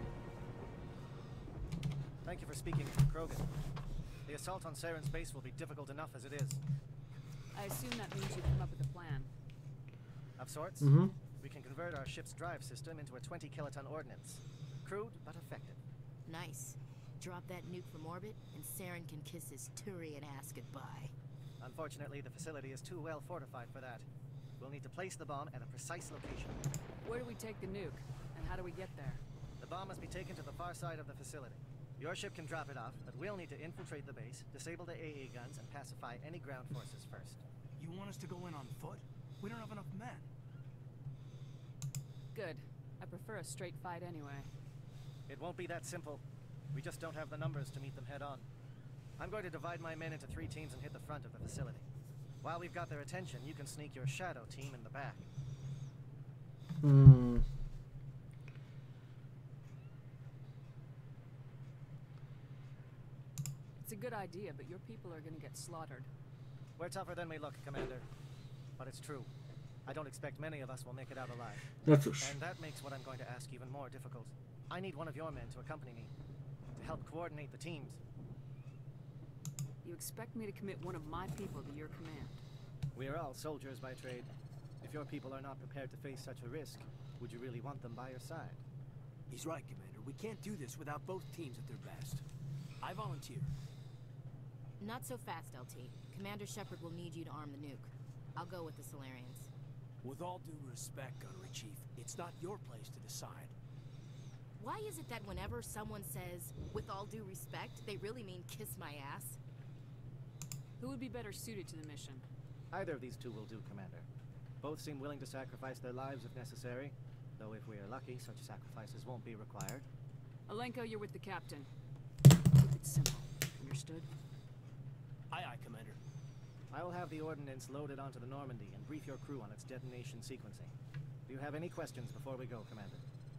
Thank you for speaking to Krogan. The assault on Saren's base will be difficult enough as it is. I assume that means you've come up with a plan. Of sorts? Mm-hmm. We can convert our ship's drive system into a twenty kiloton ordnance. Crude, but effective. Nice. Drop that nuke from orbit, and Saren can kiss his Turian ass goodbye. Unfortunately, the facility is too well fortified for that. We'll need to place the bomb at a precise location. Where do we take the nuke? And how do we get there? The bomb must be taken to the far side of the facility. Your ship can drop it off, but we'll need to infiltrate the base, disable the A A guns, and pacify any ground forces first. You want us to go in on foot? We don't have enough men. Good. I prefer a straight fight anyway. It won't be that simple. We just don't have the numbers to meet them head on. I'm going to divide my men into three teams and hit the front of the facility. While we've got their attention, you can sneak your shadow team in the back. Hmm. It's a good idea, but your people are going to get slaughtered. We're tougher than we look, Commander. But it's true. I don't expect many of us will make it out alive. No cóż. And that makes what I'm going to ask even more difficult. I need one of your men to accompany me, to help coordinate the teams. You expect me to commit one of my people to your command? We are all soldiers by trade. If your people are not prepared to face such a risk, would you really want them by your side? He's right, Commander. We can't do this without both teams at their best. I volunteer. Not so fast, L T. Commander Shepard will need you to arm the nuke. I'll go with the Solarians. With all due respect, Gunnery Chief, it's not your place to decide. Why is it that whenever someone says, with all due respect, they really mean kiss my ass? Who would be better suited to the mission? Either of these two will do, Commander. Both seem willing to sacrifice their lives if necessary, though if we are lucky, such sacrifices won't be required. Alenko, you're with the captain. Keep it simple. Understood? Aye, aye, Commander. I will have the ordnance loaded onto the Normandy and brief your crew on its detonation sequencing. Do you have any questions before we go, Commander?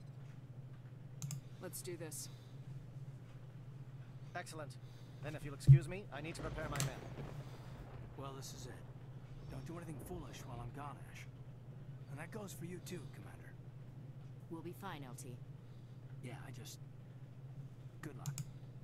Let's do this. Excellent. Then if you'll excuse me, I need to prepare my men. Well, this is it. Don't do anything foolish while I'm gone, Ash. And that goes for you too, Commander. We'll be fine, L T. Yeah, I just... Good luck.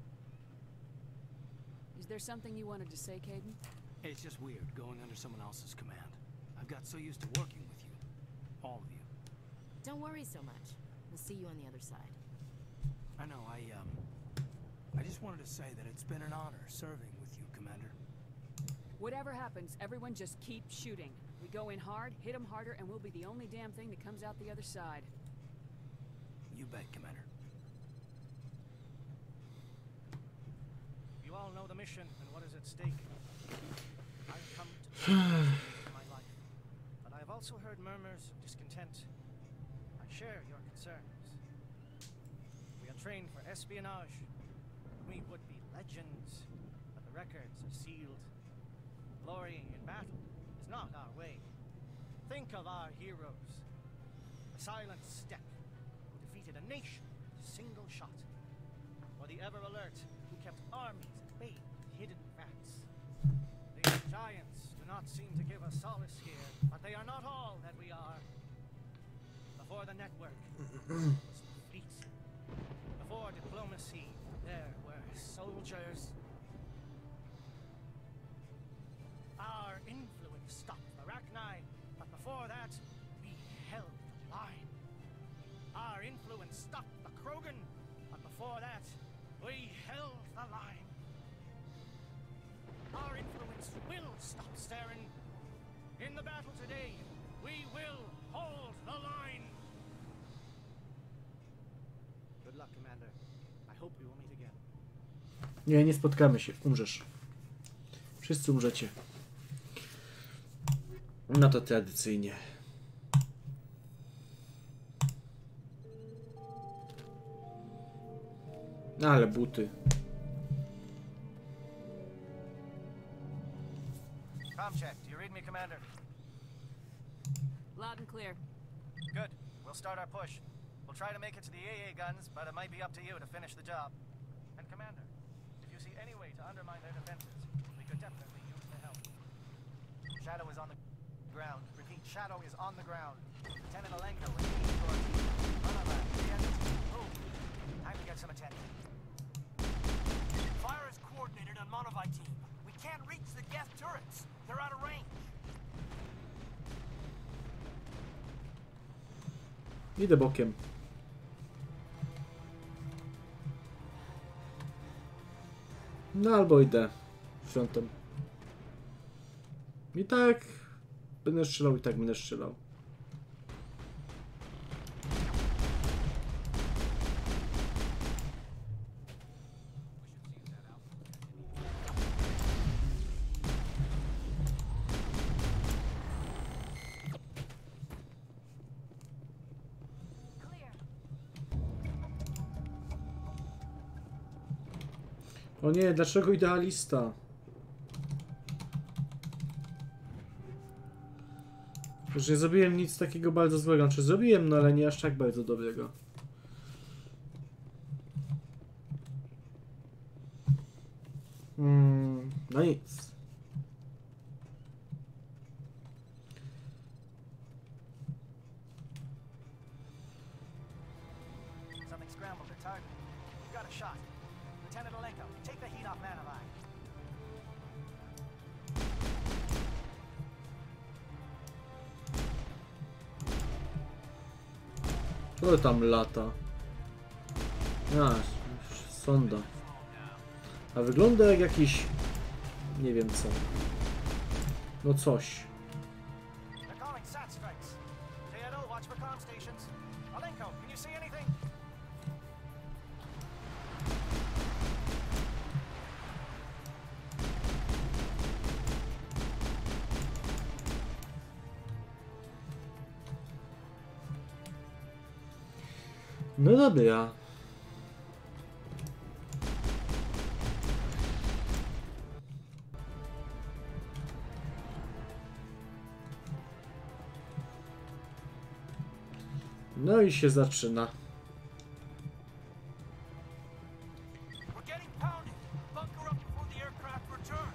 Is there something you wanted to say, Caden? It's just weird going under someone else's command. I've got so used to working with you. All of you. Don't worry so much. We'll see you on the other side. I know, I, um... I just wanted to say that it's been an honor serving with you, Commander. Whatever happens, everyone just keep shooting. We go in hard, hit them harder, and we'll be the only damn thing that comes out the other side. You bet, Commander. You all know the mission and what is at stake. I've come to save my life, but I've also heard murmurs of discontent. I share your concerns. We are trained for espionage. We would be legends, but the records are sealed. Glory in battle is not our way. Think of our heroes. The Silent Step, who defeated a nation with a single shot. Or the Ever Alert, who kept armies at bay with hidden facts. These giants do not seem to give us solace here, but they are not all that we are. Before the network was the fleet. Before diplomacy, there were soldiers. Our influence stopped the Arachni, but before that, we held the line. Our influence stopped the Krogan, but before that, we held the line. Our influence will stop Saren. In the battle today, we will hold the line. Good luck, Commander. I hope we will meet again. Nie, nie spotkamy się. Umrzesz. Wszyscy umrzecie. No to tradycyjnie. Ale buty. Com check. Do you read me, Commander? Loud and clear. Good. We'll start our push. We'll try to make it to the A A guns, but it might be up to you to finish the job. And Commander, if you see any way to undermine their defenses, we could definitely use the help. Shadow is on the ground. Repeat, Shadow is on the ground. Lieutenant Alenko is leading your team. Run on that. Move. Time to get some attention. Fire is coordinated on Monavite team. We can't reach the Geth turrets. They're out of range. Idę bokiem. No albo idę frontem. I tak będę strzelał, i tak będę strzelał. O nie, dlaczego idealista? Już nie zrobiłem nic takiego bardzo złego. Znaczy zrobiłem, no ale nie aż tak bardzo dobrego. Hmm, no nic. They'd scrambled their target. We've got a shot. Lieutenant Alenko, take the heat off Man Alive. Co tam lata? A, sonda. A wygląda jak jakiś... nie wiem co. No coś. They're calling sat strikes. J R O, watch for comm stations. Alenko, can you see anything? No dobra. No i się zaczyna. We're getting pounded. Bunker up before the aircraft return.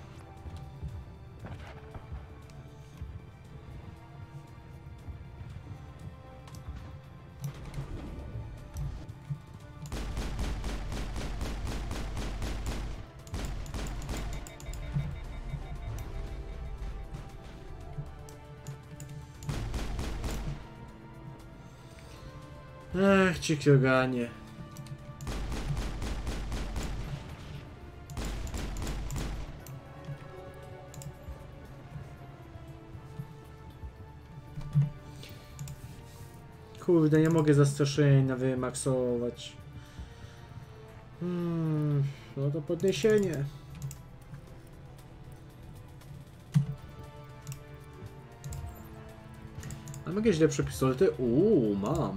Ech, ci kioganie. Kurde, nie mogę zastraszenia wymaksować. Hmm, no to podniesienie. A mam jakieś lepsze pistolety? Uuu, mam.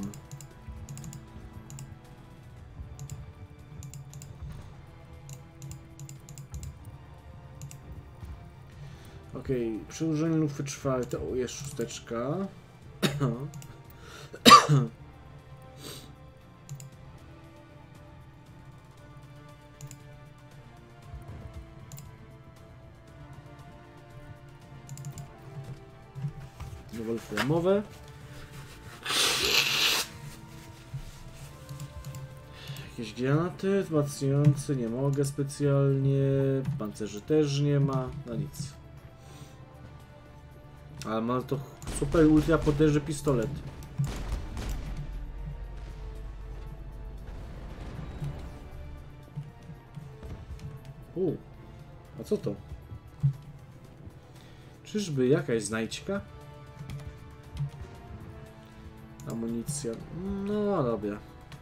Okej, okay, przy użyciu lufy czwarte, o, jest szósteczka. Wolframowe. Jakieś granaty wzmacniające, nie mogę specjalnie. Pancerzy też nie ma, no nic. Ale ma to super ultra potężny pistolet. U, a co to? Czyżby jakaś znajdźka? Amunicja. No dobra.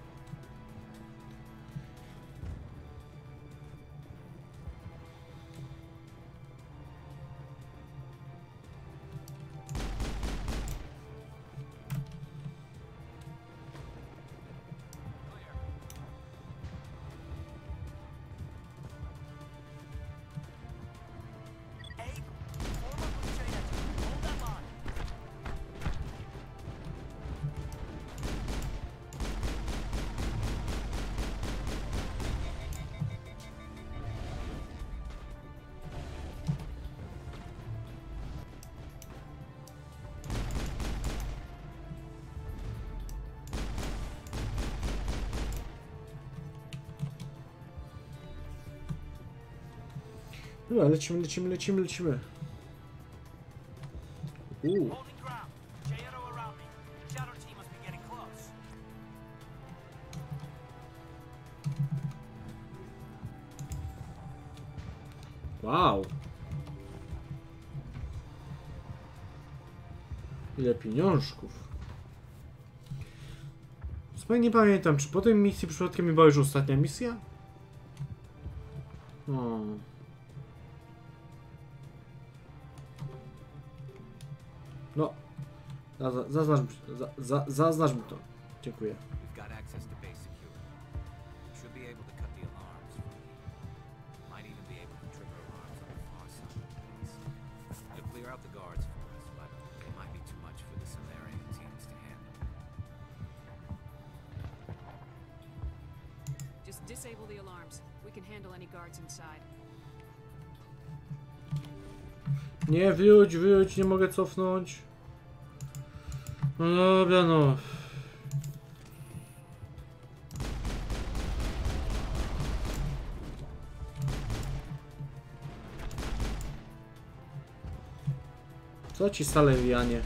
Dobra, lecimy, lecimy, lecimy, lecimy. Uuu. Wow. Ile pieniążków. Zupełnie nie pamiętam, czy po tej misji przypadkiem mi była już ostatnia misja? O. No, zaznacz, za, za, zaznacz mi to. Dziękuję. Just disable the alarms. We can handle any guards inside. Nie, wyjdź, wyjdź, nie mogę cofnąć. No dobra, no. Co ci Salerianie?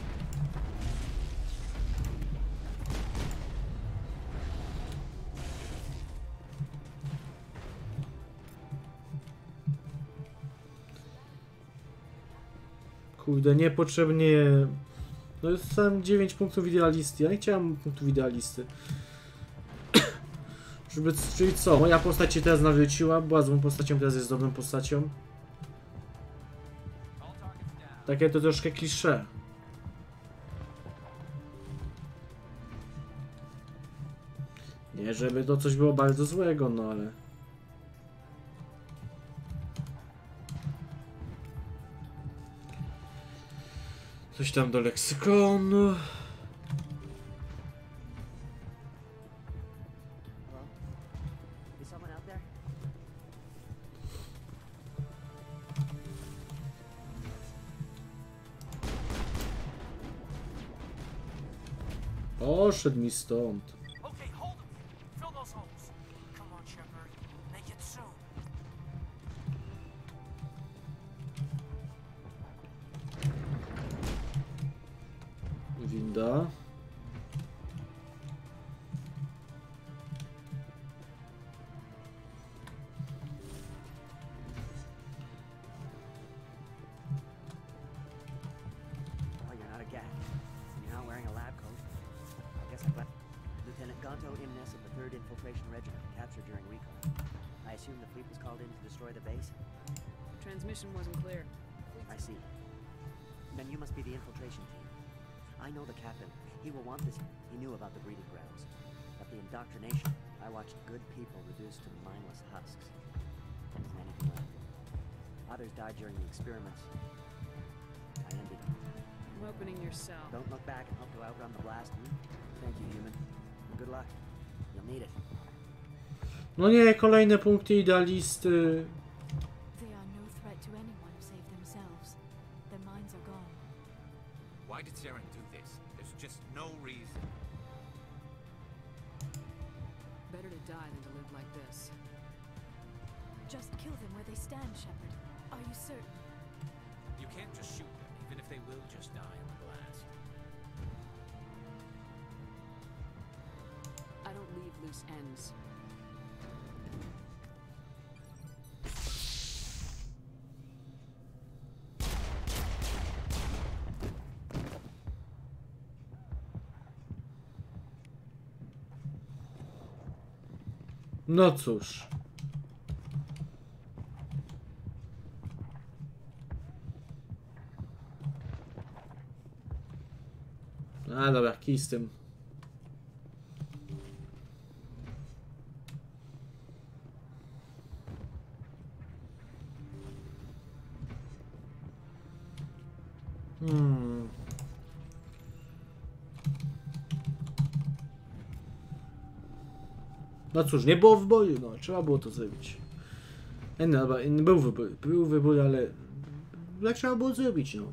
Kurde, niepotrzebnie. No jest sam dziewięć punktów idealisty. Ja nie chciałem punktów idealisty. Żeby, czyli co? Moja postać się teraz nawróciła, była złą postacią, teraz jest dobrą postacią. Takie to troszkę klisze. Nie, żeby to coś było bardzo złego, no ale... Coś tam do leksykonu. Poszedł mi stąd. Winda. Transmission wasn't clear. I see. Then you must be the infiltration team. I know the captain. He will want this. He knew about the breeding grounds. But the indoctrination, I watched good people reduced to mindless husks. There isn't anything left. Others died during the experiments. I ended them. I'm opening your cell. Don't look back and hope to outrun the blast. Hmm? Thank you, human. And good luck. You'll need it. No nie, kolejne punkty idealisty. Why did Saren do this? There's just no reason. Better to die than to live like this. Just kill them where they stand, Shepard. Are you certain? You can't just shoot them, even if they will just die in the blast. I don't leave loose ends. No cóż. A dobra, kij z tym. Hmm. No cóż, nie było wyboru, no, trzeba było to zrobić. Nie, no, był wybór, był wybór, ale jak trzeba było zrobić, no.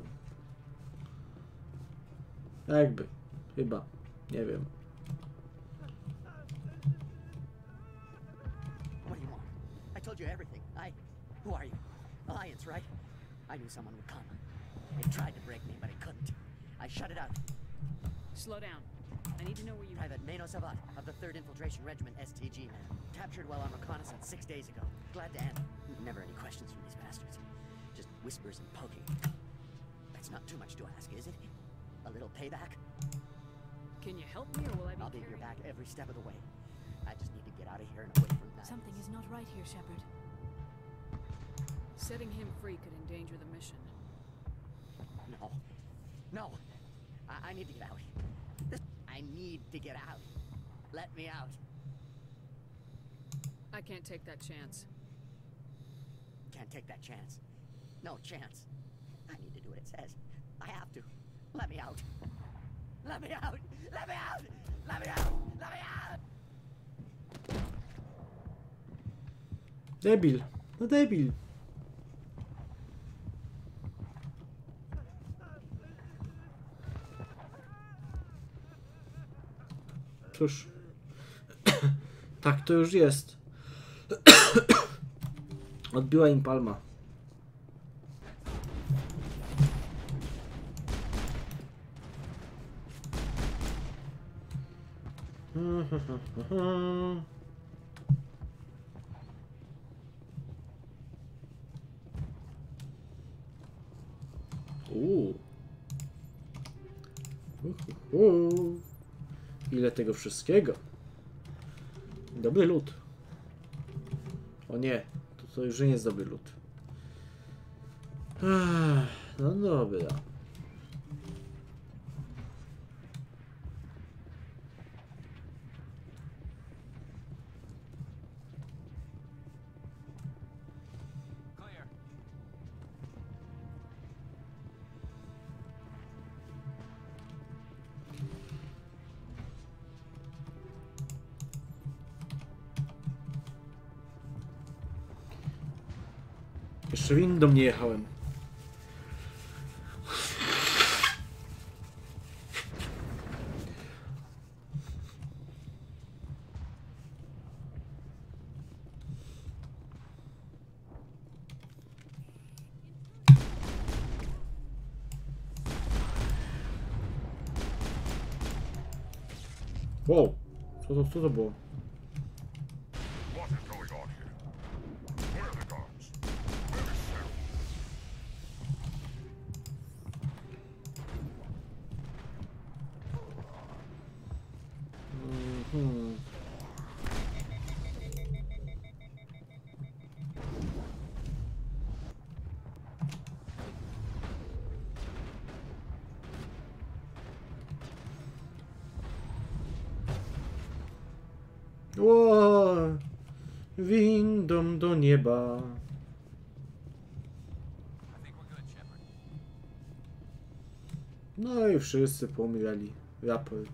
Jakby, chyba, nie wiem. What do you want? I told you everything. I... Who are you? Alliance, right? I knew someone would come. They tried to break me, but it couldn't. I shut it out. Slow down. I need to know where you... Private Mano Savat of the third Infiltration Regiment S T G, man. Captured while on reconnaissance six days ago. Glad to answer. Never any questions from these bastards. Just whispers and poking. That's not too much to ask, is it? A little payback? Can you help me, or will I be I'll be at your carrying- back every step of the way. I just need to get out of here and away from that. Something is not right here, Shepard. Setting him free could endanger the mission. No. No. I, I need to get out. This, I need to get out. Let me out. I can't take that chance. Can't take that chance. No chance. I need to do what it says. I have to. Let me out. Let me out. Let me out. Let me out. Let me out. Debil. No debil. Cóż. Tak to już jest. Odbiła im palma. Uuu. Uhuhu. Ile tego wszystkiego. Dobry lód. O nie, to, to już nie jest dobry lód. No dobra. Jeszcze windą nie jechałem. Wow, co to, co to było? Ło, windą do nieba. No i wszyscy pomijali raport.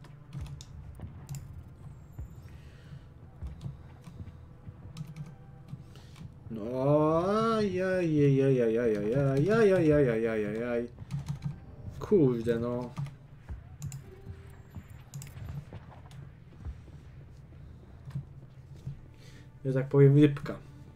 No, ajajajajajajajajajajajajajajaj. Kurde no. Ja tak powiem rybka.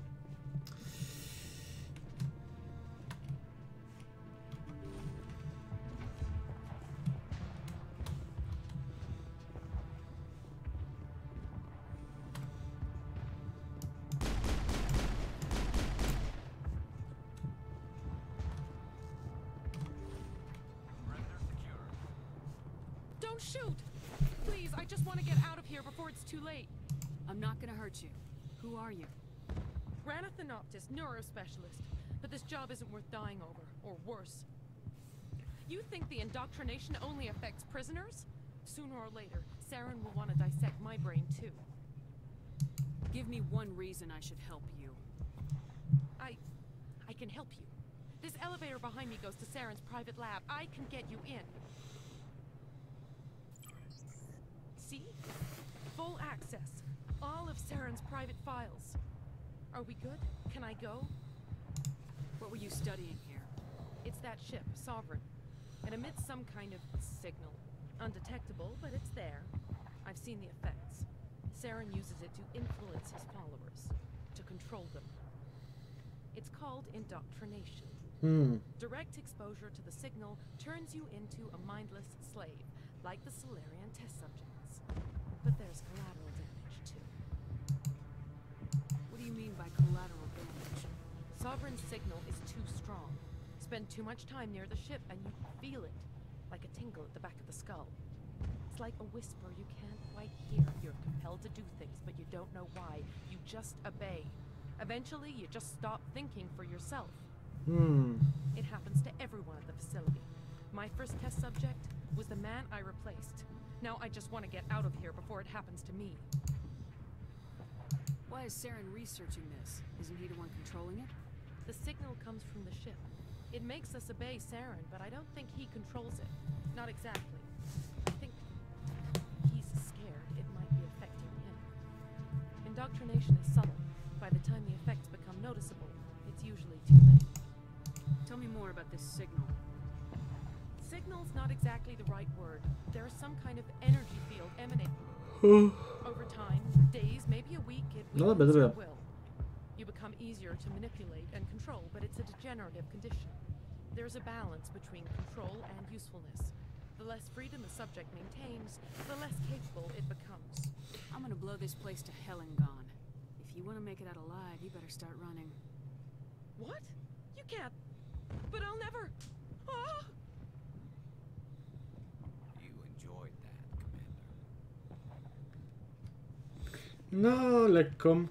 Don't shoot! Please, I just want to get out of here before it's too late. I'm not gonna hurt you. Who are you? Ranathanoptis, neurospecialist. But this job isn't worth dying over, or worse. You think the indoctrination only affects prisoners? Sooner or later, Saren will want to dissect my brain too. Give me one reason I should help you. I... I can help you. This elevator behind me goes to Saren's private lab. I can get you in. See? Full access. All of Saren's private files. Are we good? Can I go? What were you studying here? It's that ship, Sovereign. It emits some kind of signal. Undetectable, but it's there. I've seen the effects. Saren uses it to influence his followers, to control them. It's called indoctrination. Hmm. Direct exposure to the signal turns you into a mindless slave, like the Solarian test subjects. But there's collateral damage, too. What do you mean by collateral damage? Sovereign's signal is too strong. Spend too much time near the ship and you feel it, like a tingle at the back of the skull. It's like a whisper you can't quite hear. You're compelled to do things, but you don't know why. You just obey. Eventually, you just stop thinking for yourself. Hmm. It happens to everyone at the facility. My first test subject was the man I replaced. Now I just want to get out of here before it happens to me. Why is Saren researching this? Isn't he the one controlling it? The signal comes from the ship. It makes us obey Saren, but I don't think he controls it. Not exactly. I think he's scared it might be affecting him. Indoctrination is subtle. By the time the effects become noticeable, it's usually too late. Tell me more about this signal. Signal's not exactly the right word. There's some kind of energy field emanating. Over time, days, maybe a week, it No, weakens dobra, your dobra. will. You become easier to manipulate and control, but it's a degenerative condition. There's a balance between control and usefulness. The less freedom the subject maintains, the less capable it becomes. I'm gonna blow this place to hell and gone. If you want to make it out alive, you better start running. What? You can't. But I'll never. Ah! You enjoyed that, Commander. No, lekko.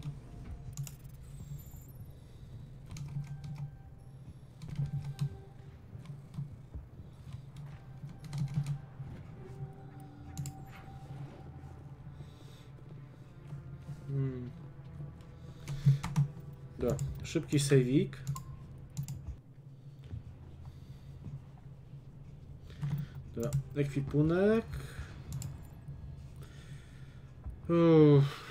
Hmm. Dobra, szybki save'ik. Dobra, ekwipunek. Uff.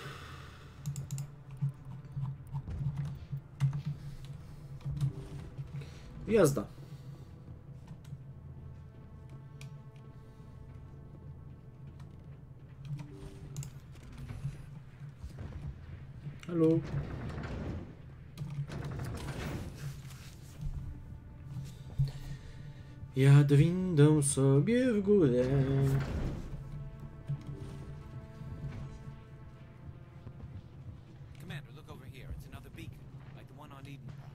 Jazda. Halo. Jadę windą sobie w górę. Commander, look over here. It's another beacon, like the one on Eden Park.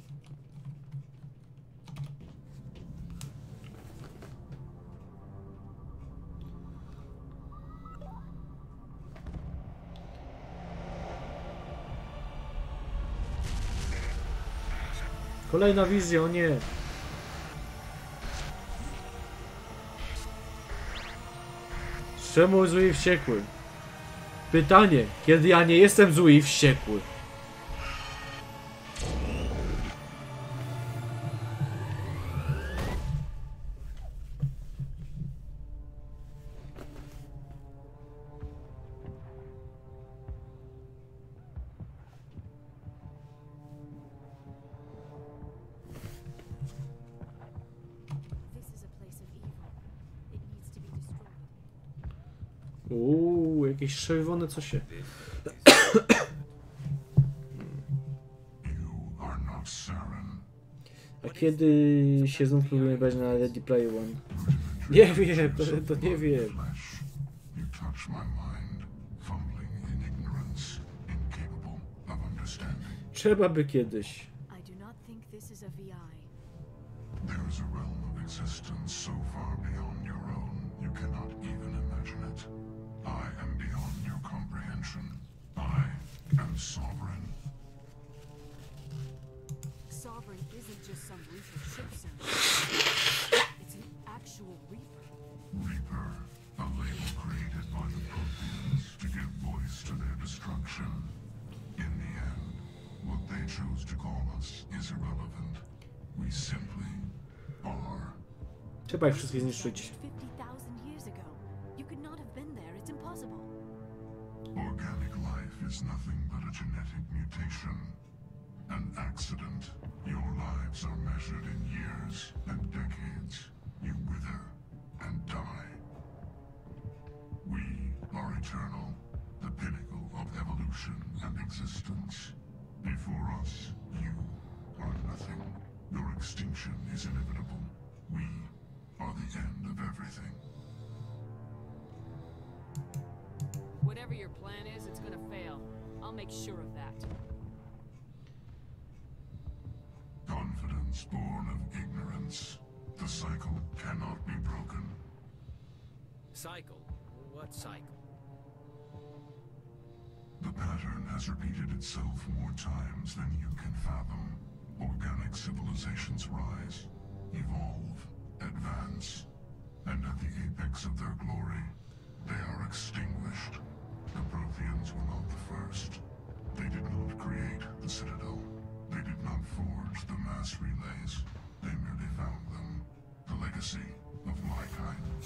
Kolejna wizja, o nie. Czemu zły i wściekły? Pytanie, kiedy ja nie jestem zły i wściekły? Uuu, jakieś czerwone co się. A kiedy się znów próbujemy brać na Ready Player One? Nie wiem, to, to nie wiem. Trzeba by kiedyś. I do not think this is a V I. There is a realm of existence so far beyond your own, you cannot even imagine it. I am beyond your comprehension. I am sovereign. Sovereign isn't just some Reaper ship symbol. It's an actual Reaper. Reaper, a label created by the Protheans to give voice to their destruction. In the end, what they chose to call us is irrelevant. We simply are. Trzeba ich wszystkich zniszczyć. fifty thousand years ago. You could not have been there. It's impossible. Organic life is nothing but a genetic mutation. An accident. Your lives are measured in years and decades. You wither and die. We are eternal, the pinnacle of evolution and existence. Before us, you are nothing. Your extinction is inevitable. We are the end of everything. Whatever your plan is, it's gonna fail. I'll make sure of that. Confidence born of ignorance. The cycle cannot be broken. Cycle? What cycle? The pattern has repeated itself more times than you can fathom. Organic civilizations rise, evolve, advance, and at the apex of their glory, they are extinguished. The Protheans were not the first. They did not create the Citadel. They did not forge the mass relays. They merely found them. The legacy of my kind.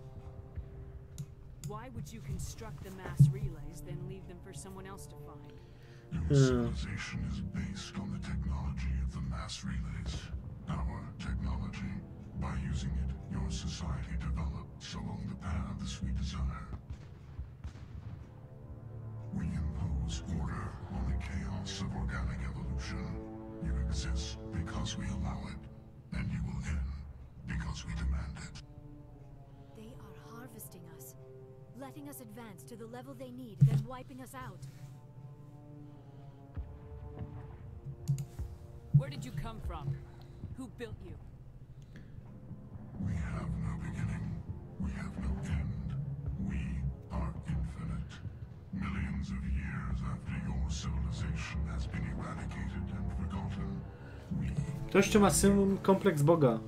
Why would you construct the mass relays, then leave them for someone else to find? Your civilization is based on the technology of the mass relays. Our technology. By using it, your society develops along the paths we desire. We impose order on the chaos of organic evolution. You exist because we allow it, and you will end because we demand it. letting us advance to the level they need, then wiping us out. Where did you come from? Who built you? We have no beginning. We have no end. We are infinite. Millions of years after your civilization has been eradicated and forgotten, we... Ktoś tu ma sym kompleks Boga.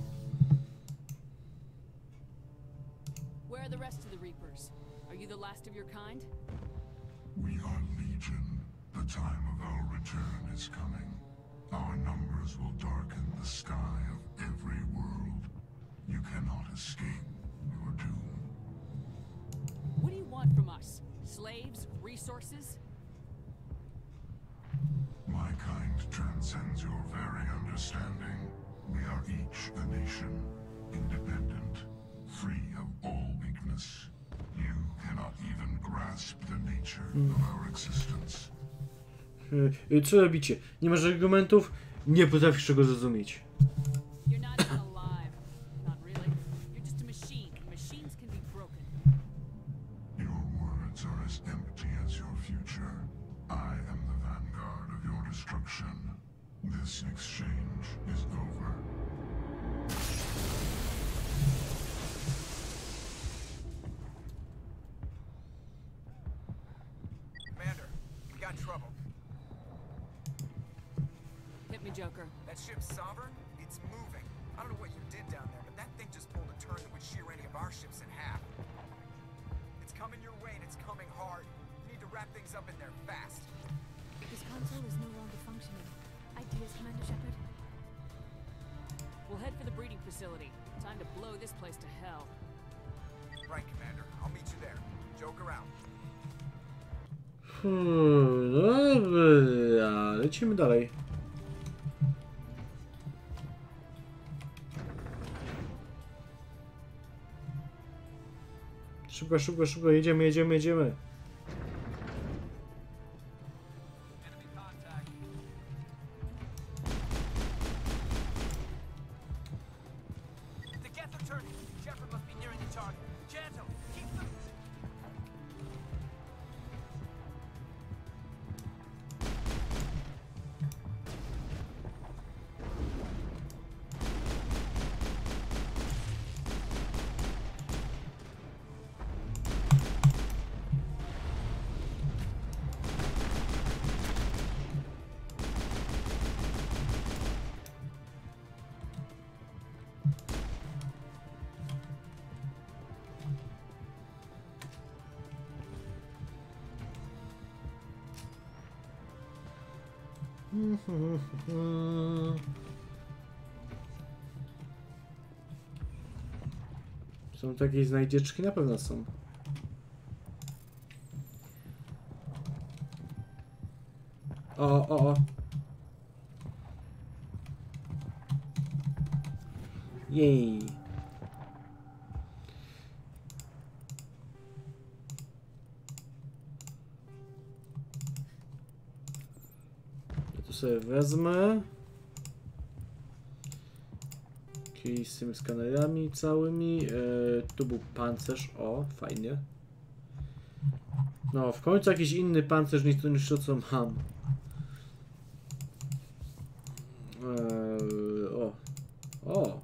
Where are the rest of the Reapers? Are you the last of your kind? We are legion. The time of our return is coming. Our numbers will darken the sky of every world. You cannot escape your doom. What do you want from us? Slaves? Resources? My kind transcends your very understanding. We are each a nation, independent, free of all weakness. You cannot even grasp the nature of our existence. Yy, co robicie? Nie masz argumentów? Nie potrafisz czego zrozumieć. You're not even alive. Not really. You're just a machine. Machines can be broken. Your words are as empty as your future. I am the vanguard of your destruction. This exchange is over. Commander, we got trouble. Hit me, Joker. That ship's Sovereign? It's moving. I don't know what you did down there, but that thing just pulled a turn that would shear any of our ships in half. It's coming your way and it's coming hard. You need to wrap things up in there fast. This console is no longer functioning. Ideas, Commander Shepard? We'll head for the breeding facility. Time to blow this place to hell. Right, Commander. I'll meet you there. Joke around. Hmm, dobra, lecimy dalej. Szybko, szybko, szybko, jedziemy, jedziemy, jedziemy. Są takie znajdzieczki? Na pewno są. O, o, o. Jej. Ja tu sobie wezmę. Czyli z tymi skanerami całymi. E, tu był pancerz. O, fajnie. No, w końcu jakiś inny pancerz niż to, niż to co mam. E, o. O.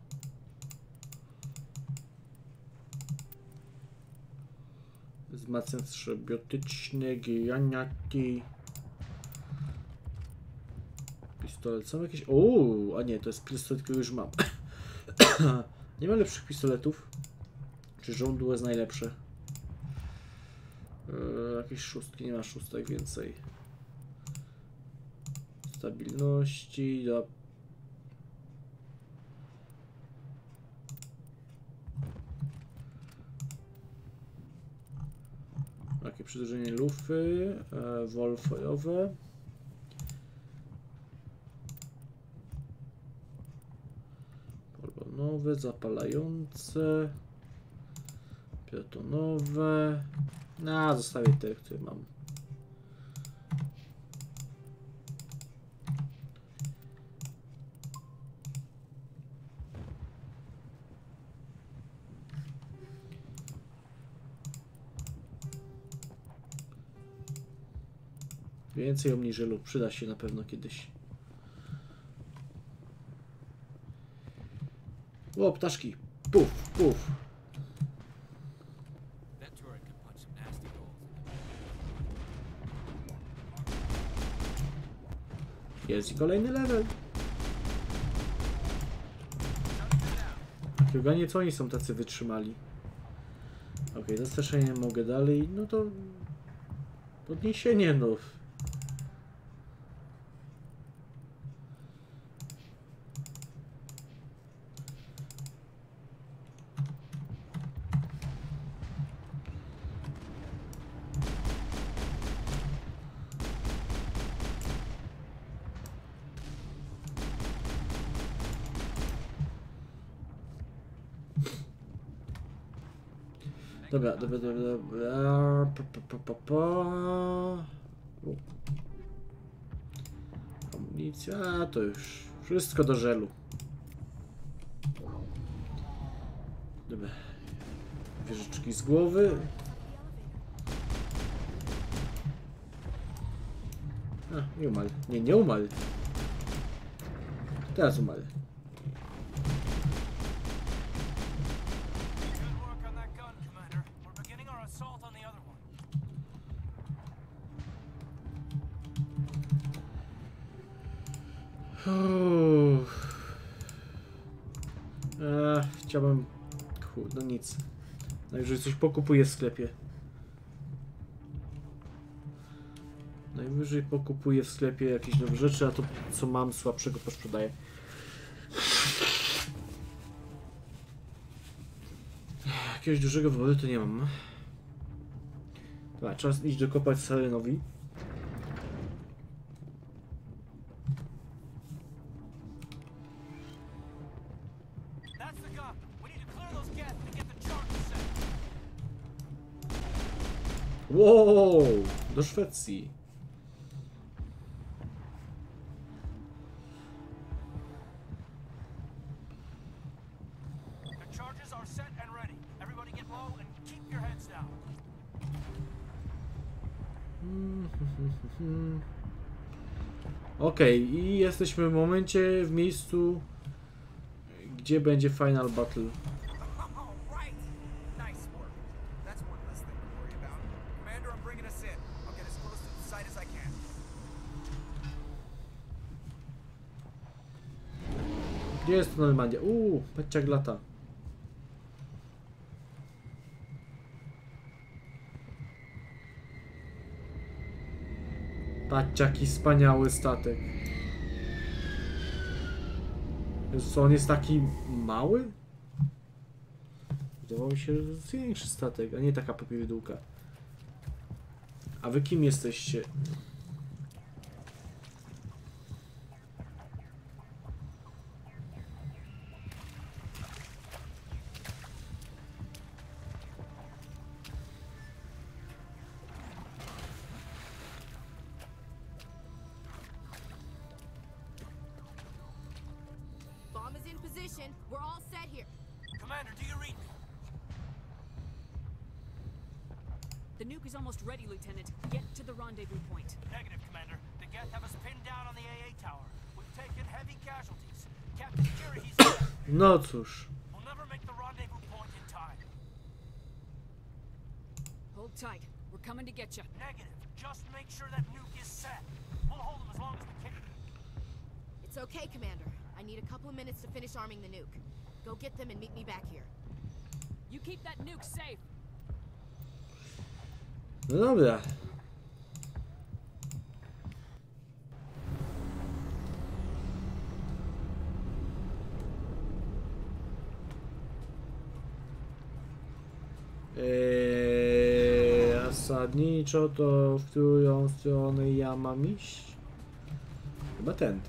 Wzmacniacz biotyczny, granaty. Pistolet. Są jakieś... O, a nie, to jest pistolet, który już mam. Nie ma lepszych pistoletów. Czy rządu jest najlepsze? Yy, jakieś szóstki, nie ma szóstek więcej. Stabilności, do... Takie przedłużenie lufy, e, wolfojowe. Polonowe, zapalające. Betonowe. No, zostawię te, które mam. Więcej omniżelu przyda się na pewno kiedyś. O, ptaszki. Puf, puf. Jest i kolejny level. Chyba co oni są tacy wytrzymali. Ok, zastraszenie mogę dalej. No to podniesienie, no. Dobra, dobra, dobra, dobra. Pa, pa, pa, pa, pa. Amunicja, a to już wszystko do żelu. Dobra. Wieżyczki z głowy. A, nie umarł. Nie, nie umarł. Teraz umarł. Uff. Eee, chciałbym... Kurde, no nic. Najwyżej coś pokupuję w sklepie. Najwyżej pokupuję w sklepie jakieś nowe rzeczy, a to co mam słabszego posprzedaję. Jakiegoś dużego wody to nie mam. Dobra, czas iść dokopać Sarenowi. Wow, do Szwecji. Okej, okay, i jesteśmy w momencie, w miejscu, gdzie będzie final battle. Gdzie jest to Normandia? Uuu, patrzcie jak lata. Patrzcie jaki wspaniały statek. Co, on jest taki mały? Wydawało mi się, że to jest większy statek, a nie taka popierdółka. A wy kim jesteście? We're all set here. Commander, do you read me? The nuke is almost ready, Lieutenant. Get to the rendezvous point. Negative, Commander. The Geth have us pinned down on the A A tower. We've taken heavy casualties. Captain Fury, he's dead. No cóż. We'll never make the rendezvous point in time. Hold tight. We're coming to get you. Negative. Just make sure that nuke is set. We'll hold them as long as we can. It's okay, Commander. I need a couple of minutes to finish arming the nuke. Go get them and meet me back here. You keep that nuke safe. No dobra. Eee, zasadniczo to w którą stronę ja mam iść? Chyba tędy.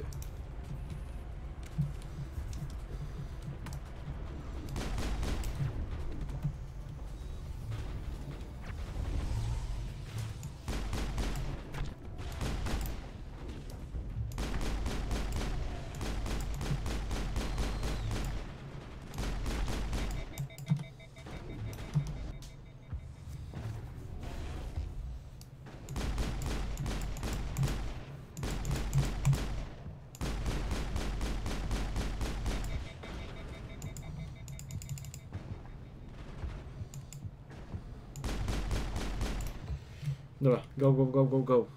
Dobra, go, go, go, go, go.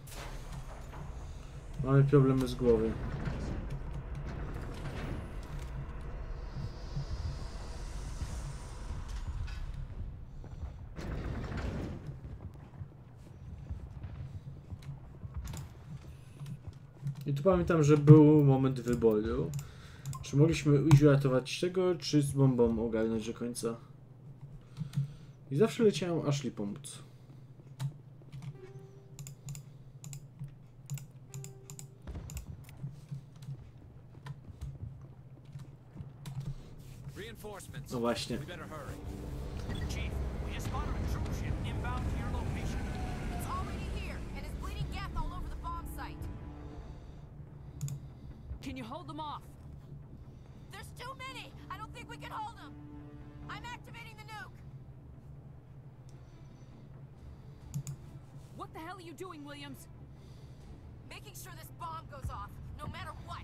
Mamy problemy z głowy. I tu pamiętam, że był moment wyboru. Czy mogliśmy iść uratować tego, czy z bombą ogarnąć do końca? I zawsze leciałem Ashley pomóc. No właśnie. Chief, we just spotted a troop ship inbound to your location. It's already here, and it's bleeding gas all over the bomb site. Can you hold them off? There's too many! I don't think we can hold them! I'm activating the nuke! What the hell are you doing, Williams? Making sure this bomb goes off, no matter what!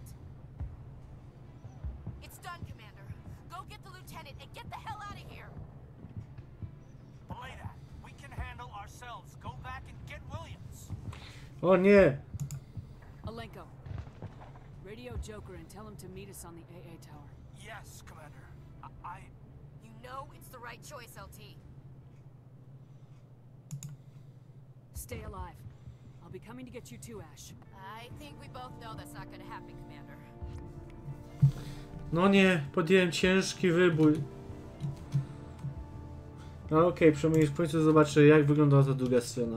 It's done, Commander. Go get the lieutenant and get the hell out of here! Belay that. We can handle ourselves. Go back and get Williams. O nie! Alenko, radio Joker and tell him to meet us on the A A tower. Yes, Commander. I... I... You know it's the right choice, L T. Stay alive. I'll be coming to get you too, Ash. I think we both know that's not gonna happen, Commander. No nie, podjąłem ciężki wybór. No okej, okay, przynajmniej w końcu zobaczę, jak wygląda ta druga strona.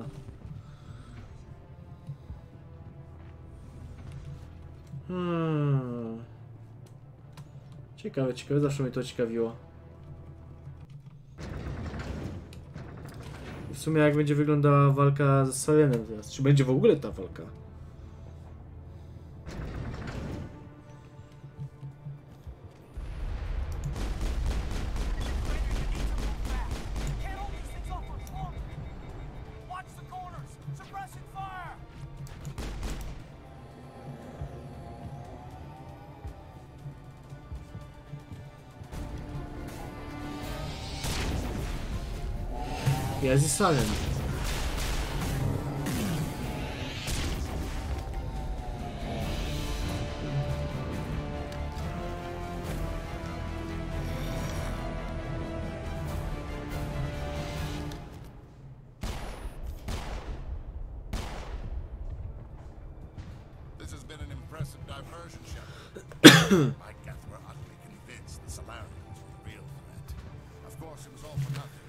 Hmm. Ciekawe, ciekawe, zawsze mnie to ciekawiło. W sumie jak będzie wyglądała walka z Sirenem teraz? Czy będzie w ogóle ta walka? Jest i Siren. This has been an impressive diversion, Shepard. I guess we're utterly convinced the Solarians were the real threat. Of course, it was all for nothing.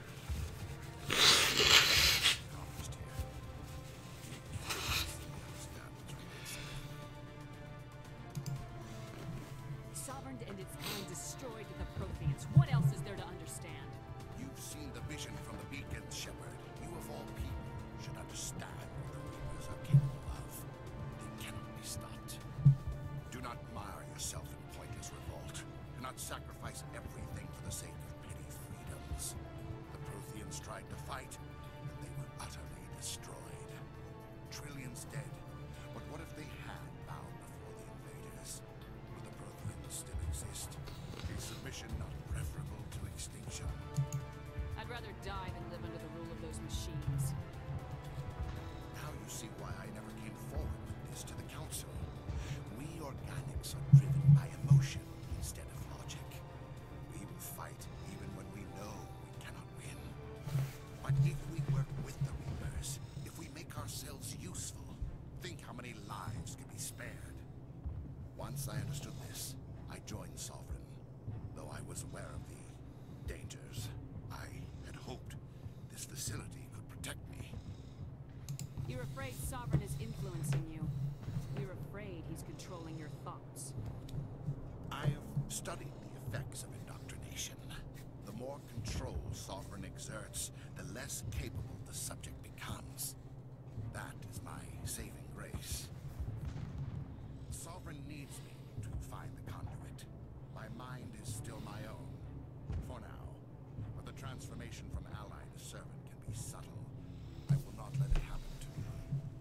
Sovereign and its kind destroyed the Protheans. What else is there to understand? You've seen the vision from the beacon, Shepard. You of all people should understand what the Reapers are capable of. They cannot be stopped. Do not mire yourself in pointless revolt. Do not sacrifice everything for the sake of petty freedoms. The Protheans tried to fight, and they were utterly destroyed. Trillions dead. But what if they had bowed before the invaders? Would the Protheans still exist? Is submission not preferable to extinction? I'd rather die than live under the rule of those machines. Now you see why I never came forward with this to the Council. We organics are driven by emotion instead of logic. We will fight even when we know we cannot win. But if we work with the Reapers, if we make ourselves useful, think how many lives could be spared. Once I understood this, I joined Sovereign, though I was aware of the dangers. I had hoped this facility could protect me. You're afraid Sovereign is influencing you. You're afraid he's controlling your thoughts. I've studied the effects of indoctrination. The more control Sovereign exerts, the less capable the subject becomes. That is my saving grace. Sovereign needs me to find the conduit. My mind is still my own, for now. But the transformation from ally to servant can be subtle. I will not let it happen to me.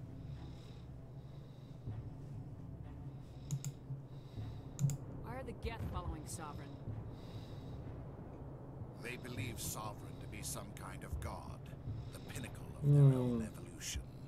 Why are the Geth following Sovereign? They believe Sovereign to be some kind of god, the pinnacle of their own evolution.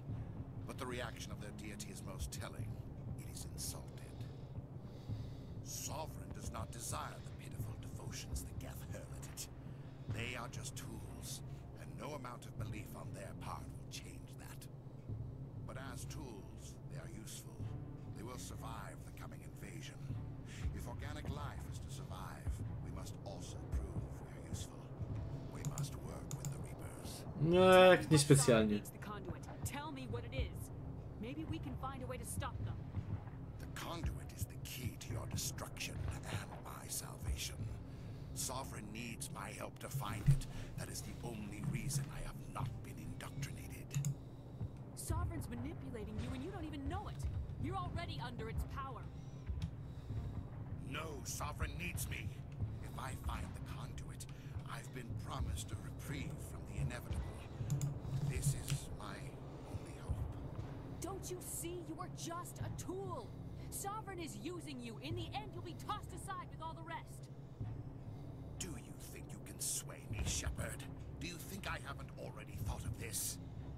reaction of their deity is most telling. It is insulted. Sovereign does not desire the pitiful devotions the Geth hurl at it. They are just tools, and no amount of belief on their part will change that. But as tools, they are useful. They will survive the coming invasion. If organic life is to survive, we must also prove we are useful. We must work with the Reapers. No, jak niespecjalnie. Tell me what it is. Maybe we can find a way to stop them. The conduit is the key to your destruction and my salvation. Sovereign needs my help to find it. That is the only reason I have not been indoctrinated. Sovereign's manipulating you and you don't even know it. You're already under its power. No, Sovereign needs me. If I find the conduit, I've been promised a reprieve from the inevitable. This is my only hope. Don't you see? You are just a tool. Sovereign is using you. In the end, you'll be tossed aside with all the rest. Do you think you can sway me, Shepard? Do you think I haven't already thought of this?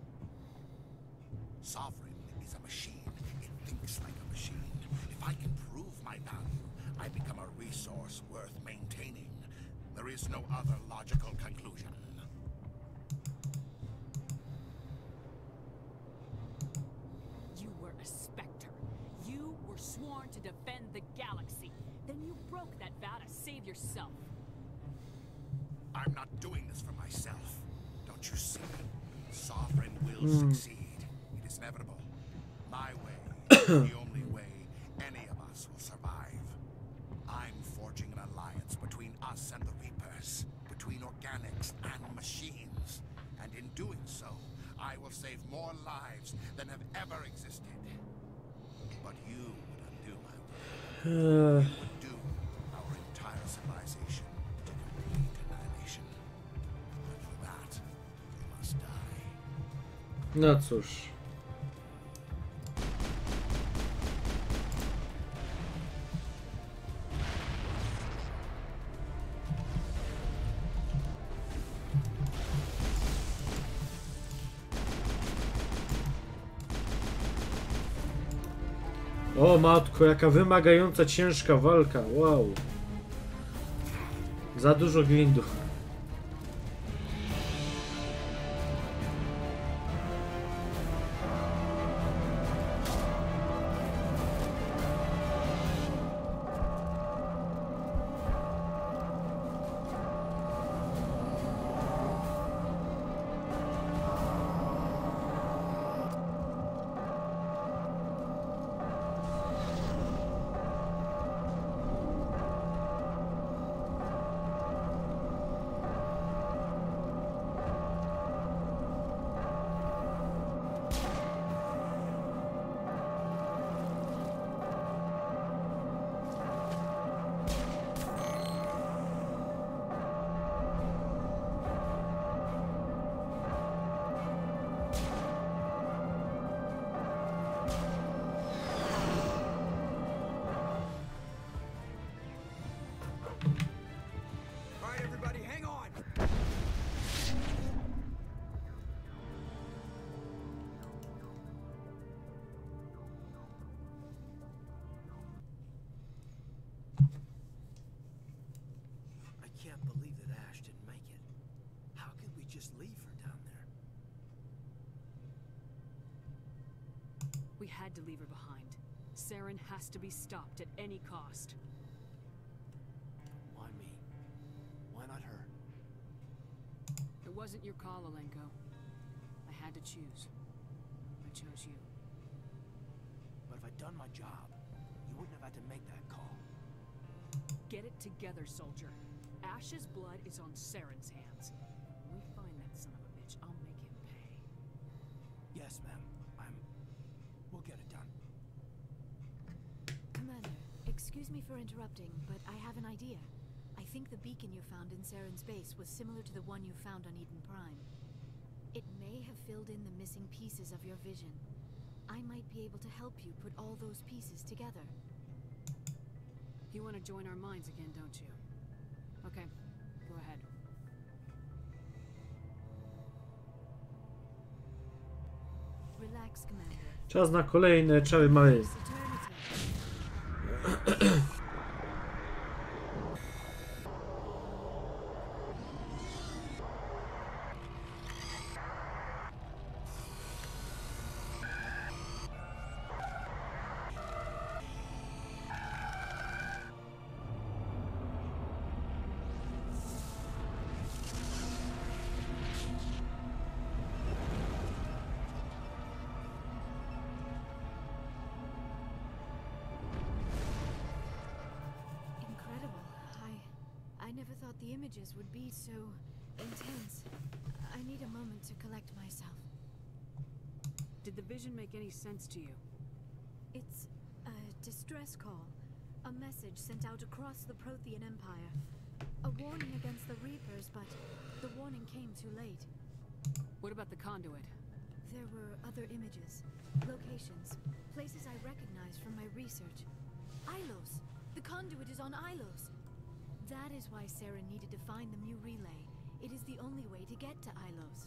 Sovereign is a machine. It thinks like a machine. If I can prove my value, I become a resource worth maintaining. There is no other logical conclusion. You were a Spectre. You were sworn to defend the galaxy. Then you broke that vow to save yourself. I'm not doing this for myself. Don't you see? Sovereign will Mm. succeed. It is inevitable. My way is the only way any of us will survive. I'm forging an alliance between us and the Reapers, between organics and machines. And in doing so, I will save more lives than have ever existed. But you would undo my will. Uh. You would doom our entire civilization to complete annihilation. And for that, you must die. No cóż. O matko, jaka wymagająca, ciężka walka. Wow. Za dużo grindów. We had to leave her behind. Saren has to be stopped at any cost. Why me? Why not her? It wasn't your call, Alenko. I had to choose. I chose you. But if I'd done my job, you wouldn't have had to make that call. Get it together, soldier. Ash's blood is on Saren's hands. When we find that son of a bitch, I'll make him pay. Yes, ma'am. I'm... We'll get it done. Commander, excuse me for interrupting, but I have an idea. I think the beacon you found in Saren's base was similar to the one you found on Eden Prime. It may have filled in the missing pieces of your vision. I might be able to help you put all those pieces together. You want to join our minds again, don't you? Okay, go ahead. Relax, Commander. Czas na kolejne czary mary. The images would be so intense. I need a moment to collect myself. Did the vision make any sense to you? It's a distress call. A message sent out across the Prothean Empire. A warning against the Reapers, but the warning came too late. What about the conduit? There were other images, locations, places I recognized from my research. Ilos! The conduit is on Ilos! That is why Saren needed to find the Mu relay. It is the only way to get to Ilos.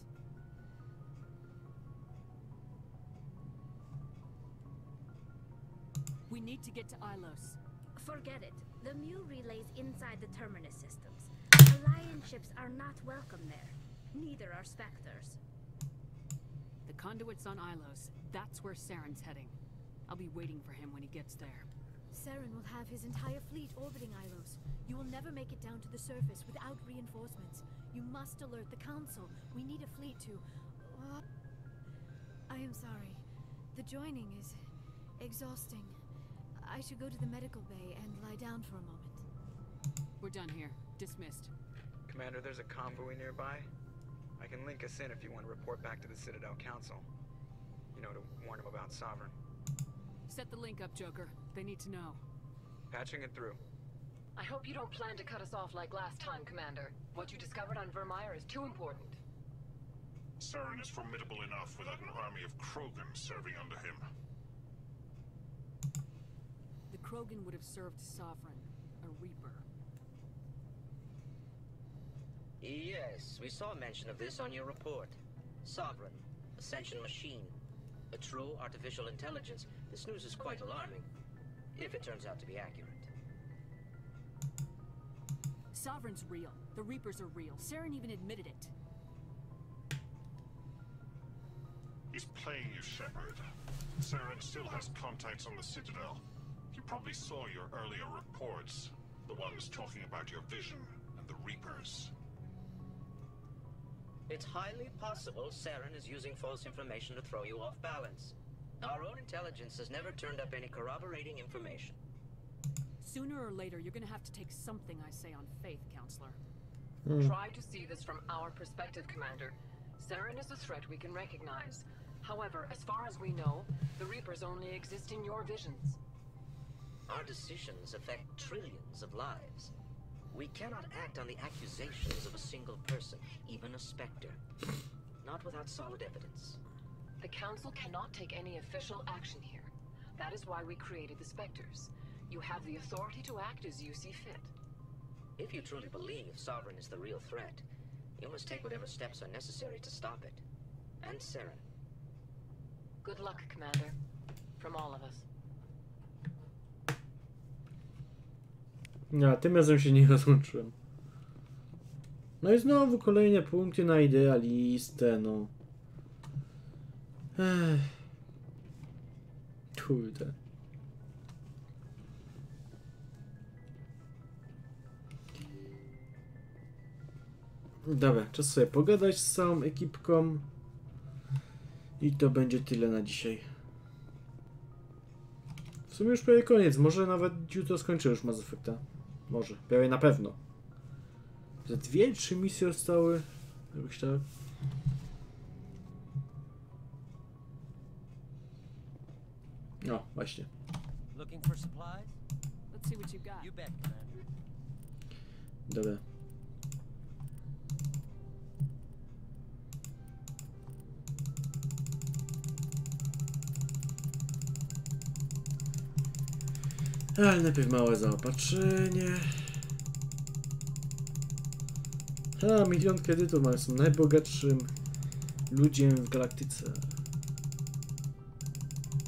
We need to get to Ilos. Forget it. The Mu relay's inside the Terminus systems. Alliance ships are not welcome there. Neither are Spectres. The conduit's on Ilos. That's where Saren's heading. I'll be waiting for him when he gets there. Saren will have his entire fleet orbiting Ilos. You will never make it down to the surface without reinforcements. You must alert the Council. We need a fleet to... Uh, I am sorry. The joining is exhausting. I should go to the medical bay and lie down for a moment. We're done here. Dismissed. Commander, there's a convoy nearby. I can link us in if you want to report back to the Citadel Council. You know, to warn them about Sovereign. Set the link up, Joker. They need to know. Patching it through. I hope you don't plan to cut us off like last time, Commander. What you discovered on Vermeer is too important. Saren is formidable enough without an army of Krogan serving under him. The Krogan would have served Sovereign, a Reaper. Yes, we saw mention of this on your report. Sovereign, Ascension machine. A true artificial intelligence. This news is quite alarming, if it turns out to be accurate. Sovereign's real. The Reapers are real. Saren even admitted it. He's playing you, Shepard. Saren still has contacts on the Citadel. You probably saw your earlier reports. The ones talking about your vision and the Reapers. It's highly possible Saren is using false information to throw you off balance. Our own intelligence has never turned up any corroborating information. Sooner or later, you're gonna have to take something I say on faith, Counselor. Hmm. Try to see this from our perspective, Commander. Saren is a threat we can recognize. However, as far as we know, the Reapers only exist in your visions. Our decisions affect trillions of lives. We cannot act on the accusations of a single person, even a Spectre. Not without solid evidence. The Council cannot take any official action here. That is why we created the Spectres. You have the authority to act as you see fit. If you truly believe Sovereign is the real threat, you must take whatever steps are necessary to stop it. And Saren. Good luck, Commander. From all of us. No, tym razem się nie rozłączyłem. No i znowu kolejne punkty na idealistę, no. Ech. Kurde. Dobra, czas sobie pogadać z całą ekipką. I to będzie tyle na dzisiaj. W sumie już prawie koniec. Może nawet jutro skończę już Mass Effecta. Może. Prawie na pewno. Za dwie, trzy misje zostały. Jakoś tak. No, właśnie. Looking for supplies? Let's see what you got. You bet, Commander. Dobra. Ale najpierw małe zaopatrzenie. A, milion kredytów mam, jestem najbogatszym ludziem w galaktyce.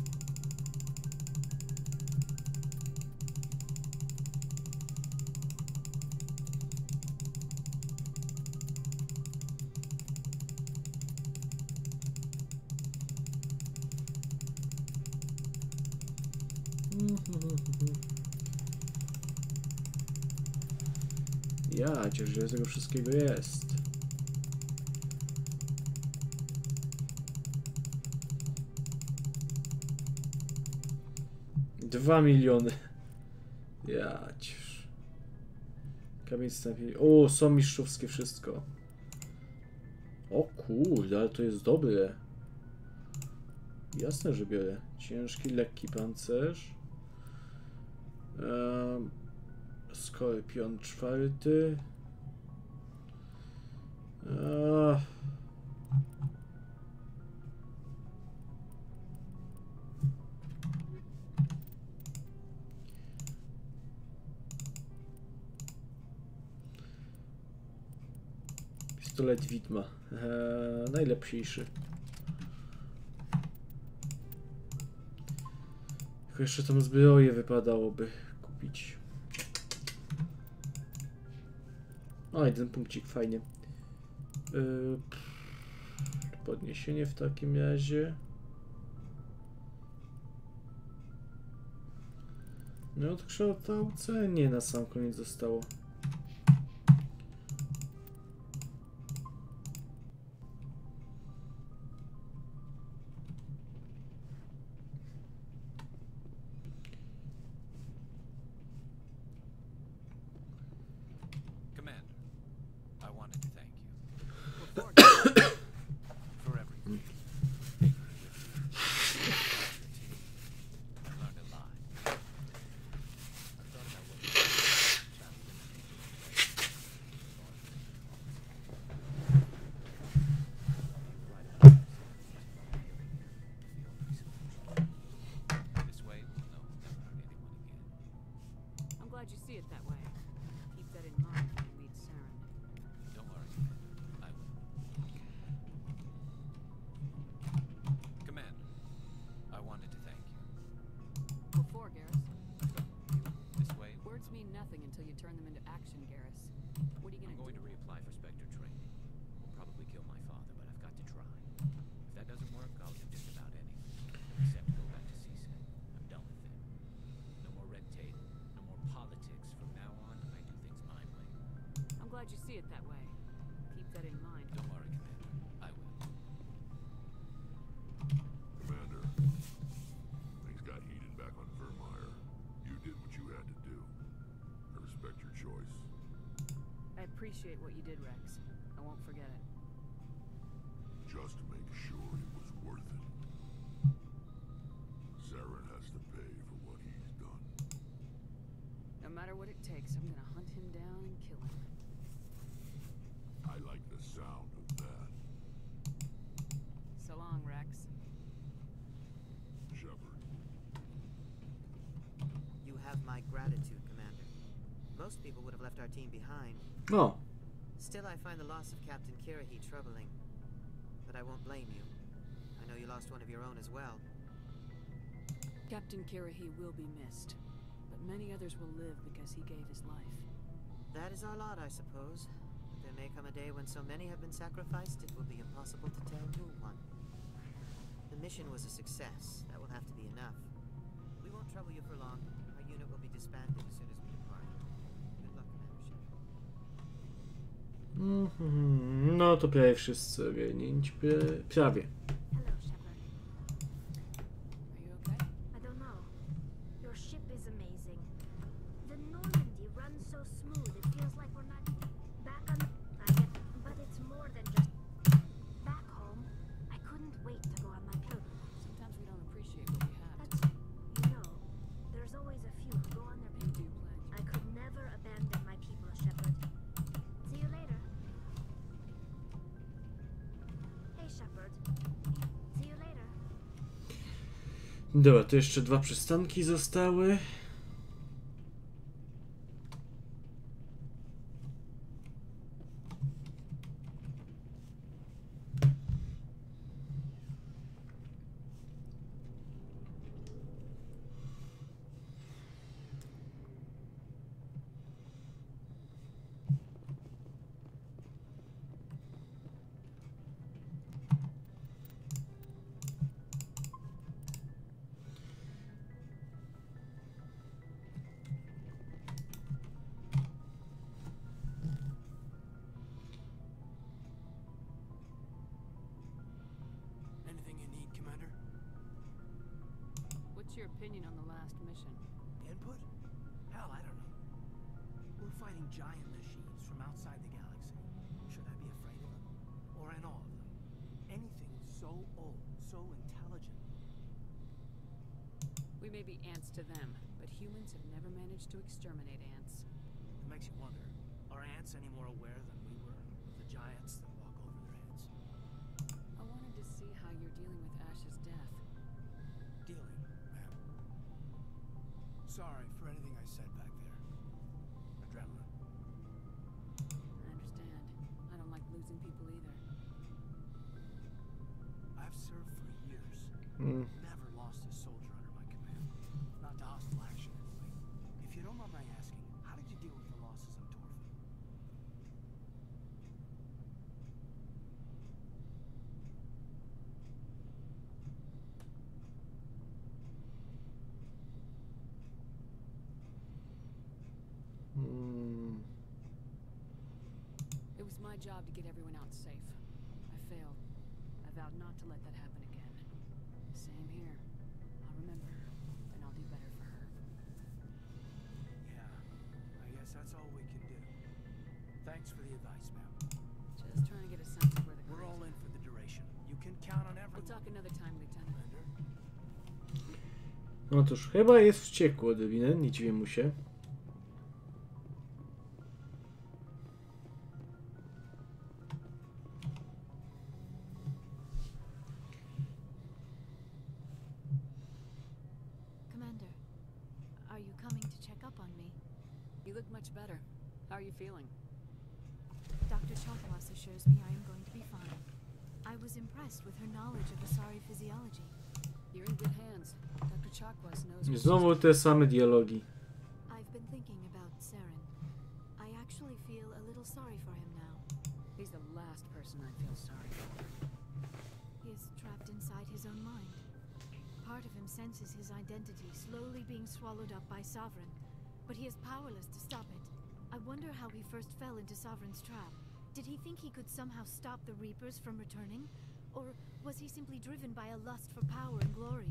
Ja, cieszę się, że tego wszystkiego jest. Dwa miliony. Ja ciesz. Kamień stępień. O, są mistrzowskie wszystko. O kurde, ale to jest dobre. Jasne, że biorę. Ciężki, lekki pancerz. Um, Skorpion czwarty. Uh. Pistolet widma. Eee, najlepszy. Tylko jeszcze tą zbroję wypadałoby kupić. O, jeden punkcik, fajnie. Yy, podniesienie w takim razie. No to kształcenie na sam koniec zostało. Glad you see it that way. Keep that in mind. Don't worry, Commander. I will. Commander, things got heated back on Vermeer. You did what you had to do. I respect your choice. I appreciate what you did, Rex. I won't forget it. Just make sure it was worth it. Saren has to pay for what he's done. No matter what it takes, I'm gonna hunt him down and kill him. I like the sound of that. So long, Rex. Shepard. You have my gratitude, Commander. Most people would have left our team behind. Oh. Still, I find the loss of Captain Kirrahe troubling. But I won't blame you. I know you lost one of your own as well. Captain Kirrahe will be missed, but many others will live because he gave his life. That is our lot, I suppose. There may come a day when so many have been sacrificed, it will be impossible to tell who won. The mission was a success. That will have to be enough. We won't trouble you for long. Our unit will be disbanded as soon as we depart. Good luck, Commander Shepard. Mm-hmm. No to prawie wszyscy ogarnięci. Prawie. Hello, Shepard. Are you okay? I don't know. Your ship is amazing. The Normandy runs so smooth, it feels like we're not back on the... I get, but it's more than just... Back home, I couldn't wait to go on my pilgrimage. Sometimes we don't appreciate what we have. That's... You know, there's always a few who go on their You do pilgrimage. plenty. I could never abandon my people, Shepard. See you later. Hey, Shepard. See you later. Dobra, to jeszcze dwa przystanki zostały. your opinion on the last mission? Input? Hell, I don't know. We're fighting giant machines from outside the galaxy. Should I be afraid of them? Or in awe of them? Anything so old, so intelligent. We may be ants to them, but humans have never managed to exterminate ants. It makes you wonder, are ants any more aware than we were of the giants that walk over their heads? I wanted to see how you're dealing with Ash's death. Dealing, ma'am. Sorry for anything I said back there. Adrenaline. I understand. I don't like losing people either. I've served for years. Hmm. Never lost a soldier under my command. Not to hostile action, anyway. If you don't mind my asking, how did you deal with the losses on Torfin? Hmm. It was my job to get everyone out safe. I failed. I vowed not to let that happen again. Same here. I'll remember her, and I'll do better for her. Yeah, I guess that's all we can do. Thanks for the advice, ma'am. Just trying to get a sense of where the We're all crazy- in for the duration. You can count on everyone. We'll talk another time, Lieutenant. No cóż, chyba jest wściekły odrobinę, nie dziwię mu się. Commander, are you coming to check up on me? You look much better. How are you feeling? Doctor Chakwas assures me I am going to be fine. I was impressed with her knowledge of Asari physiology. You're in good hands. Doctor Chakwas knows what Znowu te same dialogi. I've been thinking about Saren. I actually feel a little sorry for him now. He's the last person I feel sorry for. He is trapped inside his own mind. Part of him senses his identity slowly being swallowed up by Sovereign, but he is powerless to stop it. I wonder how he first fell into Sovereign's trap. Did he think he could somehow stop the Reapers from returning? Or was he simply driven by a lust for power and glory?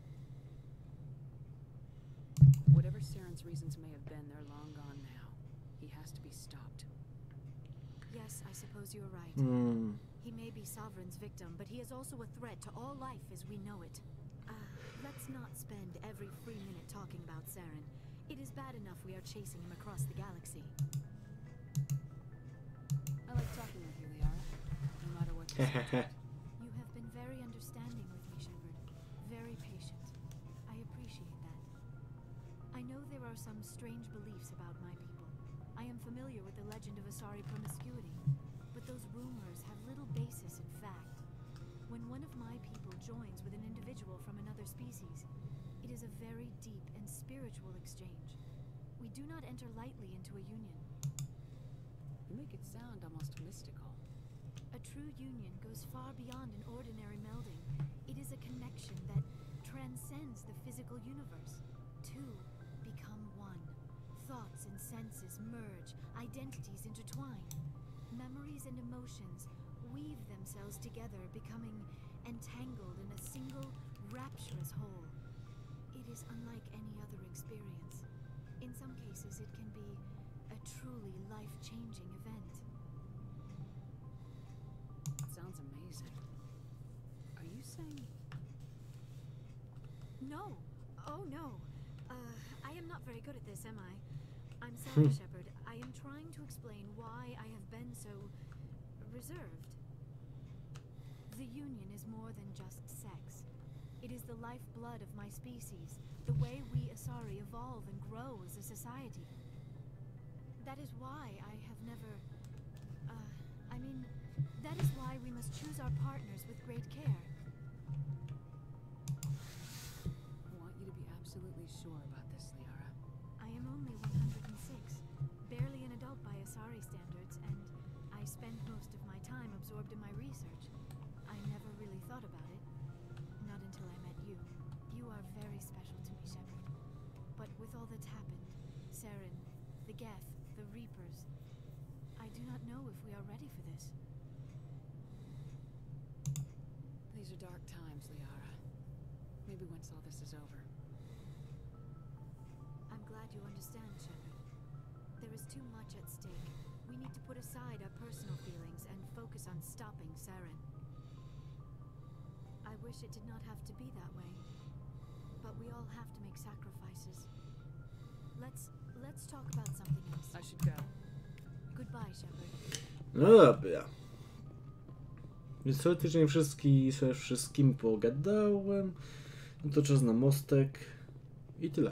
Whatever Saren's reasons may have been, they're long gone now. He has to be stopped. Yes, I suppose you're right. Hmm. He may be Sovereign's victim, but he is also a threat to all life as we know it. Uh, let's not spend every free minute talking about Saren. It is bad enough we are chasing him across the galaxy. I like talking with you, Liara. No matter what you say. You have been very understanding with me, Shepard. Very patient. I appreciate that. I know there are some strange beliefs about my people. I am familiar with the legend of Asari promiscuity, but those rumors have little basis in fact. When one of my people joins with an individual from another species, it is a very deep and spiritual exchange. We do not enter lightly into a union. You make it sound almost mystical. A true union goes far beyond an ordinary melding. It is a connection that transcends the physical universe. Two become one. Thoughts and senses merge, identities intertwine. Memories and emotions weave themselves together, becoming entangled in a single, rapturous whole. It is unlike any other experience. In some cases, it can be a truly life-changing event. Sounds amazing. Are you saying... No! Oh, no. Uh, I am not very good at this, am I? I'm sorry, Shepard. I am trying to explain why I have been so... reserved. The Union is more than just sex. It is the lifeblood of my species, the way we Asari evolve and grow as a society. That is why I have never... Uh, I mean, that is why we must choose our partners with great care. I want you to be absolutely sure about this, Liara. I am only one hundred six, barely an adult by Asari standards, and I spend most of my time absorbed in my research. I never really thought about it. Not until I met you. You are very special to me, Shepard. But with all that's happened, Saren, the Geth, the Reapers, I do not know if we are ready for this. These are dark times, Liara. Maybe once all this is over, glad you understand, Shepard. There is too much at stake. We need to put aside our personal feelings and focus on stopping Saren. I wish it did not have to be that way. But we all have to make sacrifices. Let's let's talk about something else. I should go. Goodbye, Shepard. No dobra. Więc teoretycznie wszystkim, ze wszystkim pogadałem. No to czas na mostek. I tyle.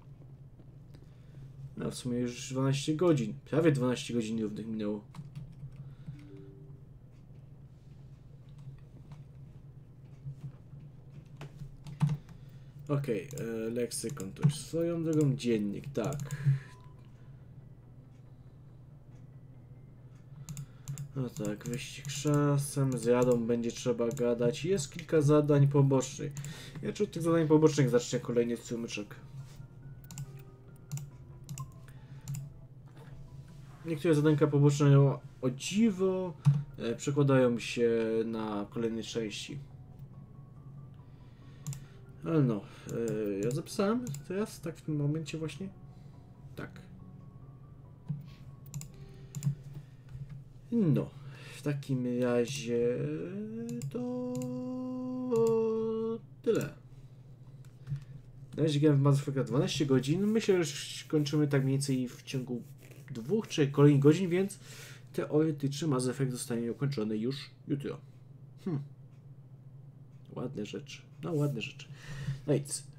No w sumie już dwanaście godzin. Prawie dwanaście godzin równych minęło. Okej, okay, leksykon to już swoją drogą, dziennik, tak. No tak, wyścig czasem, z jadą będzie trzeba gadać. Jest kilka zadań pobocznych. Ja czy od tych zadań pobocznych zacznie kolejny strumyczek. Niektóre zadanka poboczne o, o dziwo e, przekładają się na kolejne części. Ale no, e, ja zapisałem teraz, tak w tym momencie właśnie. Tak. No, w takim razie to tyle. Na razie grałem w Mass Effecta dwanaście godzin. Myślę, że kończymy tak mniej więcej w ciągu dwóch, trzech kolejnych godzin, więc teoretycznie Mass Effect zostanie ukończony już jutro. Hmm. Ładne rzeczy. No, ładne rzeczy. No nic.